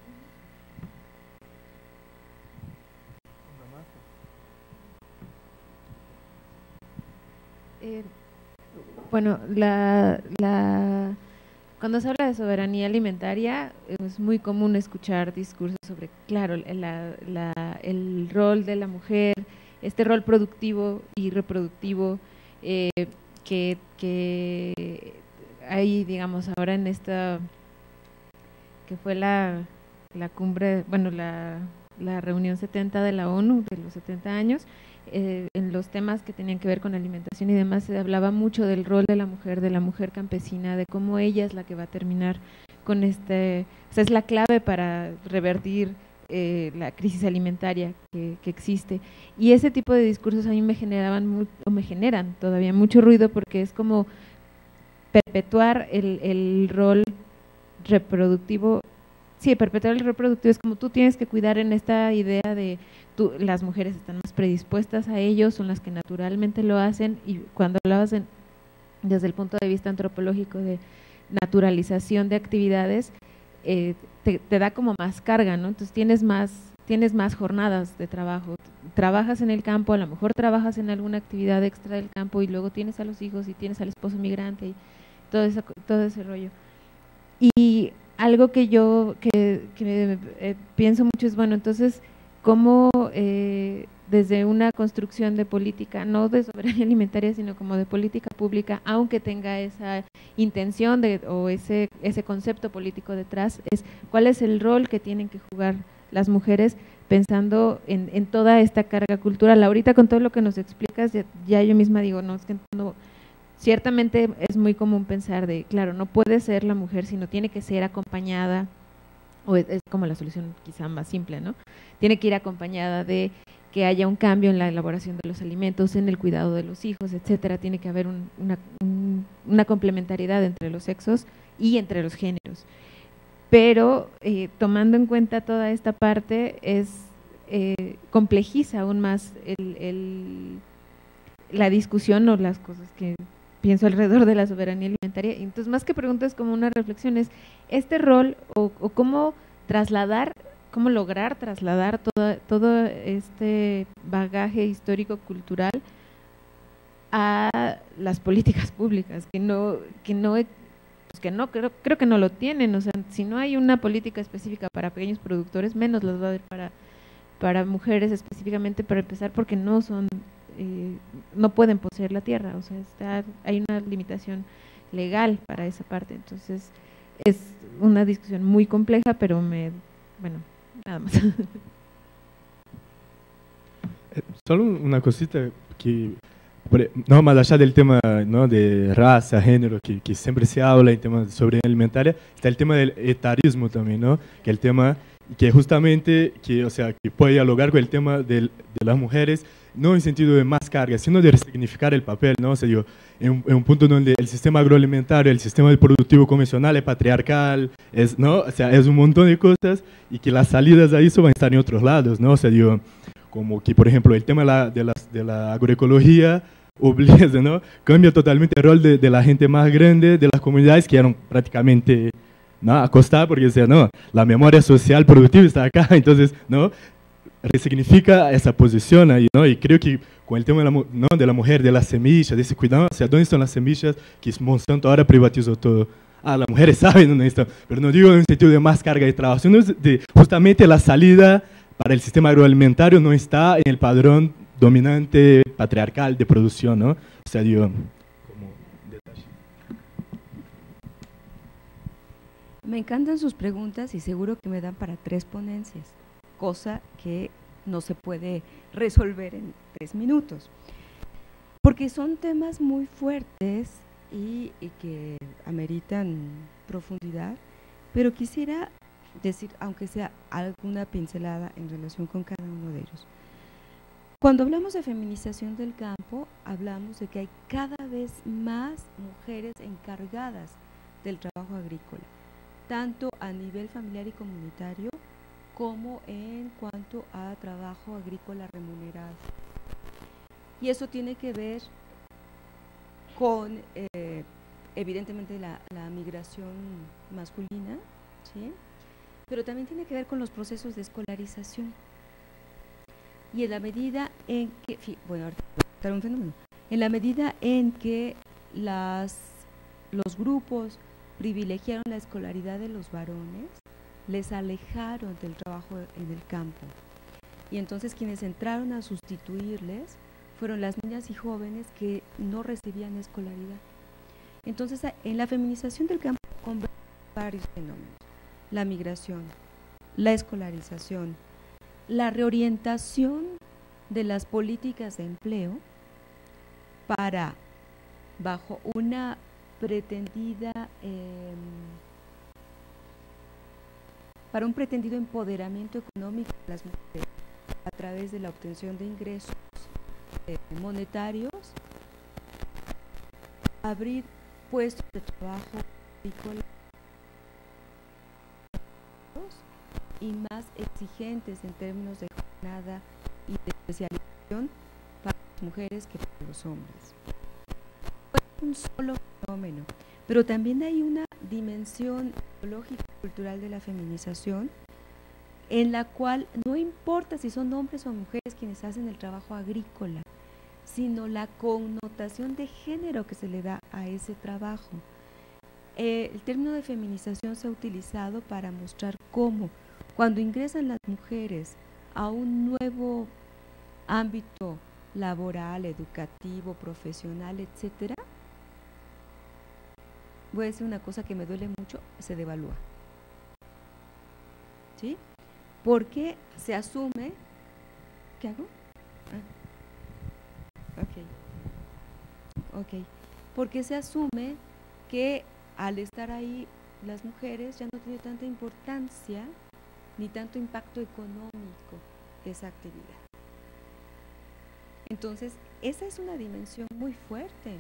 Bueno, cuando se habla de soberanía alimentaria es muy común escuchar discursos sobre, claro, el rol de la mujer, este rol productivo y reproductivo que hay, digamos, ahora en esta, que fue la cumbre, bueno, la reunión 70 de la ONU de los 70 años, en los temas que tenían que ver con alimentación y demás, se hablaba mucho del rol de la mujer campesina, de cómo ella es la que va a terminar con o sea, es la clave para revertir la crisis alimentaria que existe. Y ese tipo de discursos a mí me generaban, o me generan todavía mucho ruido, porque es como perpetuar el rol reproductivo. Sí, perpetuar el rol reproductivo es como tú tienes que cuidar en esta idea de las mujeres están más predispuestas a ello, son las que naturalmente lo hacen, y cuando lo hacen desde el punto de vista antropológico de naturalización de actividades, te da como más carga, ¿no? Entonces tienes más jornadas de trabajo, trabajas en el campo, a lo mejor trabajas en alguna actividad extra del campo y luego tienes a los hijos y tienes al esposo migrante y todo ese rollo. Y algo que yo pienso mucho es, bueno, entonces, ¿cómo desde una construcción de política, no de soberanía alimentaria, sino como de política pública, aunque tenga esa intención o ese concepto político detrás, es cuál es el rol que tienen que jugar las mujeres pensando en toda esta carga cultural? Ahorita con todo lo que nos explicas, ya yo misma digo, no, es que no, ciertamente es muy común pensar de, claro, no puede ser la mujer, sino tiene que ser acompañada, o es como la solución quizá más simple, ¿no? Tiene que ir acompañada de que haya un cambio en la elaboración de los alimentos, en el cuidado de los hijos, etcétera. Tiene que haber una complementariedad entre los sexos y entre los géneros. Pero tomando en cuenta toda esta parte, complejiza aún más la discusión o las cosas que pienso alrededor de la soberanía alimentaria. Entonces, más que preguntas, como una reflexión, es este rol o cómo lograr trasladar todo este bagaje histórico-cultural a las políticas públicas, creo que no lo tienen. O sea, si no hay una política específica para pequeños productores, menos las va a haber para mujeres específicamente, para empezar, porque no pueden poseer la tierra. O sea, hay una limitación legal para esa parte. Entonces, es una discusión muy compleja, pero bueno, nada más. Solo una cosita que, no, más allá del tema, ¿no?, de raza, género, que siempre se habla en temas de soberanía alimentaria, está el tema del etarismo también, ¿no? Que el tema que justamente, o sea, que puede dialogar con el tema de las mujeres, no en sentido de más carga, sino de resignificar el papel, ¿no? O sea, en un punto donde el sistema agroalimentario, el sistema productivo convencional es patriarcal, ¿no? O sea, es un montón de cosas, y que las salidas de eso van a estar en otros lados, ¿no? O sea, como que, por ejemplo, el tema de la agroecología obliga, ¿no? Cambia totalmente el rol de la gente más grande de las comunidades, que eran prácticamente, ¿no?, acostadas, porque, o sea, no, la memoria social productiva está acá, entonces, ¿no?, resignifica esa posición ahí, ¿no? Y creo que con el tema de la mujer, de las semillas, de ese cuidado, o sea, ¿dónde están las semillas que Monsanto ahora privatizó todo? Las mujeres saben dónde están, pero no digo en un sentido de más carga de trabajo, sino de justamente la salida para el sistema agroalimentario no está en el padrón dominante patriarcal de producción, ¿no? O sea, como detalle. Me encantan sus preguntas y seguro que me dan para 3 ponencias, cosa que no se puede resolver en 3 minutos, porque son temas muy fuertes y que ameritan profundidad, pero quisiera decir, aunque sea alguna pincelada en relación con cada uno de ellos. Cuando hablamos de feminización del campo, hablamos de que hay cada vez más mujeres encargadas del trabajo agrícola, tanto a nivel familiar y comunitario, como en cuanto a trabajo agrícola remunerado. Y eso tiene que ver con, evidentemente, la migración masculina, ¿sí?, pero también tiene que ver con los procesos de escolarización. Y en la medida en que, bueno, ahorita un fenómeno, en la medida en que los grupos privilegiaron la escolaridad de los varones, les alejaron del trabajo en el campo. Y entonces quienes entraron a sustituirles fueron las niñas y jóvenes que no recibían escolaridad. Entonces, en la feminización del campo convergen varios fenómenos: la migración, la escolarización, la reorientación de las políticas de empleo para, bajo una pretendida, para un pretendido empoderamiento económico de las mujeres a través de la obtención de ingresos monetarios, abrir puestos de trabajo agrícola y más exigentes en términos de jornada y de especialización para las mujeres que para los hombres. No es un solo fenómeno, pero también hay una dimensión ideológica y cultural de la feminización en la cual no importa si son hombres o mujeres quienes hacen el trabajo agrícola, sino la connotación de género que se le da a ese trabajo. El término de feminización se ha utilizado para mostrar cómo cuando ingresan las mujeres a un nuevo ámbito laboral, educativo, profesional, etcétera, voy a decir una cosa que me duele mucho, se devalúa. ¿Sí? Porque se asume, ¿qué hago? Ok. Porque se asume que al estar ahí las mujeres ya no tiene tanta importancia ni tanto impacto económico esa actividad. Entonces, esa es una dimensión muy fuerte.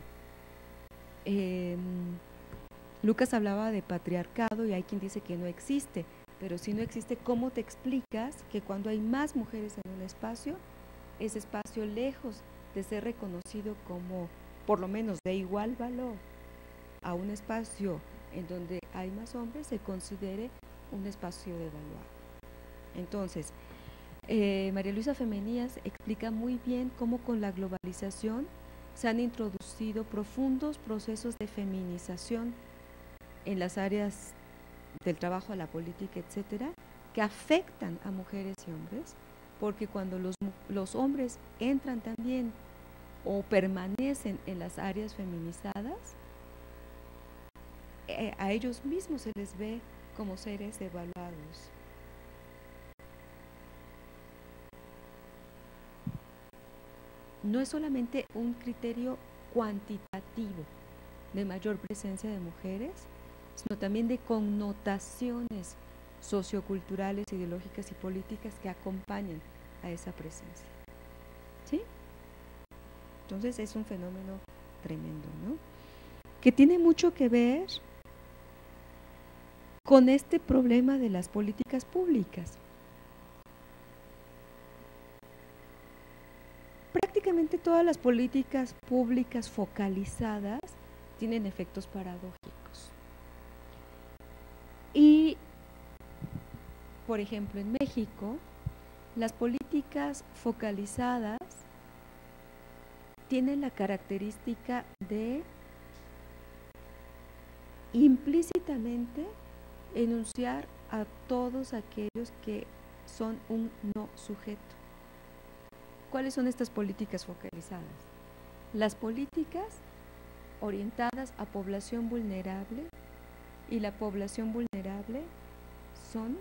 Lucas hablaba de patriarcado y hay quien dice que no existe, pero si no existe, ¿cómo te explicas que cuando hay más mujeres en un espacio, ese espacio, lejos de ser reconocido como por lo menos de igual valor a un espacio en donde hay más hombres, se considere un espacio devaluado? Entonces, María Luisa Femenías explica muy bien cómo con la globalización se han introducido profundos procesos de feminización en las áreas del trabajo, a la política, etcétera, que afectan a mujeres y hombres, porque cuando los hombres entran también o permanecen en las áreas feminizadas, a ellos mismos se les ve como seres devaluados. No es solamente un criterio cuantitativo de mayor presencia de mujeres, sino también de connotaciones socioculturales, ideológicas y políticas que acompañan a esa presencia. ¿Sí? Entonces es un fenómeno tremendo, ¿no? Que tiene mucho que ver con este problema de las políticas públicas. Prácticamente todas las políticas públicas focalizadas tienen efectos paradójicos. Y, por ejemplo, en México, las políticas focalizadas tienen la característica de implícitamente enunciar a todos aquellos que son un no sujeto. ¿Cuáles son estas políticas focalizadas? Las políticas orientadas a población vulnerable, y la población vulnerable son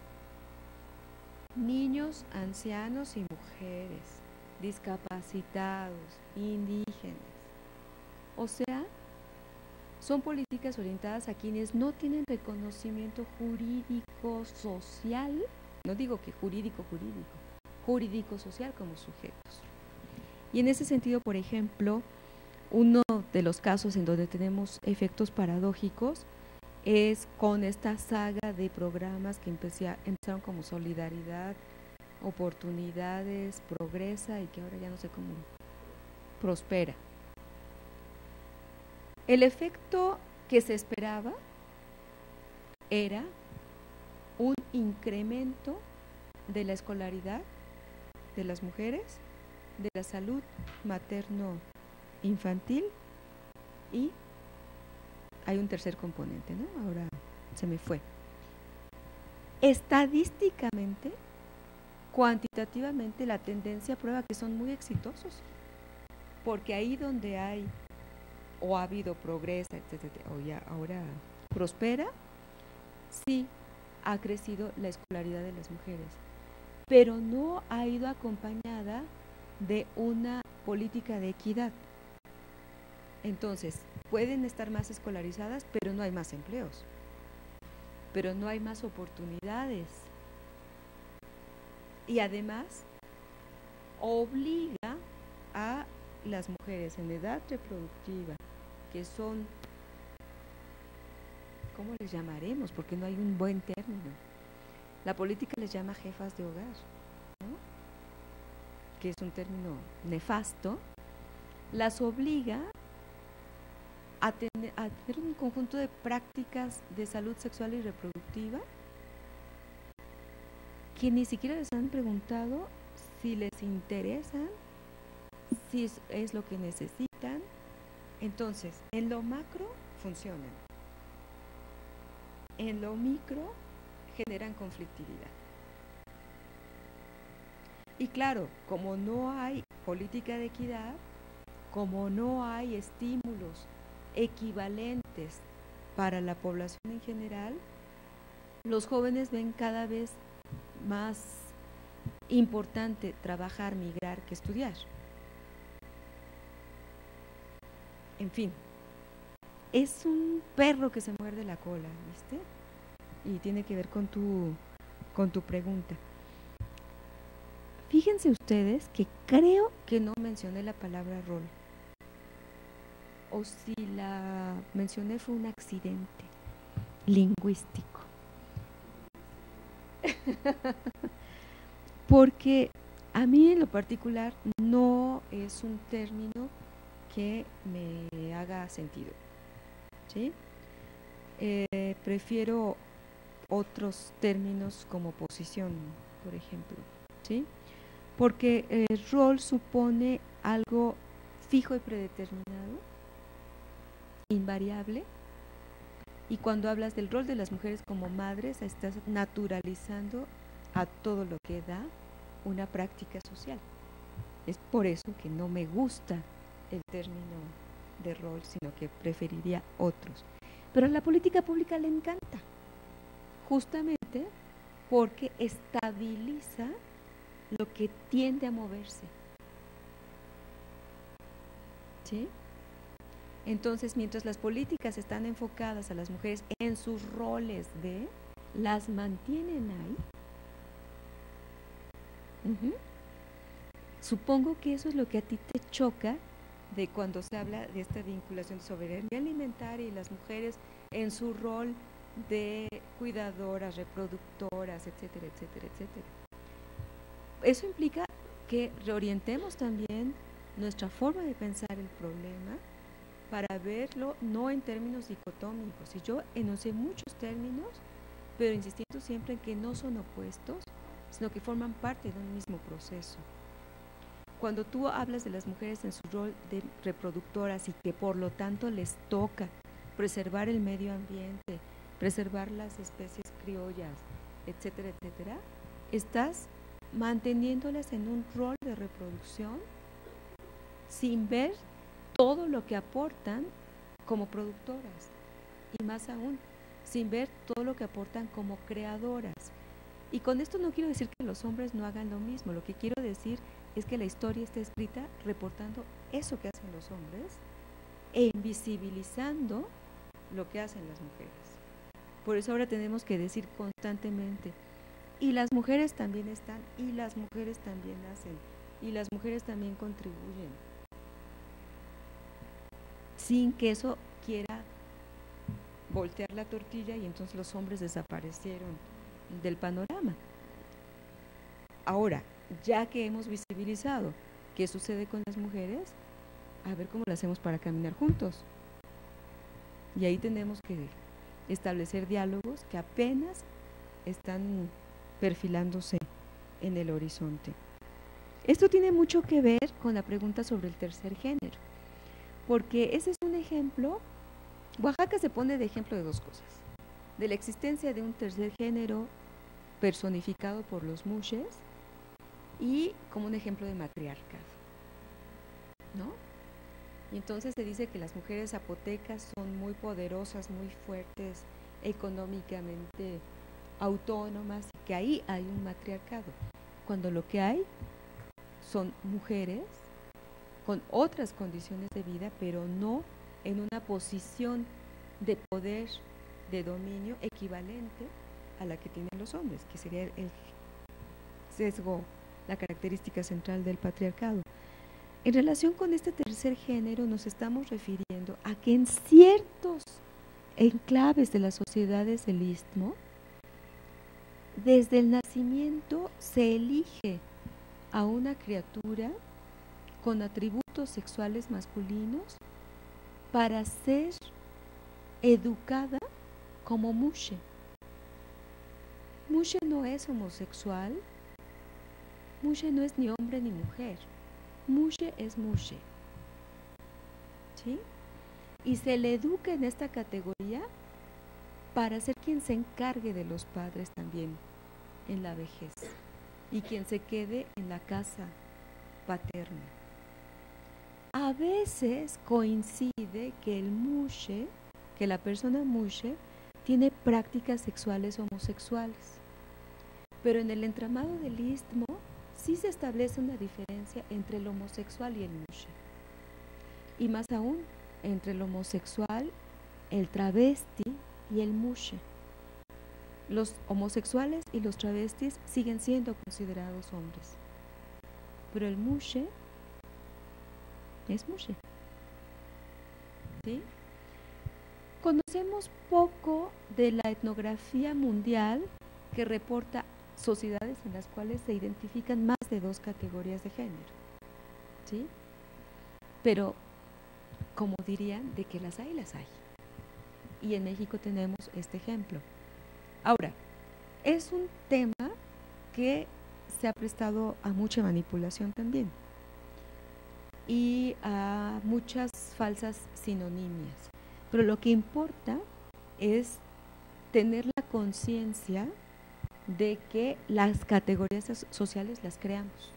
niños, ancianos y mujeres, discapacitados, indígenas. O sea, son políticas orientadas a quienes no tienen reconocimiento jurídico social, no digo que jurídico social como sujetos. Y en ese sentido, por ejemplo, uno de los casos en donde tenemos efectos paradójicos es con esta saga de programas que empezaron como Solidaridad, Oportunidades, Progresa y que ahora ya no sé cómo Prospera. El efecto que se esperaba era un incremento de la escolaridad de las mujeres, de la salud materno-infantil y hay un tercer componente, ¿no? Ahora se me fue. Estadísticamente, cuantitativamente, la tendencia prueba que son muy exitosos, porque ahí donde hay o ha habido Progresa, etcétera, o ya ahora Prospera, sí ha crecido la escolaridad de las mujeres, pero no ha ido acompañada de una política de equidad. Entonces, pueden estar más escolarizadas, pero no hay más empleos, pero no hay más oportunidades. Y además, obliga a las mujeres en edad reproductiva, que son, ¿cómo les llamaremos? Porque no hay un buen término. La política les llama jefas de hogar, ¿no? Que es un término nefasto, las obliga a tener un conjunto de prácticas de salud sexual y reproductiva que ni siquiera les han preguntado si les interesan, si es lo que necesitan. Entonces, en lo macro funcionan, en lo micro generan conflictividad. Y claro, como no hay política de equidad, como no hay estímulos equivalentes para la población en general, los jóvenes ven cada vez más importante trabajar, migrar, que estudiar. En fin, es un perro que se muerde la cola, ¿viste? Y tiene que ver con tu pregunta. Fíjense ustedes que creo que no mencioné la palabra rol. O si la mencioné fue un accidente lingüístico. Porque a mí en lo particular no es un término que me haga sentido, ¿sí? Prefiero otros términos como posición, por ejemplo, ¿sí? Porque el rol supone algo fijo y predeterminado, invariable, y cuando hablas del rol de las mujeres como madres, estás naturalizando a todo lo que da una práctica social. Es por eso que no me gusta el término de rol, sino que preferiría otros. Pero a la política pública le encanta, justamente porque estabiliza lo que tiende a moverse, ¿sí? Entonces, mientras las políticas están enfocadas a las mujeres en sus roles las mantienen ahí. Supongo que eso es lo que a ti te choca de cuando se habla de esta vinculación de soberanía alimentaria y las mujeres en su rol de cuidadoras, reproductoras, etcétera, etcétera, etcétera. Eso implica que reorientemos también nuestra forma de pensar el problema para verlo no en términos dicotómicos. Y yo enuncié muchos términos, pero insistiendo siempre en que no son opuestos, sino que forman parte de un mismo proceso. Cuando tú hablas de las mujeres en su rol de reproductoras y que por lo tanto les toca preservar el medio ambiente, preservar las especies criollas, etcétera, etcétera, estás manteniéndolas en un rol de reproducción sin ver todo lo que aportan como productoras y más aún, sin ver todo lo que aportan como creadoras. Y con esto no quiero decir que los hombres no hagan lo mismo, lo que quiero decir es que la historia está escrita reportando eso que hacen los hombres e invisibilizando lo que hacen las mujeres. Por eso ahora tenemos que decir constantemente, y las mujeres también están, y las mujeres también hacen, y las mujeres también contribuyen, sin que eso quiera voltear la tortilla y entonces los hombres desaparecieron del panorama. Ahora, ya que hemos visibilizado qué sucede con las mujeres, a ver cómo lo hacemos para caminar juntos. Y ahí tenemos que establecer diálogos que apenas están perfilándose en el horizonte. Esto tiene mucho que ver con la pregunta sobre el tercer género, porque ese es un ejemplo. Oaxaca se pone de ejemplo de dos cosas: de la existencia de un tercer género personificado por los mushes y como un ejemplo de matriarcado, ¿no? Y entonces se dice que las mujeres zapotecas son muy poderosas, muy fuertes, económicamente autónomas, y que ahí hay un matriarcado, cuando lo que hay son mujeres con otras condiciones de vida, pero no en una posición de poder, de dominio equivalente a la que tienen los hombres, que sería el sesgo, la característica central del patriarcado. En relación con este tercer género nos estamos refiriendo a que en ciertos enclaves de las sociedades del Istmo, desde el nacimiento se elige a una criatura con atributos sexuales masculinos para ser educada como mushe. Mushe no es homosexual, mushe no es ni hombre ni mujer, mushe es mushe, ¿sí? Y se le educa en esta categoría para ser quien se encargue de los padres también en la vejez y quien se quede en la casa paterna. A veces coincide que el mushe, que la persona mushe, tiene prácticas sexuales homosexuales, pero en el entramado del Istmo sí se establece una diferencia entre el homosexual y el mushe, y más aún entre el homosexual, el travesti y el mushe. Los homosexuales y los travestis siguen siendo considerados hombres, pero el mushe es mushe, ¿sí? Conocemos poco de la etnografía mundial que reporta sociedades en las cuales se identifican más de 2 categorías de género, ¿sí? Pero, como dirían, de que las hay, las hay. Y en México tenemos este ejemplo. Ahora, es un tema que se ha prestado a mucha manipulación también y a muchas falsas sinonimias. Pero lo que importa es tener la conciencia de que las categorías sociales las creamos.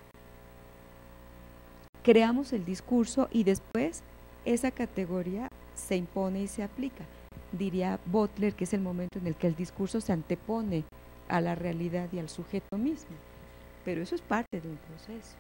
Creamos el discurso y después esa categoría se impone y se aplica. Diría Butler que es el momento en el que el discurso se antepone a la realidad y al sujeto mismo. Pero eso es parte de un proceso.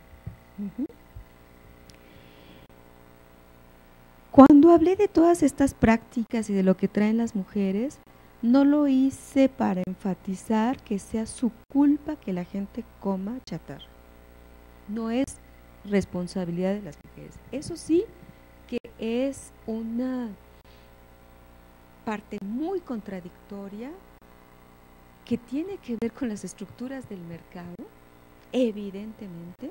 Cuando hablé de todas estas prácticas y de lo que traen las mujeres, no lo hice para enfatizar que sea su culpa que la gente coma chatarra. No es responsabilidad de las mujeres. Eso sí que es una parte muy contradictoria que tiene que ver con las estructuras del mercado, evidentemente,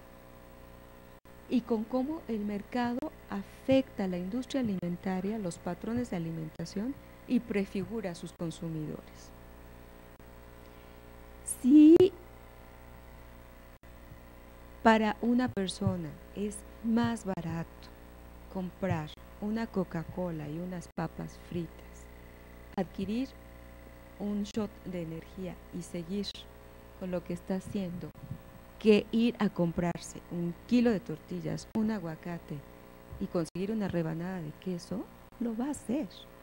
y con cómo el mercado afecta a la industria alimentaria, los patrones de alimentación y prefigura a sus consumidores. Si para una persona es más barato comprar una Coca-Cola y unas papas fritas, adquirir un shot de energía y seguir con lo que está haciendo, que ir a comprarse 1 kilo de tortillas, un aguacate y conseguir una rebanada de queso, lo va a hacer.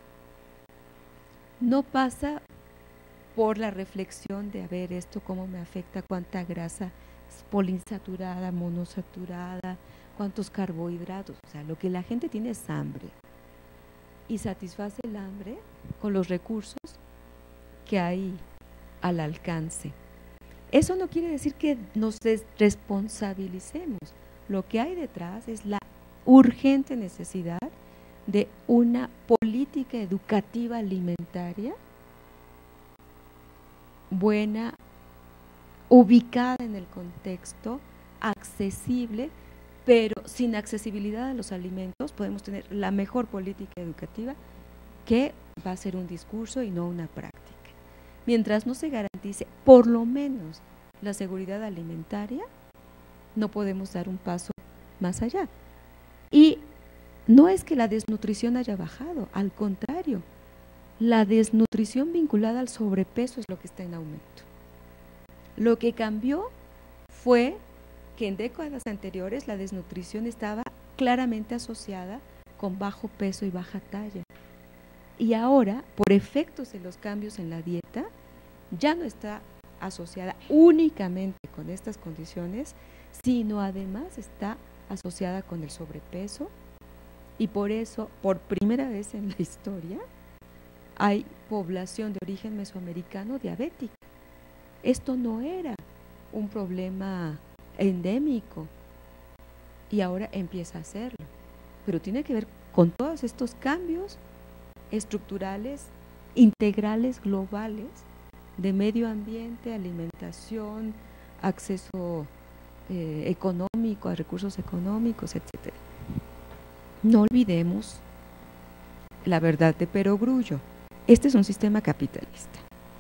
No pasa por la reflexión de, a ver, esto cómo me afecta, cuánta grasa poliinsaturada, monosaturada, cuántos carbohidratos. O sea, lo que la gente tiene es hambre y satisface el hambre con los recursos que hay al alcance. Eso no quiere decir que nos responsabilicemos. Lo que hay detrás es la urgente necesidad de una política educativa alimentaria buena, ubicada en el contexto, accesible, pero sin accesibilidad a los alimentos podemos tener la mejor política educativa, que va a ser un discurso y no una práctica. Mientras no se garantice por lo menos la seguridad alimentaria, no podemos dar un paso más allá. Y no es que la desnutrición haya bajado, al contrario, la desnutrición vinculada al sobrepeso es lo que está en aumento. Lo que cambió fue que en décadas anteriores la desnutrición estaba claramente asociada con bajo peso y baja talla. Y ahora, por efectos de los cambios en la dieta, ya no está asociada únicamente con estas condiciones, sino además está asociada con el sobrepeso, y por eso, por primera vez en la historia, hay población de origen mesoamericano diabética. Esto no era un problema endémico y ahora empieza a hacerlo, pero tiene que ver con todos estos cambios estructurales, integrales, globales, de medio ambiente, alimentación, acceso económico, a recursos económicos, etcétera. No olvidemos la verdad de Perogrullo. Este es un sistema capitalista,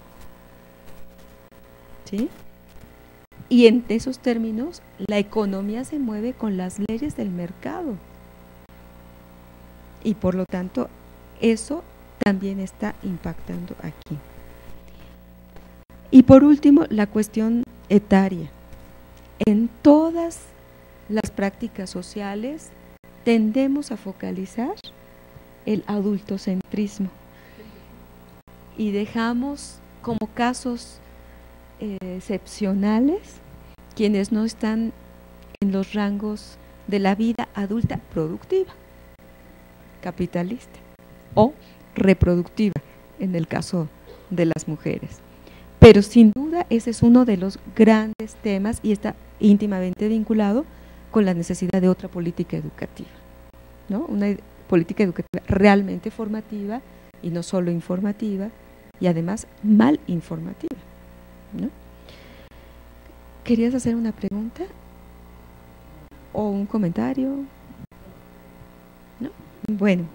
¿sí? Y en esos términos, la economía se mueve con las leyes del mercado. Y por lo tanto, eso también está impactando aquí. Y por último, la cuestión etaria. En todas las prácticas sociales tendemos a focalizar el adultocentrismo y dejamos como casos excepcionales quienes no están en los rangos de la vida adulta productiva, capitalista o reproductiva en el caso de las mujeres. Pero sin duda ese es uno de los grandes temas y está íntimamente vinculado con la necesidad de otra política educativa, ¿no? Una política educativa realmente formativa y no solo informativa, y además mal informativa, ¿no? ¿Querías hacer una pregunta o un comentario? ¿No? Bueno.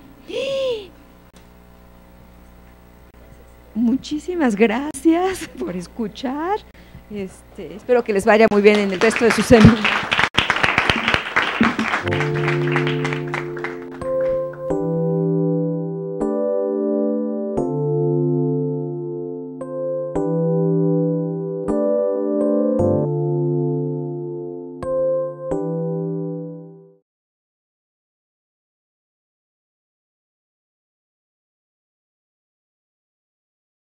Muchísimas gracias por escuchar. Espero que les vaya muy bien en el resto de su semana.